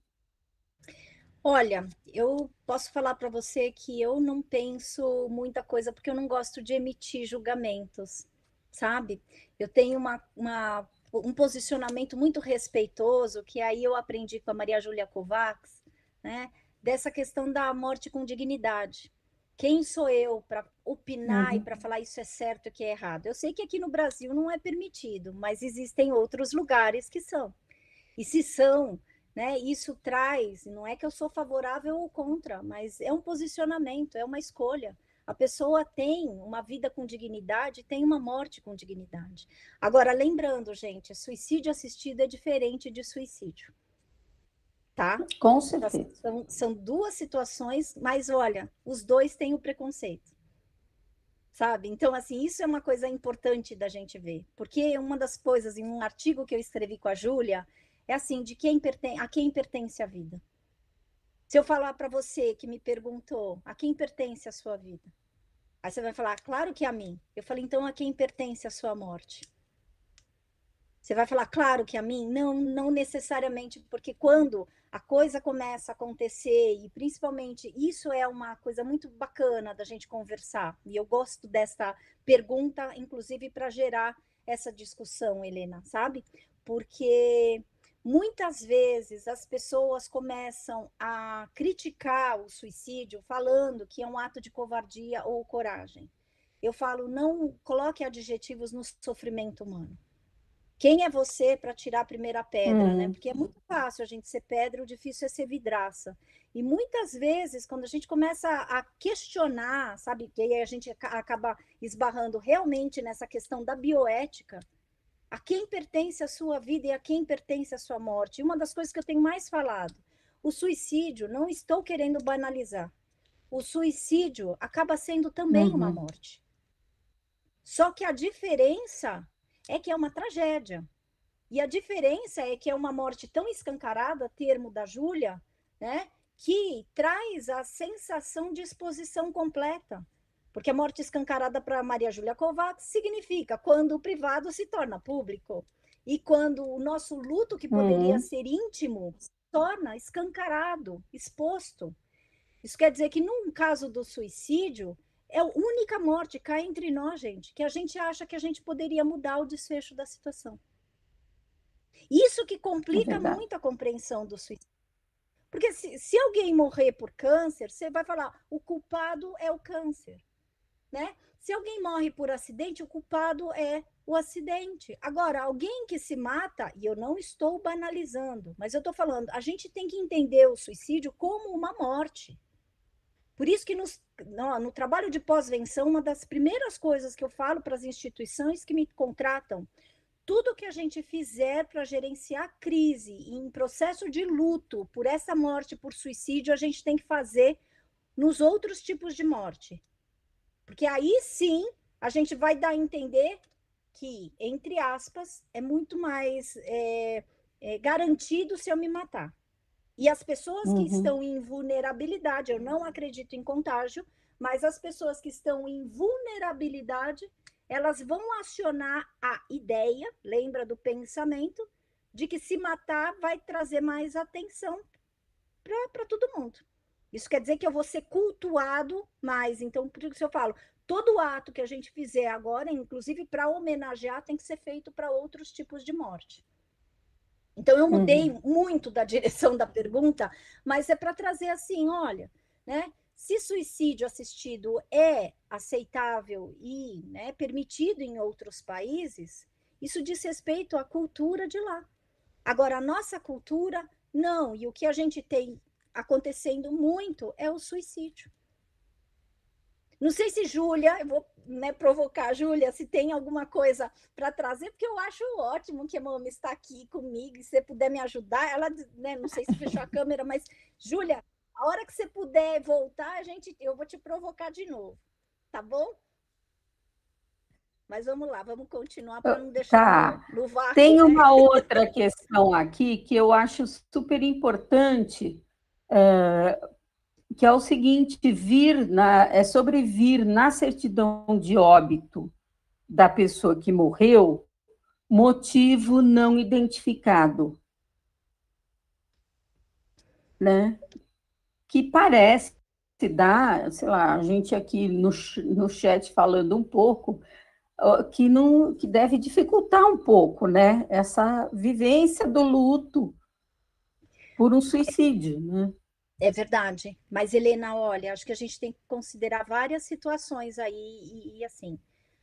Olha, eu posso falar para você que eu não penso muita coisa, porque eu não gosto de emitir julgamentos, sabe? Eu tenho uma, uma, um posicionamento muito respeitoso, que aí eu aprendi com a Maria Júlia Kovacs, né? Dessa questão da morte com dignidade. Quem sou eu para opinar uhum. e para falar isso é certo e que é errado? Eu sei que aqui no Brasil não é permitido, mas existem outros lugares que são. E se são, né, isso traz, não é que eu sou favorável ou contra, mas é um posicionamento, é uma escolha. A pessoa tem uma vida com dignidade, tem uma morte com dignidade. Agora, lembrando, gente, suicídio assistido é diferente de suicídio. Tá? Com certeza. São, são duas situações, mas olha, os dois têm o preconceito, sabe? Então, assim, isso é uma coisa importante da gente ver, porque uma das coisas, em um artigo que eu escrevi com a Júlia, é assim, de quem pertence, a quem pertence a vida. Se eu falar para você que me perguntou, a quem pertence a sua vida? Aí você vai falar, claro que a mim. Eu falei, então a quem pertence a sua morte? Você vai falar, claro que a mim? Não, não necessariamente, porque quando a coisa começa a acontecer, e principalmente isso é uma coisa muito bacana da gente conversar, e eu gosto dessa pergunta, inclusive para gerar essa discussão, Helena, sabe? Porque muitas vezes as pessoas começam a criticar o suicídio falando que é um ato de covardia ou coragem. Eu falo, não coloque adjetivos no sofrimento humano. Quem é você para tirar a primeira pedra, uhum. né? Porque é muito fácil a gente ser pedra, o difícil é ser vidraça. E muitas vezes, quando a gente começa a questionar, sabe, que aí a gente acaba esbarrando realmente nessa questão da bioética, a quem pertence a sua vida e a quem pertence a sua morte. E uma das coisas que eu tenho mais falado, o suicídio, não estou querendo banalizar, o suicídio acaba sendo também uhum. uma morte. Só que a diferença é que é uma tragédia. E a diferença é que é uma morte tão escancarada, termo da Júlia, né, que traz a sensação de exposição completa. Porque a morte escancarada para Maria Júlia Kovacs significa quando o privado se torna público. E quando o nosso luto, que poderia uhum. ser íntimo, se torna escancarado, exposto. Isso quer dizer que, num caso do suicídio, é a única morte cá entre nós, gente, que a gente acha que a gente poderia mudar o desfecho da situação. Isso que complica é muito a compreensão do suicídio. Porque se, se alguém morrer por câncer, você vai falar, o culpado é o câncer. Né? Se alguém morre por acidente, o culpado é o acidente. Agora, alguém que se mata, e eu não estou banalizando, mas eu estou falando, a gente tem que entender o suicídio como uma morte. Por isso que nos, no, no trabalho de pós-venção, uma das primeiras coisas que eu falo para as instituições que me contratam, tudo que a gente fizer para gerenciar a crise em processo de luto por essa morte, por suicídio, a gente tem que fazer nos outros tipos de morte. Porque aí sim, a gente vai dar a entender que, entre aspas, é muito mais é, é, garantido se eu me matar. E as pessoas Uhum. que estão em vulnerabilidade, eu não acredito em contágio, mas as pessoas que estão em vulnerabilidade, elas vão acionar a ideia, lembra do pensamento, de que se matar vai trazer mais atenção para todo mundo. Isso quer dizer que eu vou ser cultuado mais. Então, por isso que eu falo, todo ato que a gente fizer agora, inclusive para homenagear, tem que ser feito para outros tipos de morte. Então, eu mudei uhum. muito da direção da pergunta, mas é para trazer assim, olha, né? Se suicídio assistido é aceitável e, né, permitido em outros países, isso diz respeito à cultura de lá. Agora, a nossa cultura, não. E o que a gente tem acontecendo muito é o suicídio. Não sei se Júlia, eu vou, né, provocar a Júlia, se tem alguma coisa para trazer, porque eu acho ótimo que a Mami está aqui comigo, e se você puder me ajudar, ela, né, não sei se fechou a câmera, mas, Júlia, a hora que você puder voltar, a gente, eu vou te provocar de novo, tá bom? Mas vamos lá, vamos continuar para não deixar tá. no, no vácuo. Tem né? uma outra questão aqui que eu acho super importante, é, que é o seguinte, vir na, é sobre vir na certidão de óbito da pessoa que morreu, motivo não identificado, né? Que parece dar, sei lá, a gente aqui no, no chat falando um pouco, que, não, que deve dificultar um pouco, né? Essa vivência do luto por um suicídio, né? É verdade. Mas, Helena, olha, acho que a gente tem que considerar várias situações aí, e, e assim,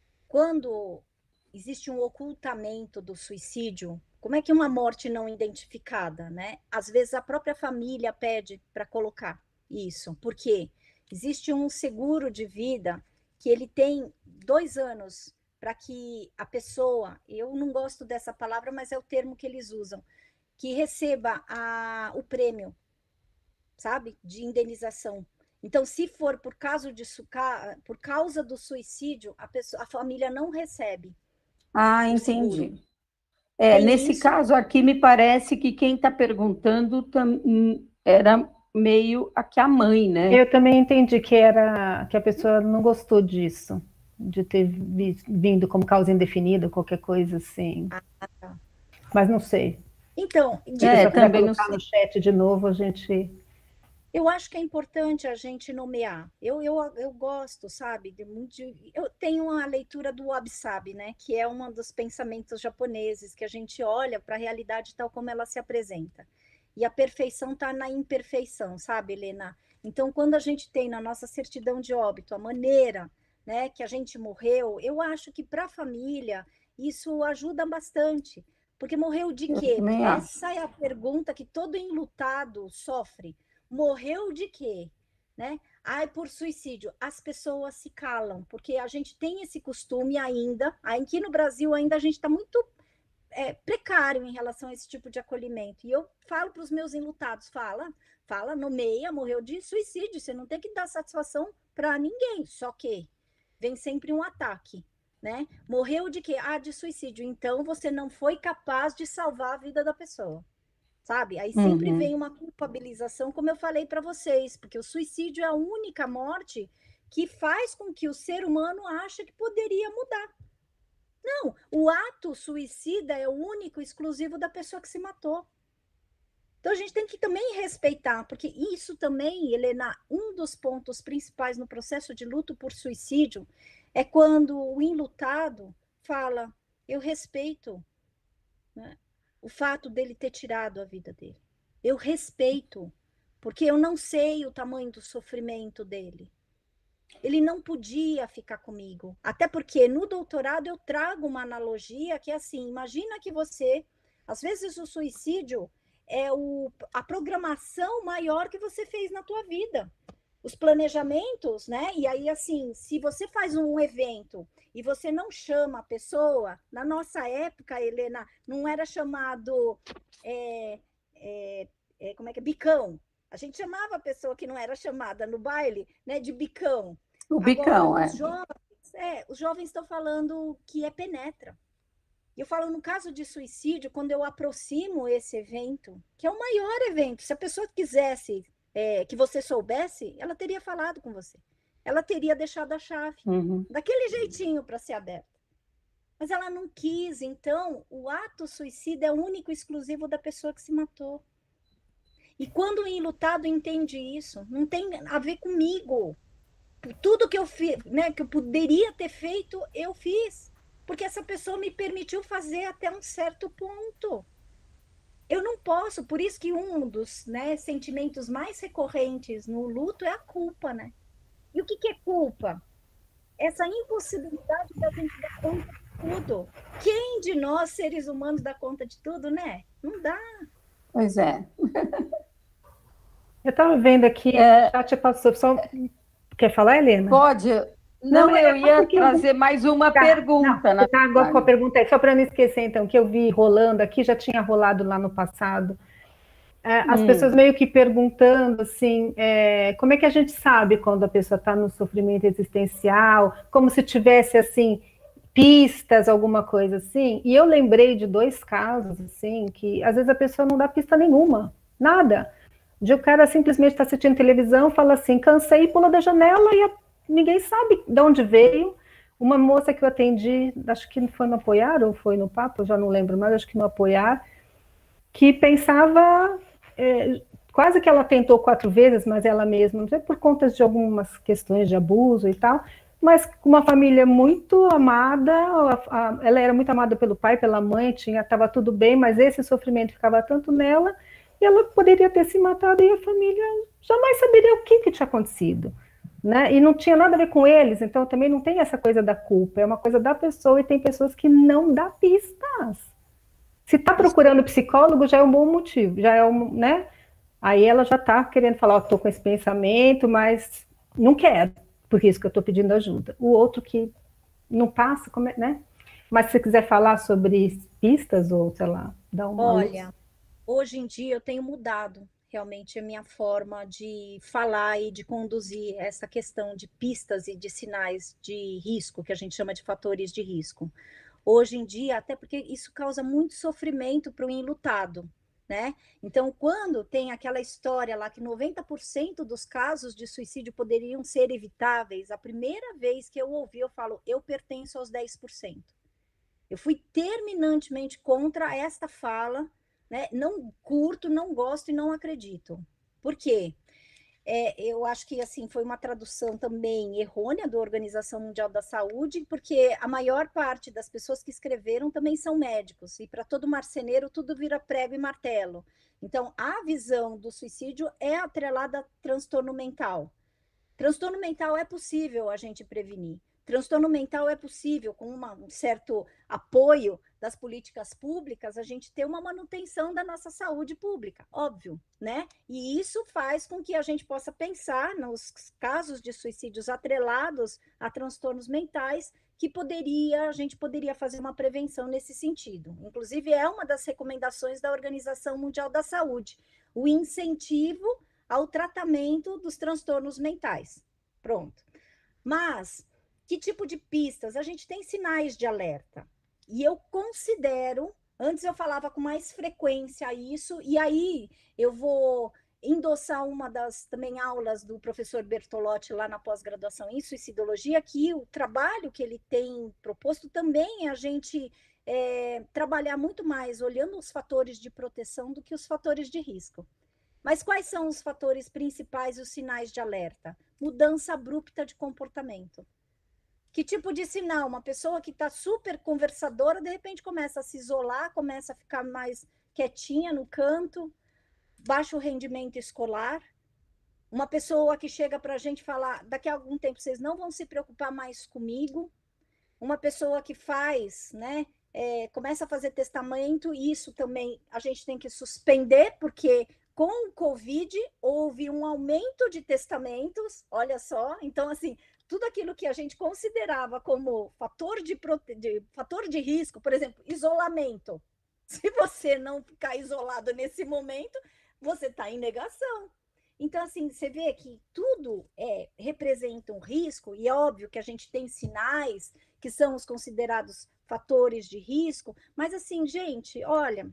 quando existe um ocultamento do suicídio, como é que uma morte não identificada, né? Às vezes a própria família pede para colocar isso, porque existe um seguro de vida que ele tem dois anos para que a pessoa, eu não gosto dessa palavra, mas é o termo que eles usam, que receba a, o prêmio, sabe, de indenização. Então, se for por causa, de, por causa do suicídio, a, pessoa, a família não recebe. Ah, entendi. É, nesse isso? caso aqui, me parece que quem está perguntando era meio aqui a mãe, né? Eu também entendi que era que a pessoa não gostou disso, de ter vindo como causa indefinida, qualquer coisa assim. Ah, tá. Mas não sei. Então, se é, eu também colocar não no chat de novo, a gente... Eu acho que é importante a gente nomear. Eu, eu, eu gosto, sabe? De muito, eu tenho uma leitura do Wabi-Sabi, né? Que é um dos pensamentos japoneses, que a gente olha para a realidade tal como ela se apresenta. E a perfeição está na imperfeição, sabe, Helena? Então, quando a gente tem na nossa certidão de óbito a maneira, né, que a gente morreu, eu acho que para a família isso ajuda bastante. Porque morreu de quê? Essa é a pergunta que todo enlutado sofre. Morreu de quê? Né? Ai, por suicídio. As pessoas se calam, porque a gente tem esse costume ainda, aqui no Brasil ainda a gente está muito é, precário em relação a esse tipo de acolhimento. E eu falo para os meus enlutados, fala, fala, nomeia, morreu de suicídio, você não tem que dar satisfação para ninguém, só que vem sempre um ataque, né? Morreu de quê? Ah, de suicídio. Então, você não foi capaz de salvar a vida da pessoa. Sabe? Aí sempre uhum. vem uma culpabilização, como eu falei para vocês, porque o suicídio é a única morte que faz com que o ser humano ache que poderia mudar. Não, o ato suicida é o único, exclusivo da pessoa que se matou. Então a gente tem que também respeitar, porque isso também, Helena, um dos pontos principais no processo de luto por suicídio é quando o enlutado fala, eu respeito, né, o fato dele ter tirado a vida dele. Eu respeito, porque eu não sei o tamanho do sofrimento dele. Ele não podia ficar comigo. Até porque no doutorado eu trago uma analogia que é assim, imagina que você, às vezes o suicídio é o, a programação maior que você fez na tua vida. Os planejamentos, né? E aí, assim, se você faz um evento e você não chama a pessoa, na nossa época, Helena, não era chamado, é, é, é, como é que é? Bicão. A gente chamava a pessoa que não era chamada no baile, né, de bicão. O bicão, Agora, é. os jovens, é, os jovens estão falando que é penetra. Eu falo, no caso de suicídio, quando eu aproximo esse evento, que é o maior evento, se a pessoa quisesse é, que você soubesse, ela teria falado com você. Ela teria deixado a chave, uhum. daquele jeitinho para ser aberta. Mas ela não quis, então o ato suicida é único e exclusivo da pessoa que se matou. E quando o enlutado entende isso, não tem a ver comigo. Tudo que eu fiz, né, que eu poderia ter feito, eu fiz. Porque essa pessoa me permitiu fazer até um certo ponto. Eu não posso, por isso que um dos, né, sentimentos mais recorrentes no luto é a culpa, né? E o que, que é culpa? Essa impossibilidade da gente dar conta de tudo. Quem de nós, seres humanos, dá conta de tudo, né? Não dá. Pois é. Eu estava vendo aqui, é... já te passou, só... Quer falar, Helena? Pode. Não, não eu ia trazer eu... mais uma tá, pergunta. Não, tá, agora com a pergunta aí, só para não esquecer, então, que eu vi rolando aqui, já tinha rolado lá no passado. É, as hum. pessoas meio que perguntando, assim, é, como é que a gente sabe quando a pessoa está no sofrimento existencial, como se tivesse, assim, pistas, alguma coisa assim. E eu lembrei de dois casos, assim, que às vezes a pessoa não dá pista nenhuma, nada. De o cara simplesmente está assistindo televisão, fala assim, cansei e pula da janela e a ninguém sabe de onde veio. Uma moça que eu atendi, acho que foi no Apoiar ou foi no Papo, já não lembro mais, acho que no Apoiar, que pensava, é, quase que ela tentou quatro vezes, mas ela mesma, não sei, por conta de algumas questões de abuso e tal, mas com uma família muito amada, a, a, ela era muito amada pelo pai, pela mãe, tinha, estava tudo bem, mas esse sofrimento ficava tanto nela, e ela poderia ter se matado e a família jamais saberia o que, que tinha acontecido. Né? E não tinha nada a ver com eles, então também não tem essa coisa da culpa, é uma coisa da pessoa e tem pessoas que não dá pistas. Se está procurando psicólogo, já é um bom motivo, já é um, né? Aí ela já está querendo falar, ó, estou com esse pensamento, mas não quero, por isso que eu estou pedindo ajuda. O outro que não passa, como é, né? Mas se você quiser falar sobre pistas, ou sei lá, dá uma... Olha, luz. Hoje em dia eu tenho mudado realmente a minha forma de falar e de conduzir essa questão de pistas e de sinais de risco, que a gente chama de fatores de risco. Hoje em dia, até porque isso causa muito sofrimento para o enlutado, né? Então, quando tem aquela história lá que noventa por cento dos casos de suicídio poderiam ser evitáveis, a primeira vez que eu ouvi, eu falo, eu pertenço aos dez por cento. Eu fui terminantemente contra esta fala, né? Não curto, não gosto e não acredito. Por quê? É, eu acho que assim foi uma tradução também errônea da Organização Mundial da Saúde, porque a maior parte das pessoas que escreveram também são médicos, e para todo marceneiro tudo vira prego e martelo. Então, a visão do suicídio é atrelada a transtorno mental. Transtorno mental é possível a gente prevenir. Transtorno mental é possível, com uma, um certo apoio das políticas públicas, a gente ter uma manutenção da nossa saúde pública, óbvio, né? E isso faz com que a gente possa pensar nos casos de suicídios atrelados a transtornos mentais, que poderia, a gente poderia fazer uma prevenção nesse sentido. Inclusive, é uma das recomendações da Organização Mundial da Saúde, o incentivo ao tratamento dos transtornos mentais. Pronto. Mas... que tipo de pistas? A gente tem sinais de alerta. E eu considero, antes eu falava com mais frequência isso, e aí eu vou endossar uma das também aulas do professor Bertolotti lá na pós-graduação em suicidologia, que o trabalho que ele tem proposto também é a gente é, trabalhar muito mais olhando os fatores de proteção do que os fatores de risco. Mas quais são os fatores principais e os sinais de alerta? Mudança abrupta de comportamento. Que tipo de sinal? Uma pessoa que está super conversadora, de repente começa a se isolar, começa a ficar mais quietinha no canto, baixo rendimento escolar. Uma pessoa que chega para a gente falar, daqui a algum tempo vocês não vão se preocupar mais comigo. Uma pessoa que faz, né, é, começa a fazer testamento, e isso também a gente tem que suspender, porque com o Covid houve um aumento de testamentos, olha só, então assim... tudo aquilo que a gente considerava como fator de, prote... de, fator de risco, por exemplo, isolamento. Se você não ficar isolado nesse momento, você está em negação. Então, assim, você vê que tudo é, representa um risco, e é óbvio que a gente tem sinais que são os considerados fatores de risco, mas assim, gente, olha,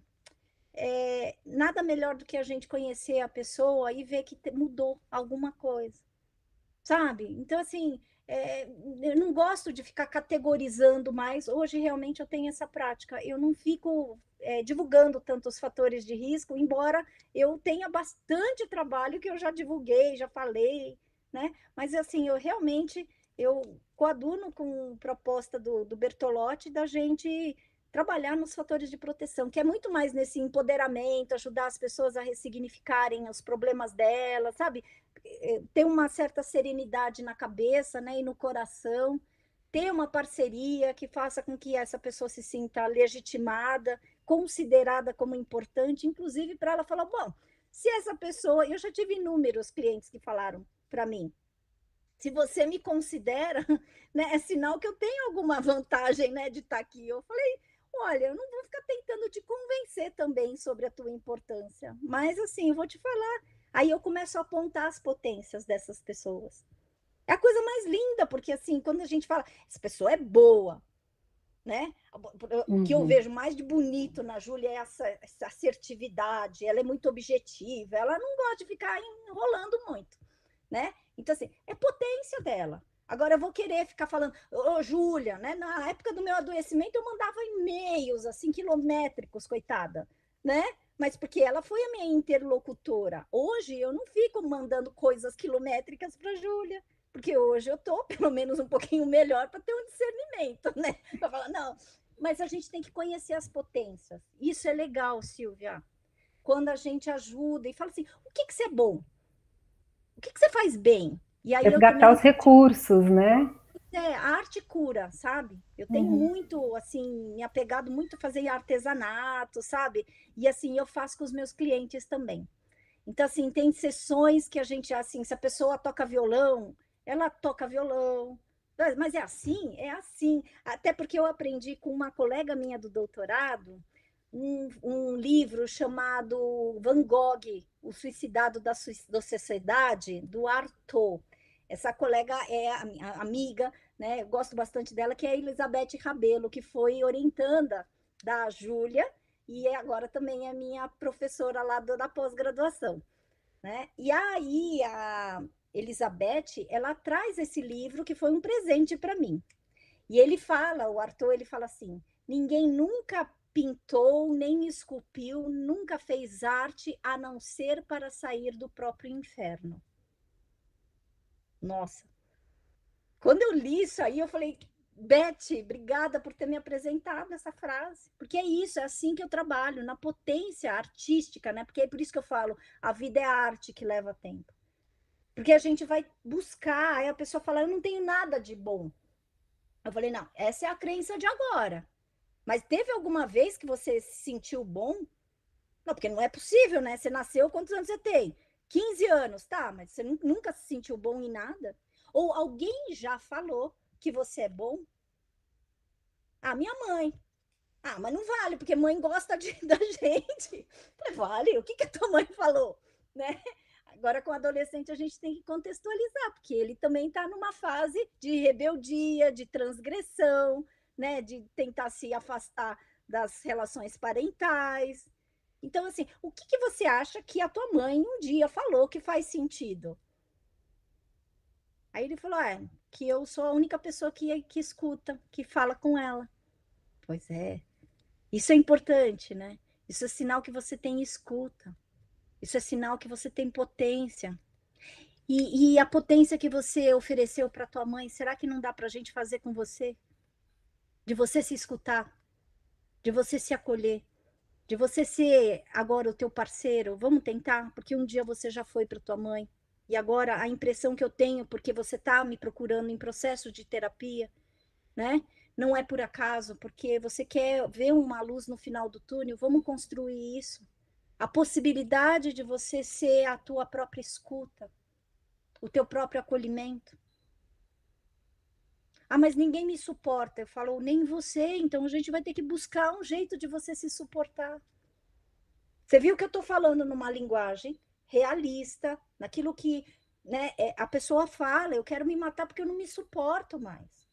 é, nada melhor do que a gente conhecer a pessoa e ver que mudou alguma coisa, sabe? Então, assim, é, eu não gosto de ficar categorizando mais. Hoje, realmente, eu tenho essa prática. Eu não fico é, divulgando tantos fatores de risco, embora eu tenha bastante trabalho que eu já divulguei, já falei, né? Mas, assim, eu realmente, eu coaduno com proposta do, do Bertolotti da gente trabalhar nos fatores de proteção, que é muito mais nesse empoderamento, ajudar as pessoas a ressignificarem os problemas delas, sabe? Ter uma certa serenidade na cabeça, né, e no coração, ter uma parceria que faça com que essa pessoa se sinta legitimada, considerada como importante, inclusive para ela falar, bom, se essa pessoa, eu já tive inúmeros clientes que falaram para mim, se você me considera, né, é sinal que eu tenho alguma vantagem, né, de estar aqui. Eu falei, olha, eu não vou ficar tentando te convencer também sobre a tua importância, mas assim, eu vou te falar. Aí eu começo a apontar as potências dessas pessoas. É a coisa mais linda, porque assim, quando a gente fala, essa pessoa é boa, né? O que eu Uhum. vejo mais de bonito na Júlia é essa, essa assertividade, ela é muito objetiva, ela não gosta de ficar enrolando muito, né? Então, assim, é potência dela. Agora eu vou querer ficar falando, ô, Júlia, né? Na época do meu adoecimento, eu mandava e-mails assim, quilométricos, coitada, né? Mas porque ela foi a minha interlocutora. Hoje eu não fico mandando coisas quilométricas para a Júlia, porque hoje eu estou, pelo menos, um pouquinho melhor para ter um discernimento, né? Para falar, não, mas a gente tem que conhecer as potências. Isso é legal, Silvia. Quando a gente ajuda e fala assim, o que, que você é bom? O que, que você faz bem? E aí eu Resgatar também os recursos, né? é, a arte cura, sabe? Eu tenho Uhum. muito, assim, me apegado muito a fazer artesanato, sabe? E assim, eu faço com os meus clientes também. Então, assim, tem sessões que a gente, assim, se a pessoa toca violão, ela toca violão. Mas é assim? É assim. Até porque eu aprendi com uma colega minha do doutorado um, um livro chamado Van Gogh, O Suicidado da, da Sociedade, do Artaud. Essa colega é a amiga, né? Eu gosto bastante dela, que é a Elizabeth Rabelo, que foi orientanda da Júlia e agora também é minha professora lá da pós-graduação, né? E aí a Elizabeth, ela traz esse livro que foi um presente para mim. E ele fala, o Artaud, ele fala assim: ninguém nunca pintou, nem esculpiu, nunca fez arte a não ser para sair do próprio inferno. Nossa. Quando eu li isso aí, eu falei, Beth, obrigada por ter me apresentado essa frase, porque é isso, é assim que eu trabalho, na potência artística, né? Porque é por isso que eu falo, a vida é a arte que leva tempo. Porque a gente vai buscar, aí a pessoa fala, eu não tenho nada de bom. Eu falei, não, essa é a crença de agora. Mas teve alguma vez que você se sentiu bom? Não, porque não é possível, né? Você nasceu, quantos anos você tem? quinze anos, tá? Mas você nunca se sentiu bom em nada? Ou alguém já falou que você é bom? Ah, minha mãe. Ah, mas não vale, porque mãe gosta de, da gente. Vale, o que, que a tua mãe falou? Né? Agora, com o adolescente, a gente tem que contextualizar, porque ele também está numa fase de rebeldia, de transgressão, né? De tentar se afastar das relações parentais. Então, assim, o que, que você acha que a tua mãe um dia falou que faz sentido? Aí ele falou, é, que eu sou a única pessoa que, que escuta, que fala com ela. Pois é, isso é importante, né? Isso é sinal que você tem escuta. Isso é sinal que você tem potência. E, e a potência que você ofereceu para tua mãe, será que não dá para a gente fazer com você? De você se escutar, de você se acolher, de você ser agora o teu parceiro. Vamos tentar, porque um dia você já foi para tua mãe. E agora a impressão que eu tenho, porque você está me procurando em processo de terapia, né? Não é por acaso, porque você quer ver uma luz no final do túnel. Vamos construir isso. A possibilidade de você ser a tua própria escuta, o teu próprio acolhimento. Ah, mas ninguém me suporta. Eu falo, nem você, então a gente vai ter que buscar um jeito de você se suportar. Você viu que eu estou falando numa linguagem realista, naquilo que, né, a pessoa fala, eu quero me matar porque eu não me suporto mais.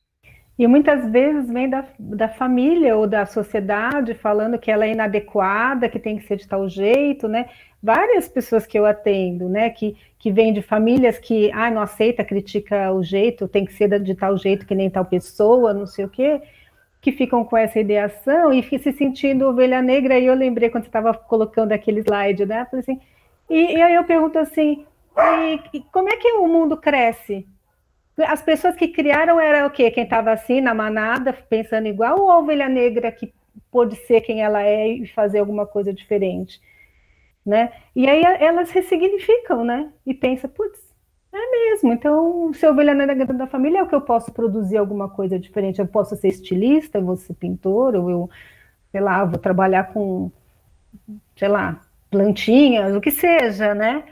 E muitas vezes vem da, da família ou da sociedade falando que ela é inadequada, que tem que ser de tal jeito, né? Várias pessoas que eu atendo, né, que, que vêm de famílias que, ah, não aceita, critica o jeito, tem que ser de tal jeito que nem tal pessoa, não sei o quê, que ficam com essa ideação e se sentindo ovelha negra. E eu lembrei quando você estava colocando aquele slide, né? Falei assim, e, e aí eu pergunto assim, e, e como é que o mundo cresce? As pessoas que criaram era o quê? Quem estava assim, na manada, pensando igual, ou a ovelha negra que pôde ser quem ela é e fazer alguma coisa diferente, né? E aí elas ressignificam, né? E pensa, putz, é mesmo, então se a ovelha negra da família é o que eu posso produzir alguma coisa diferente, eu posso ser estilista, eu vou ser pintor, ou eu, sei lá, vou trabalhar com, sei lá, plantinhas, o que seja, né?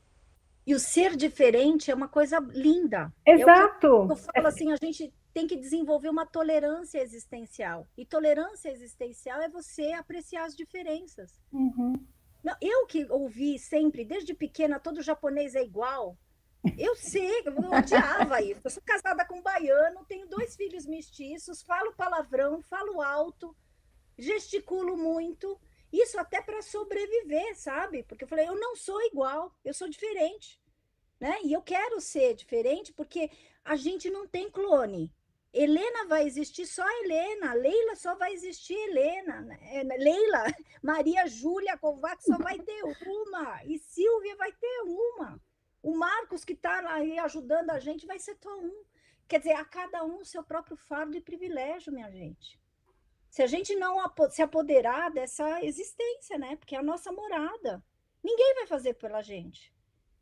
E o ser diferente é uma coisa linda. Exato. É o que eu falo assim, a gente tem que desenvolver uma tolerância existencial. E tolerância existencial é você apreciar as diferenças. Uhum. Não, eu que ouvi sempre, desde pequena, todo japonês é igual. Eu sei, eu odiava isso. Eu sou casada com um baiano, tenho dois filhos mestiços, falo palavrão, falo alto, gesticulo muito. Isso até para sobreviver, sabe? Porque eu falei, eu não sou igual, eu sou diferente, né? E eu quero ser diferente porque a gente não tem clone. Helena vai existir só Helena, Leila só vai existir Helena, Leila, Maria Júlia Kovacs só vai ter uma, e Silvia vai ter uma. O Marcos, que está aí ajudando a gente, vai ser só um. Quer dizer, a cada um o seu próprio fardo e privilégio, minha gente. Se a gente não se apoderar dessa existência, né? Porque é a nossa morada. Ninguém vai fazer pela gente.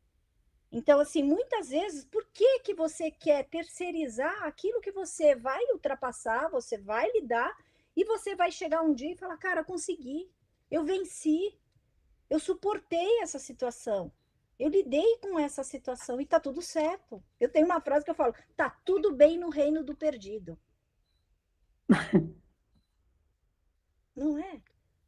Então, assim, muitas vezes, por que que você quer terceirizar aquilo que você vai ultrapassar, você vai lidar, e você vai chegar um dia e falar, cara, consegui, eu venci, eu suportei essa situação, eu lidei com essa situação e tá tudo certo. Eu tenho uma frase que eu falo, tá tudo bem no reino do perdido. Não é?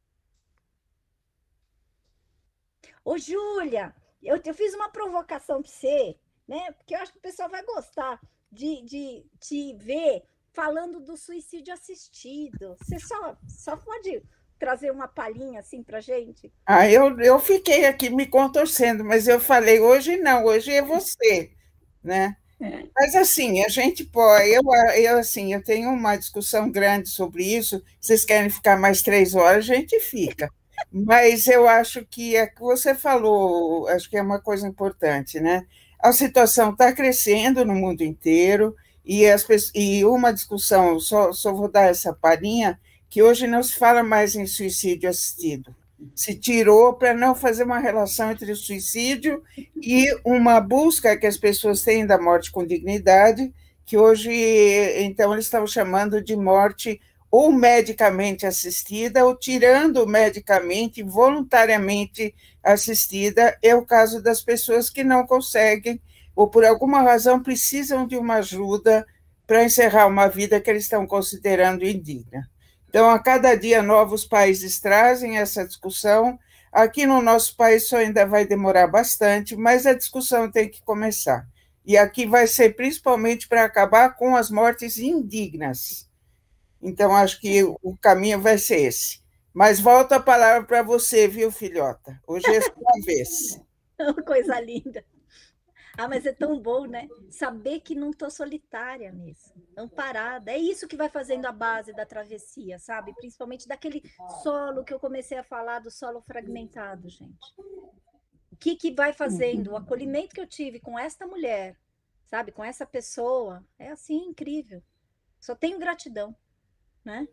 Ô, Júlia, eu, eu fiz uma provocação para você, né? Porque eu acho que o pessoal vai gostar de, de te ver falando do suicídio assistido. Você só, só pode trazer uma palhinha assim para gente? Ah, eu, eu fiquei aqui me contorcendo, mas eu falei, hoje não, hoje é você, né? É. Mas assim, a gente pode, eu, eu assim, eu tenho uma discussão grande sobre isso, vocês querem ficar mais três horas, a gente fica. Mas eu acho que é que você falou, acho que é uma coisa importante, né? A situação está crescendo no mundo inteiro, e, as, e uma discussão, só, só vou dar essa palhinha, que hoje não se fala mais em suicídio assistido. Se tirou para não fazer uma relação entre o suicídio e uma busca que as pessoas têm da morte com dignidade, que hoje, então, eles estão chamando de morte ou medicamente assistida, ou tirando medicamente, voluntariamente assistida, é o caso das pessoas que não conseguem, ou por alguma razão precisam de uma ajuda para encerrar uma vida que eles estão considerando indigna. Então, a cada dia, novos países trazem essa discussão. Aqui no nosso país isso ainda vai demorar bastante, mas a discussão tem que começar. E aqui vai ser principalmente para acabar com as mortes indignas. Então, acho que o caminho vai ser esse. Mas volto a palavra para você, viu, filhota? Hoje é a sua vez. Coisa linda. Ah, mas é tão bom, né? Saber que não estou solitária nisso, amparada. É isso que vai fazendo a base da travessia, sabe? Principalmente daquele solo que eu comecei a falar, do solo fragmentado, gente. O que, que vai fazendo? O acolhimento que eu tive com esta mulher, sabe? Com essa pessoa, é assim, incrível. Só tenho gratidão, né?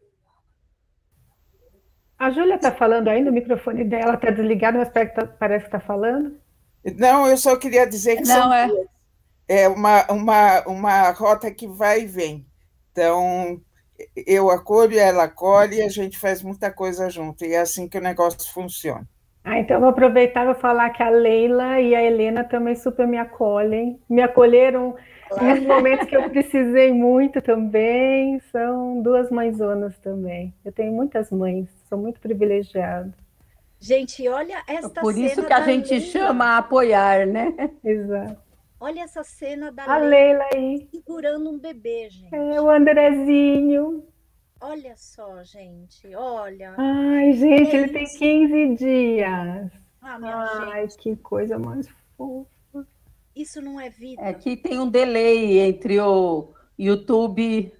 A Júlia está falando ainda, o microfone dela está desligado, mas parece que está falando. Não, eu só queria dizer que Não, são é... é uma, uma, uma rota que vai e vem. Então, eu acolho, ela acolhe, e a gente faz muita coisa junto, e é assim que o negócio funciona. Ah, então eu vou aproveitar e vou falar que a Leila e a Helena também super me acolhem, me acolheram nos momentos que eu precisei muito também, são duas mãezonas também. Eu tenho muitas mães, sou muito privilegiada. Gente, olha esta Por isso cena que a da gente Leila. chama apoiar, né? Exato. Olha essa cena da A Leila Leila aí. segurando um bebê, gente. É, o Andrezinho. Olha só, gente, olha. Ai, gente, É ele tem isso. quinze dias. Ah, minha Ai, gente, que coisa mais fofa. isso não é É vida. que tem um delay entre o YouTube.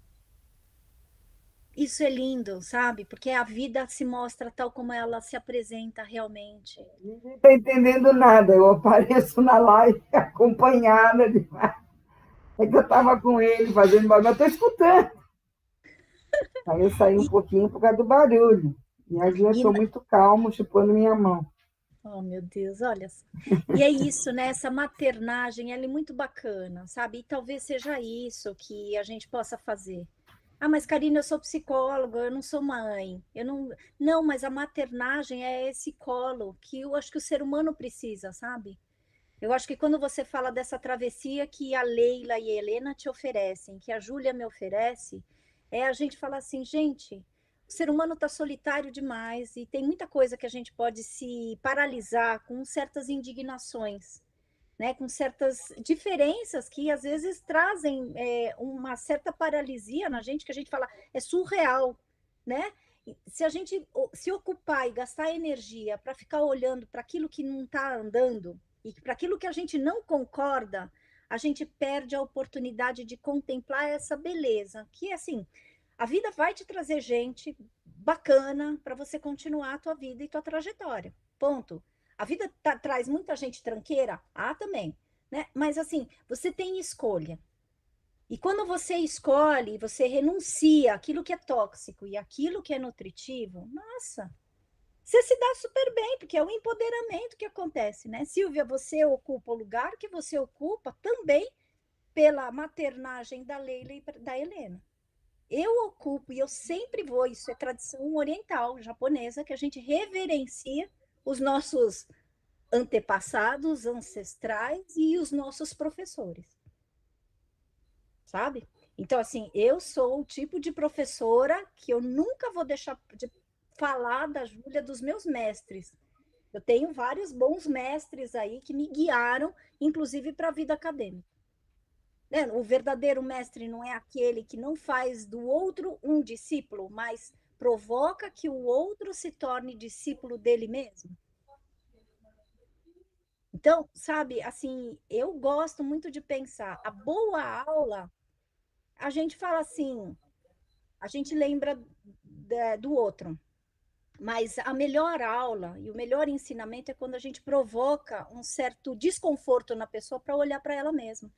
Isso é lindo, sabe? Porque a vida se mostra tal como ela se apresenta realmente. Ninguém está entendendo nada. Eu apareço na live acompanhada. De... É que eu estava com ele fazendo bagulho, eu estou escutando. Aí eu saí um E, pouquinho por causa do barulho. E aí eu e estou muito calmo, chupando minha mão. oh, meu Deus, olha só. E é isso, né? Essa maternagem, ela é muito bacana, sabe? E talvez seja isso que a gente possa fazer. Ah, mas Karina, eu sou psicóloga, eu não sou mãe. Eu não, não, mas a maternagem é esse colo que eu acho que o ser humano precisa, sabe? Eu acho que quando você fala dessa travessia que a Leila e a Helena te oferecem, que a Júlia me oferece, é a gente falar assim, gente, o ser humano está solitário demais e tem muita coisa que a gente pode se paralisar com certas indignações, né, com certas diferenças que às vezes trazem é, uma certa paralisia na gente, que a gente fala, é surreal, né? Se a gente se ocupar e gastar energia para ficar olhando para aquilo que não está andando, e para aquilo que a gente não concorda, a gente perde a oportunidade de contemplar essa beleza, que assim, a vida vai te trazer gente bacana para você continuar a tua vida e tua trajetória. Ponto. A vida tá, traz muita gente tranqueira? Ah, também. Né? Mas assim, você tem escolha. E quando você escolhe, você renuncia aquilo que é tóxico e aquilo que é nutritivo, nossa, você se dá super bem, porque é o empoderamento que acontece, né? Silvia, você ocupa o lugar que você ocupa também pela maternagem da Leila e da Helena. Eu ocupo, e eu sempre vou, isso é tradição oriental, japonesa, que a gente reverencia os nossos antepassados, ancestrais e os nossos professores. Sabe? Então, assim, eu sou o tipo de professora que eu nunca vou deixar de falar da Júlia, dos meus mestres. Eu tenho vários bons mestres aí que me guiaram, inclusive para a vida acadêmica. Né? O verdadeiro mestre não é aquele que não faz do outro um discípulo, mas provoca que o outro se torne discípulo dele mesmo. Então, sabe, assim, eu gosto muito de pensar, a boa aula, a gente fala assim, a gente lembra do outro, mas a melhor aula e o melhor ensinamento é quando a gente provoca um certo desconforto na pessoa para olhar para ela mesma.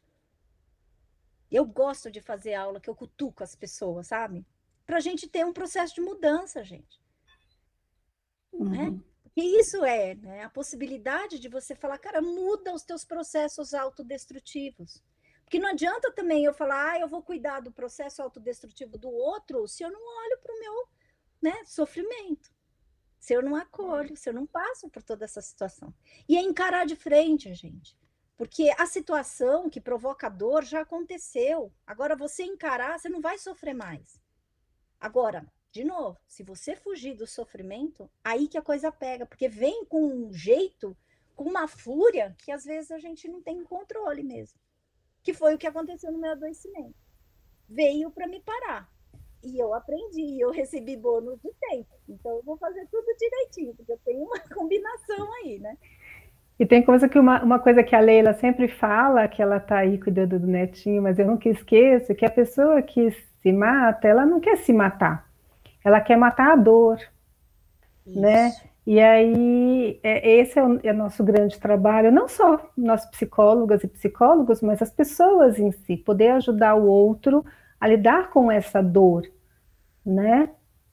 Eu gosto de fazer aula que eu cutuco as pessoas, sabe? Para a gente ter um processo de mudança, gente. Uhum. Né? E isso é, né, a possibilidade de você falar, cara, muda os teus processos autodestrutivos. Porque não adianta também eu falar, ah, eu vou cuidar do processo autodestrutivo do outro se eu não olho para o meu, né, sofrimento. Se eu não acolho, se eu não passo por toda essa situação. E é encarar de frente, gente. Porque a situação que provoca dor já aconteceu. Agora, você encarar, você não vai sofrer mais. Agora, de novo, se você fugir do sofrimento, aí que a coisa pega. Porque vem com um jeito, com uma fúria, que às vezes a gente não tem controle mesmo. Que foi o que aconteceu no meu adoecimento. Veio para me parar. E eu aprendi, eu recebi bônus de tempo. Então, eu vou fazer tudo direitinho, porque eu tenho uma combinação aí, né? E tem coisa que uma, uma coisa que a Leila sempre fala, que ela está aí cuidando do netinho, mas eu nunca esqueço, que a pessoa que se mata, ela não quer se matar. Ela quer matar a dor, Isso. Né? E aí, é, esse é o, é o nosso grande trabalho, não só nós psicólogas e psicólogos, mas as pessoas em si, poder ajudar o outro a lidar com essa dor, né?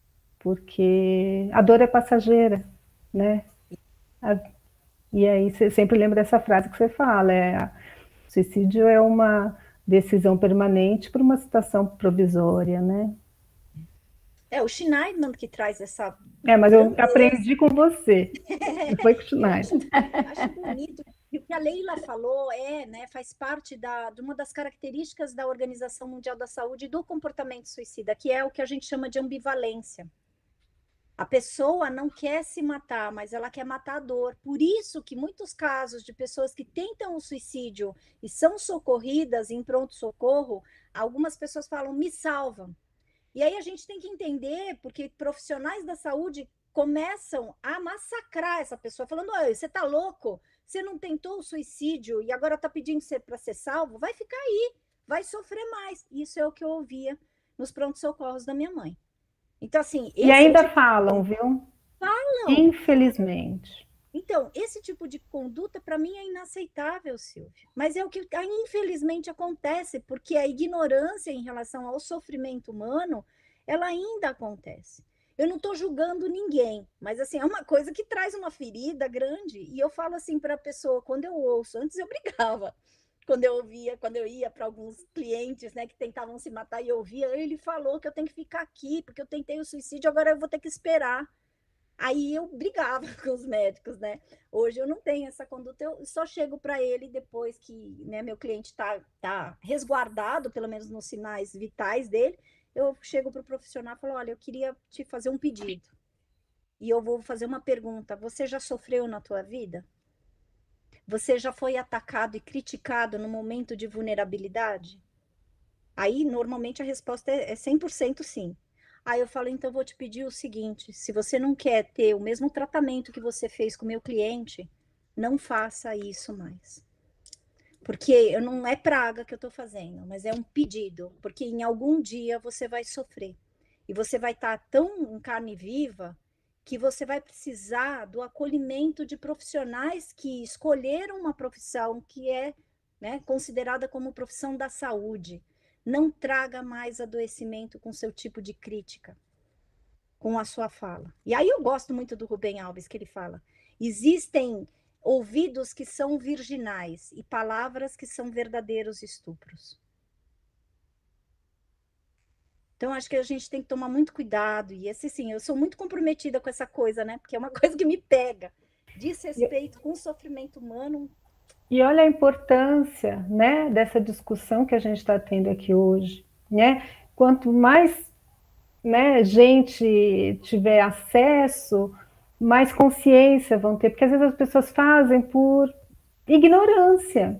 Porque a dor é passageira, né? A, e aí você sempre lembra dessa frase que você fala, é, suicídio é uma decisão permanente para uma situação provisória, né? É o Schneiderman que traz essa... É, mas eu aprendi com você, não foi com o Schneiderman. Acho bonito. E o que a Leila falou é, né, faz parte da, de uma das características da Organização Mundial da Saúde do comportamento suicida, que é o que a gente chama de ambivalência. A pessoa não quer se matar, mas ela quer matar a dor. Por isso que muitos casos de pessoas que tentam o suicídio e são socorridas em pronto-socorro, algumas pessoas falam, me salvam. E aí a gente tem que entender, porque profissionais da saúde começam a massacrar essa pessoa, falando, olha, você tá louco? Você não tentou o suicídio e agora tá pedindo para ser salvo? Vai ficar aí, vai sofrer mais. Isso é o que eu ouvia nos pronto-socorros da minha mãe. Então, assim... E ainda tipo falam, viu? Falam. Infelizmente. Então, esse tipo de conduta, para mim, é inaceitável, Silvia. Mas é o que, infelizmente, acontece, porque a ignorância em relação ao sofrimento humano, ela ainda acontece. Eu não estou julgando ninguém, mas, assim, é uma coisa que traz uma ferida grande. E eu falo assim para a pessoa, quando eu ouço, antes eu brigava, quando eu ouvia, quando eu ia para alguns clientes, né, que tentavam se matar e eu ouvia, ele falou que eu tenho que ficar aqui, porque eu tentei o suicídio, agora eu vou ter que esperar. Aí eu brigava com os médicos, né? Hoje eu não tenho essa conduta, eu só chego para ele depois que, né, meu cliente está tá resguardado, pelo menos nos sinais vitais dele, eu chego para o profissional e falo, olha, eu queria te fazer um pedido. E eu vou fazer uma pergunta, você já sofreu na tua vida? Você já foi atacado e criticado no momento de vulnerabilidade? Aí, normalmente, a resposta é cem por cento sim. Aí eu falo, então, vou te pedir o seguinte, se você não quer ter o mesmo tratamento que você fez com o meu cliente, não faça isso mais. Porque eu, não é praga que eu estou fazendo, mas é um pedido, porque em algum dia você vai sofrer. E você vai estar tão em carne viva que você vai precisar do acolhimento de profissionais que escolheram uma profissão que é, né, considerada como profissão da saúde. Não traga mais adoecimento com seu tipo de crítica, com a sua fala. E aí eu gosto muito do Rubem Alves, que ele fala, existem ouvidos que são virginais e palavras que são verdadeiros estupros. Então, acho que a gente tem que tomar muito cuidado. E esse, sim, eu sou muito comprometida com essa coisa, né? Porque é uma coisa que me pega. Desrespeito com o sofrimento humano. E olha a importância, né, dessa discussão que a gente está tendo aqui hoje, né? Quanto mais, né, gente tiver acesso, mais consciência vão ter, porque às vezes as pessoas fazem por ignorância,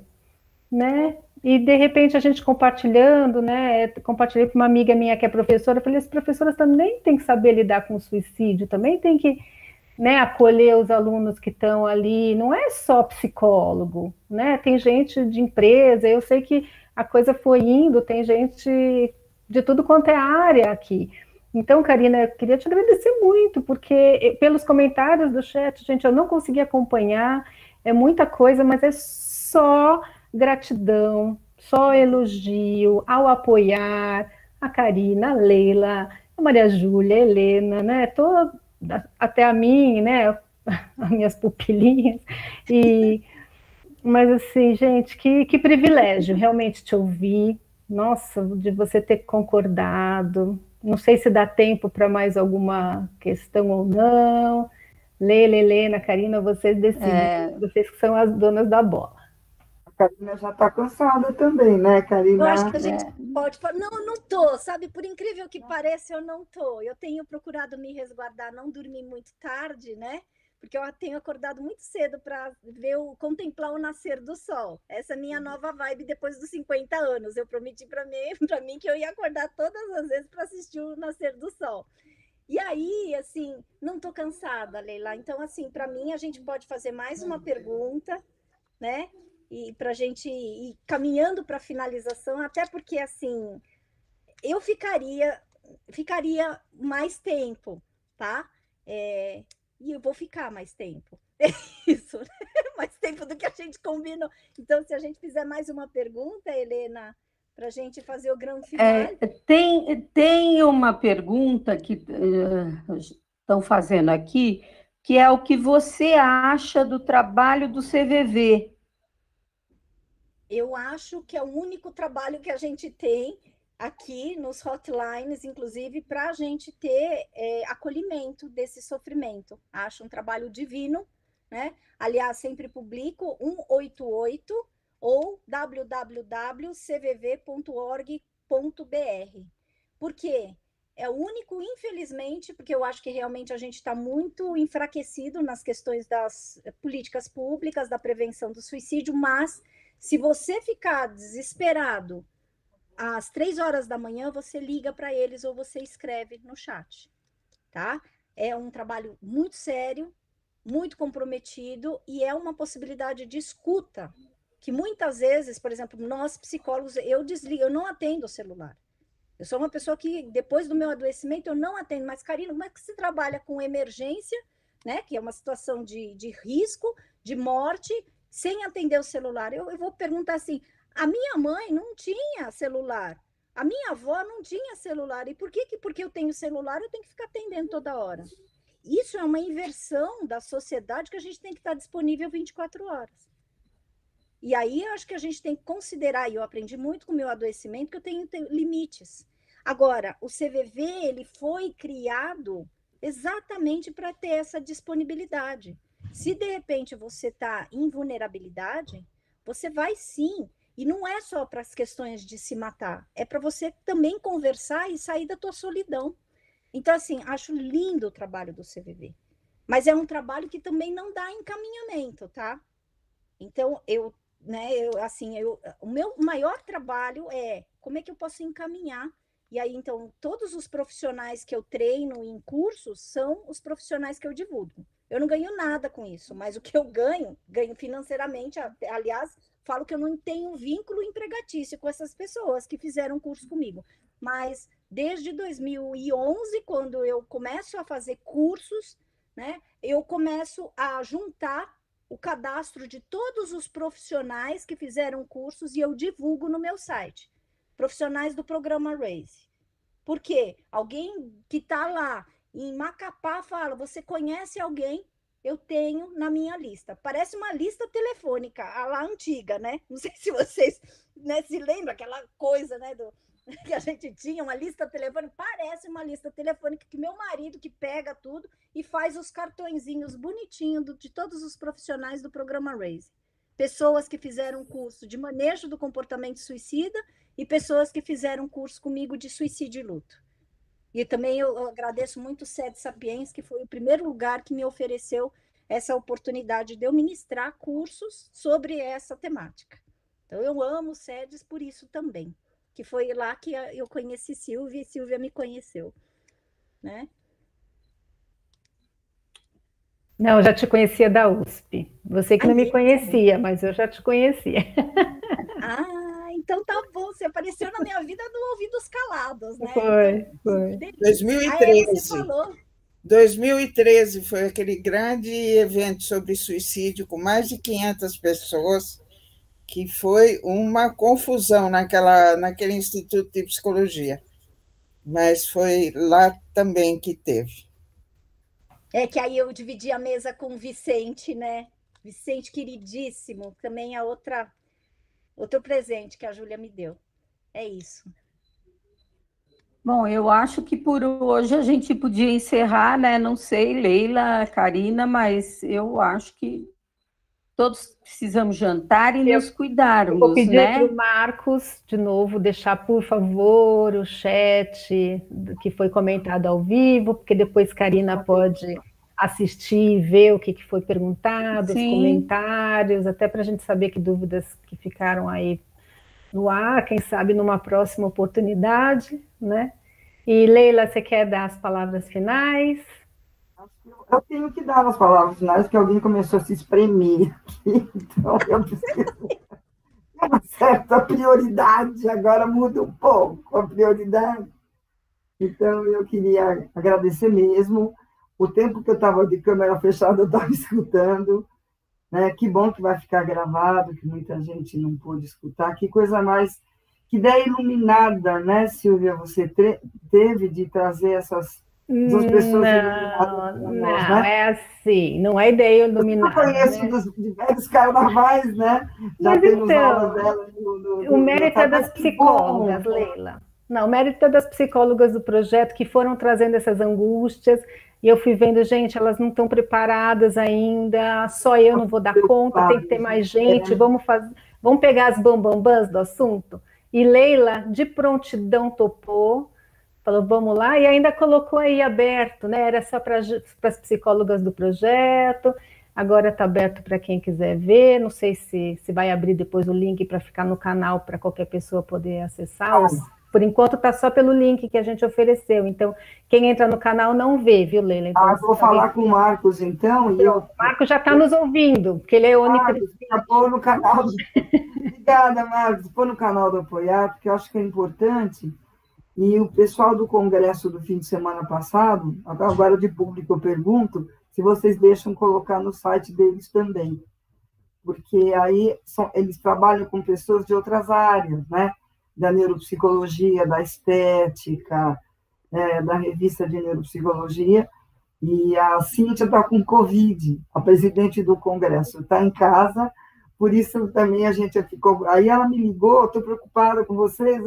né? E de repente a gente compartilhando, né? Compartilhei com uma amiga minha que é professora, eu falei, as professoras também têm que saber lidar com o suicídio, também tem que, né, acolher os alunos que estão ali, não é só psicólogo, né? Tem gente de empresa, eu sei que a coisa foi indo, tem gente de tudo quanto é área aqui. Então, Karina, eu queria te agradecer muito, porque pelos comentários do chat, gente, eu não consegui acompanhar, é muita coisa, mas é só gratidão, só elogio ao apoiar a Karina, a Leila, a Maria Júlia, a Helena, né? Toda, até a mim, né? As minhas pupilinhas. E, mas assim, gente, que, que privilégio realmente te ouvir. Nossa, de você ter concordado. Não sei se dá tempo para mais alguma questão ou não. Leila, Helena, Karina, vocês decidem, é... vocês que são as donas da bola. A Karina já está cansada também, né, Karina? Eu acho que a gente é. pode falar. Não, eu não tô, sabe? Por incrível que pareça, eu não tô. Eu tenho procurado me resguardar, não dormir muito tarde, né? Porque eu tenho acordado muito cedo para ver o contemplar o nascer do sol. Essa é a minha nova vibe depois dos cinquenta anos. Eu prometi para mim, para mim que eu ia acordar todas as vezes para assistir o nascer do sol. E aí, assim, não tô cansada, Leila. Então, assim, para mim a gente pode fazer mais uma pergunta, né? E para a gente ir caminhando para a finalização, até porque, assim, eu ficaria, ficaria mais tempo, tá? É, e eu vou ficar mais tempo. É isso, né? Mais tempo do que a gente combinou. Então, se a gente fizer mais uma pergunta, Helena, para a gente fazer o grande final. É, tem, tem uma pergunta que uh, estão fazendo aqui, que é o que você acha do trabalho do C V V? Eu acho que é o único trabalho que a gente tem aqui nos hotlines, inclusive, para a gente ter é, acolhimento desse sofrimento. Acho um trabalho divino, né? Aliás, sempre publico um oito oito ou w w w ponto c v v ponto org ponto b r. Por quê? É o único, infelizmente, porque eu acho que realmente a gente está muito enfraquecido nas questões das políticas públicas, da prevenção do suicídio, mas se você ficar desesperado às três horas da manhã, você liga para eles ou você escreve no chat, tá? É um trabalho muito sério, muito comprometido e é uma possibilidade de escuta, que muitas vezes, por exemplo, nós psicólogos, eu desligo, eu não atendo o celular. Eu sou uma pessoa que, depois do meu adoecimento, eu não atendo. Mas, Karina, como é que se trabalha com emergência, né? Que é uma situação de, de risco, de morte, sem atender o celular? Eu, eu vou perguntar assim, a minha mãe não tinha celular, a minha avó não tinha celular. E por que, que porque eu tenho celular, eu tenho que ficar atendendo toda hora? Isso é uma inversão da sociedade que a gente tem que estar disponível vinte e quatro horas. E aí eu acho que a gente tem que considerar, e eu aprendi muito com o meu adoecimento, que eu tenho, tenho limites. Agora, o C V V, ele foi criado exatamente para ter essa disponibilidade. Se de repente você está em vulnerabilidade, você vai sim. E não é só para as questões de se matar, é para você também conversar e sair da tua solidão. Então, assim, acho lindo o trabalho do C V V. Mas é um trabalho que também não dá encaminhamento, tá? Então, eu Né, eu, assim, eu, o meu maior trabalho é como é que eu posso encaminhar. E aí, então, todos os profissionais que eu treino em cursos são os profissionais que eu divulgo. Eu não ganho nada com isso, mas o que eu ganho, ganho financeiramente. Aliás, falo que eu não tenho vínculo empregatício com essas pessoas que fizeram curso comigo. Mas desde dois mil e onze, quando eu começo a fazer cursos, né, eu começo a juntar o cadastro de todos os profissionais que fizeram cursos e eu divulgo no meu site. Profissionais do programa Raise. Por quê? Alguém que está lá em Macapá fala, você conhece alguém? Eu tenho na minha lista. Parece uma lista telefônica, a lá antiga, né? Não sei se vocês, né, se lembram aquela coisa, né, do, que a gente tinha, uma lista telefônica, parece uma lista telefônica que meu marido que pega tudo e faz os cartõezinhos bonitinhos do, de todos os profissionais do programa Raise. Pessoas que fizeram curso de manejo do comportamento suicida e pessoas que fizeram curso comigo de suicídio e luto. E também eu agradeço muito o Sede Sapiens, que foi o primeiro lugar que me ofereceu essa oportunidade de eu ministrar cursos sobre essa temática. Então, eu amo o Sedes por isso também, que foi lá que eu conheci Silvia e Silvia me conheceu, né? Não, eu já te conhecia da U S P. Você que não me conhecia, mas eu já te conhecia. Ah, então tá bom. Você apareceu na minha vida no Ouvidos Calados, né? Foi, então, foi. dois mil e treze. Aí você falou. dois mil e treze foi aquele grande evento sobre suicídio com mais de quinhentas pessoas, que foi uma confusão naquela, naquele Instituto de Psicologia. Mas foi lá também que teve. É que aí eu dividi a mesa com o Vicente, né? Vicente queridíssimo, também é outra, outro presente que a Júlia me deu. É isso. Bom, eu acho que por hoje a gente podia encerrar, né? Não sei, Leila, Karina, mas eu acho que todos precisamos jantar e eu, nos cuidarmos, eu vou pedir né? para o Marcos, de novo, deixar, por favor, o chat que foi comentado ao vivo, porque depois Karina pode assistir e ver o que foi perguntado, Sim. os comentários, até para a gente saber que dúvidas que ficaram aí no ar, quem sabe numa próxima oportunidade, né? E Leila, você quer dar as palavras finais? Eu tenho que dar as palavras finais, porque alguém começou a se espremer aqui, então eu preciso ter uma certa prioridade, agora muda um pouco a prioridade. Então, eu queria agradecer mesmo. O tempo que eu estava de câmera fechada, eu estava escutando. Né? Que bom que vai ficar gravado, que muita gente não pôde escutar. Que coisa mais... Que ideia iluminada, né, Silvia, você teve de trazer essas... As pessoas não, não nós, né? É assim, não é ideia iluminada. Eu conheço né? dos diversos carnavais, né? Já Mas temos então, aulas dela no, no, o mérito é das psicólogas, bom. Leila. Não, o mérito é das psicólogas do projeto que foram trazendo essas angústias, e eu fui vendo, gente, elas não estão preparadas ainda, só eu não vou dar conta, tem que ter mais gente, é. vamos, fazer, vamos pegar as bambambãs do assunto. E Leila, de prontidão, topou. falou, vamos lá, e ainda colocou aí aberto, né? Era só para as psicólogas do projeto, agora está aberto para quem quiser ver, não sei se, se vai abrir depois o link para ficar no canal para qualquer pessoa poder acessar. Ah. Por enquanto está só pelo link que a gente ofereceu, então quem entra no canal não vê, viu, Leila? Então, ah, vou falar com o Marcos, então. E eu... O Marcos já está nos ouvindo, porque ele é onipresente. Pôr no canal. Do... Obrigada, Marcos. Pôr no canal do Apoiar, porque eu acho que é importante. E o pessoal do congresso do fim de semana passado, agora de público eu pergunto, se vocês deixam colocar no site deles também. Porque aí são, eles trabalham com pessoas de outras áreas, né? Da neuropsicologia, da estética, é, da revista de neuropsicologia, e a Cíntia está com Covid, a presidente do Congresso está em casa, por isso também a gente ficou... Aí ela me ligou, estou preocupada com vocês,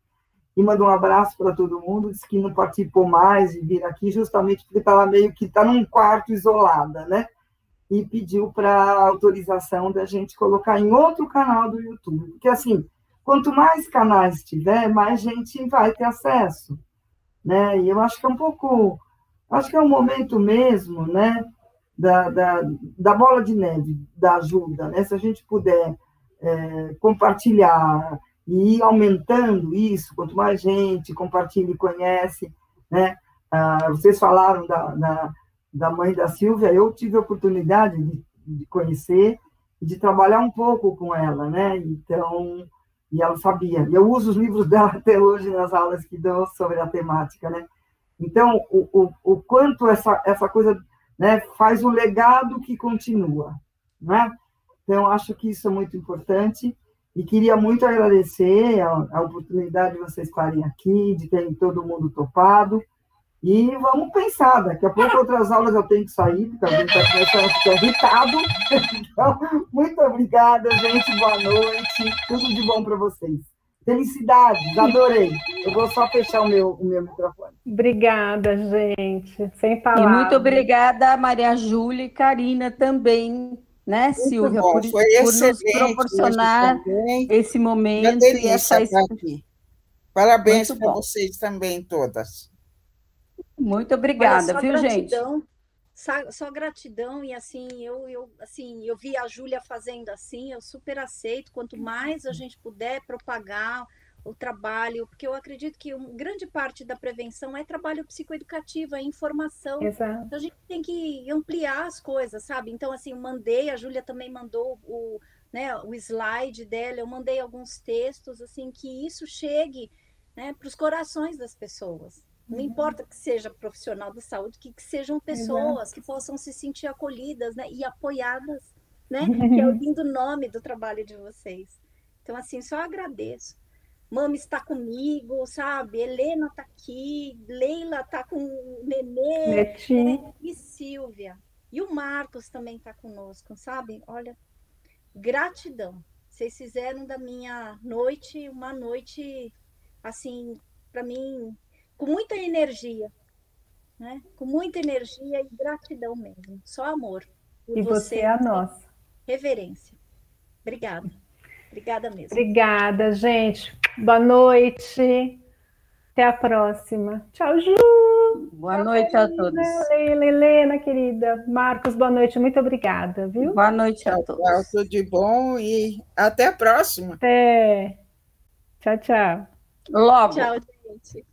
e mandou um abraço para todo mundo, disse que não participou mais de vir aqui, justamente porque estava meio que está num quarto isolada, né? E pediu para autorização da gente colocar em outro canal do YouTube, porque assim... Quanto mais canais tiver, mais gente vai ter acesso, né? E eu acho que é um pouco, acho que é um momento mesmo, né? Da, da, da bola de neve, da ajuda, né? Se a gente puder é, compartilhar e ir aumentando isso, quanto mais gente compartilha e conhece, né? Ah, vocês falaram da, da, da mãe da Silvia, eu tive a oportunidade de, de conhecer e de trabalhar um pouco com ela, né? Então... E ela sabia. Eu uso os livros dela até hoje nas aulas que dou sobre a temática, né? Então, o, o, o quanto essa, essa coisa, né, faz um legado que continua, né? Então, acho que isso é muito importante e queria muito agradecer a, a oportunidade de vocês estarem aqui, de terem todo mundo topado. E vamos pensar, daqui a pouco outras aulas eu tenho que sair, porque alguém está começando a ficar irritado. Então, muito obrigada, gente, boa noite, tudo de bom para vocês. Felicidades, adorei. Eu vou só fechar o meu, o meu microfone. Obrigada, gente, sem palavras. E muito obrigada, Maria Júlia e Karina também, né, muito Silvia, bom, por, por nos proporcionar esse momento. E essa aqui. Parabéns para vocês também, todas. Muito obrigada, Olha, viu, gratidão, gente? Só, só gratidão, e assim, eu, eu, assim, eu vi a Júlia fazendo assim, eu super aceito, quanto mais a gente puder propagar o trabalho, porque eu acredito que uma grande parte da prevenção é trabalho psicoeducativo, é informação. Exato. Então a gente tem que ampliar as coisas, sabe? Então, assim, eu mandei, a Júlia também mandou o, né, o slide dela, eu mandei alguns textos, assim, que isso chegue, né, para os corações das pessoas. Não importa que seja profissional da saúde, que, que sejam pessoas Exato. Que possam se sentir acolhidas, né, e apoiadas, né, que é o lindo nome do trabalho de vocês. Então, assim, só agradeço. Mami está comigo, sabe? Helena está aqui, Leila está com o Nenê, né? E Silvia. E o Marcos também está conosco, sabe? Olha, gratidão. Vocês fizeram da minha noite uma noite, assim, para mim... com muita energia, né? Com muita energia e gratidão mesmo. Só amor. E você é a nossa. Reverência. Obrigada. Obrigada mesmo. Obrigada, gente. Boa noite. Até a próxima. Tchau, Ju. Boa Tchau, noite a todos. Leila, Helena, querida. Marcos, boa noite. Muito obrigada, viu? Boa noite a todos. Tchau, tudo de bom e até a próxima. Até. Tchau, tchau. Logo. Tchau, gente.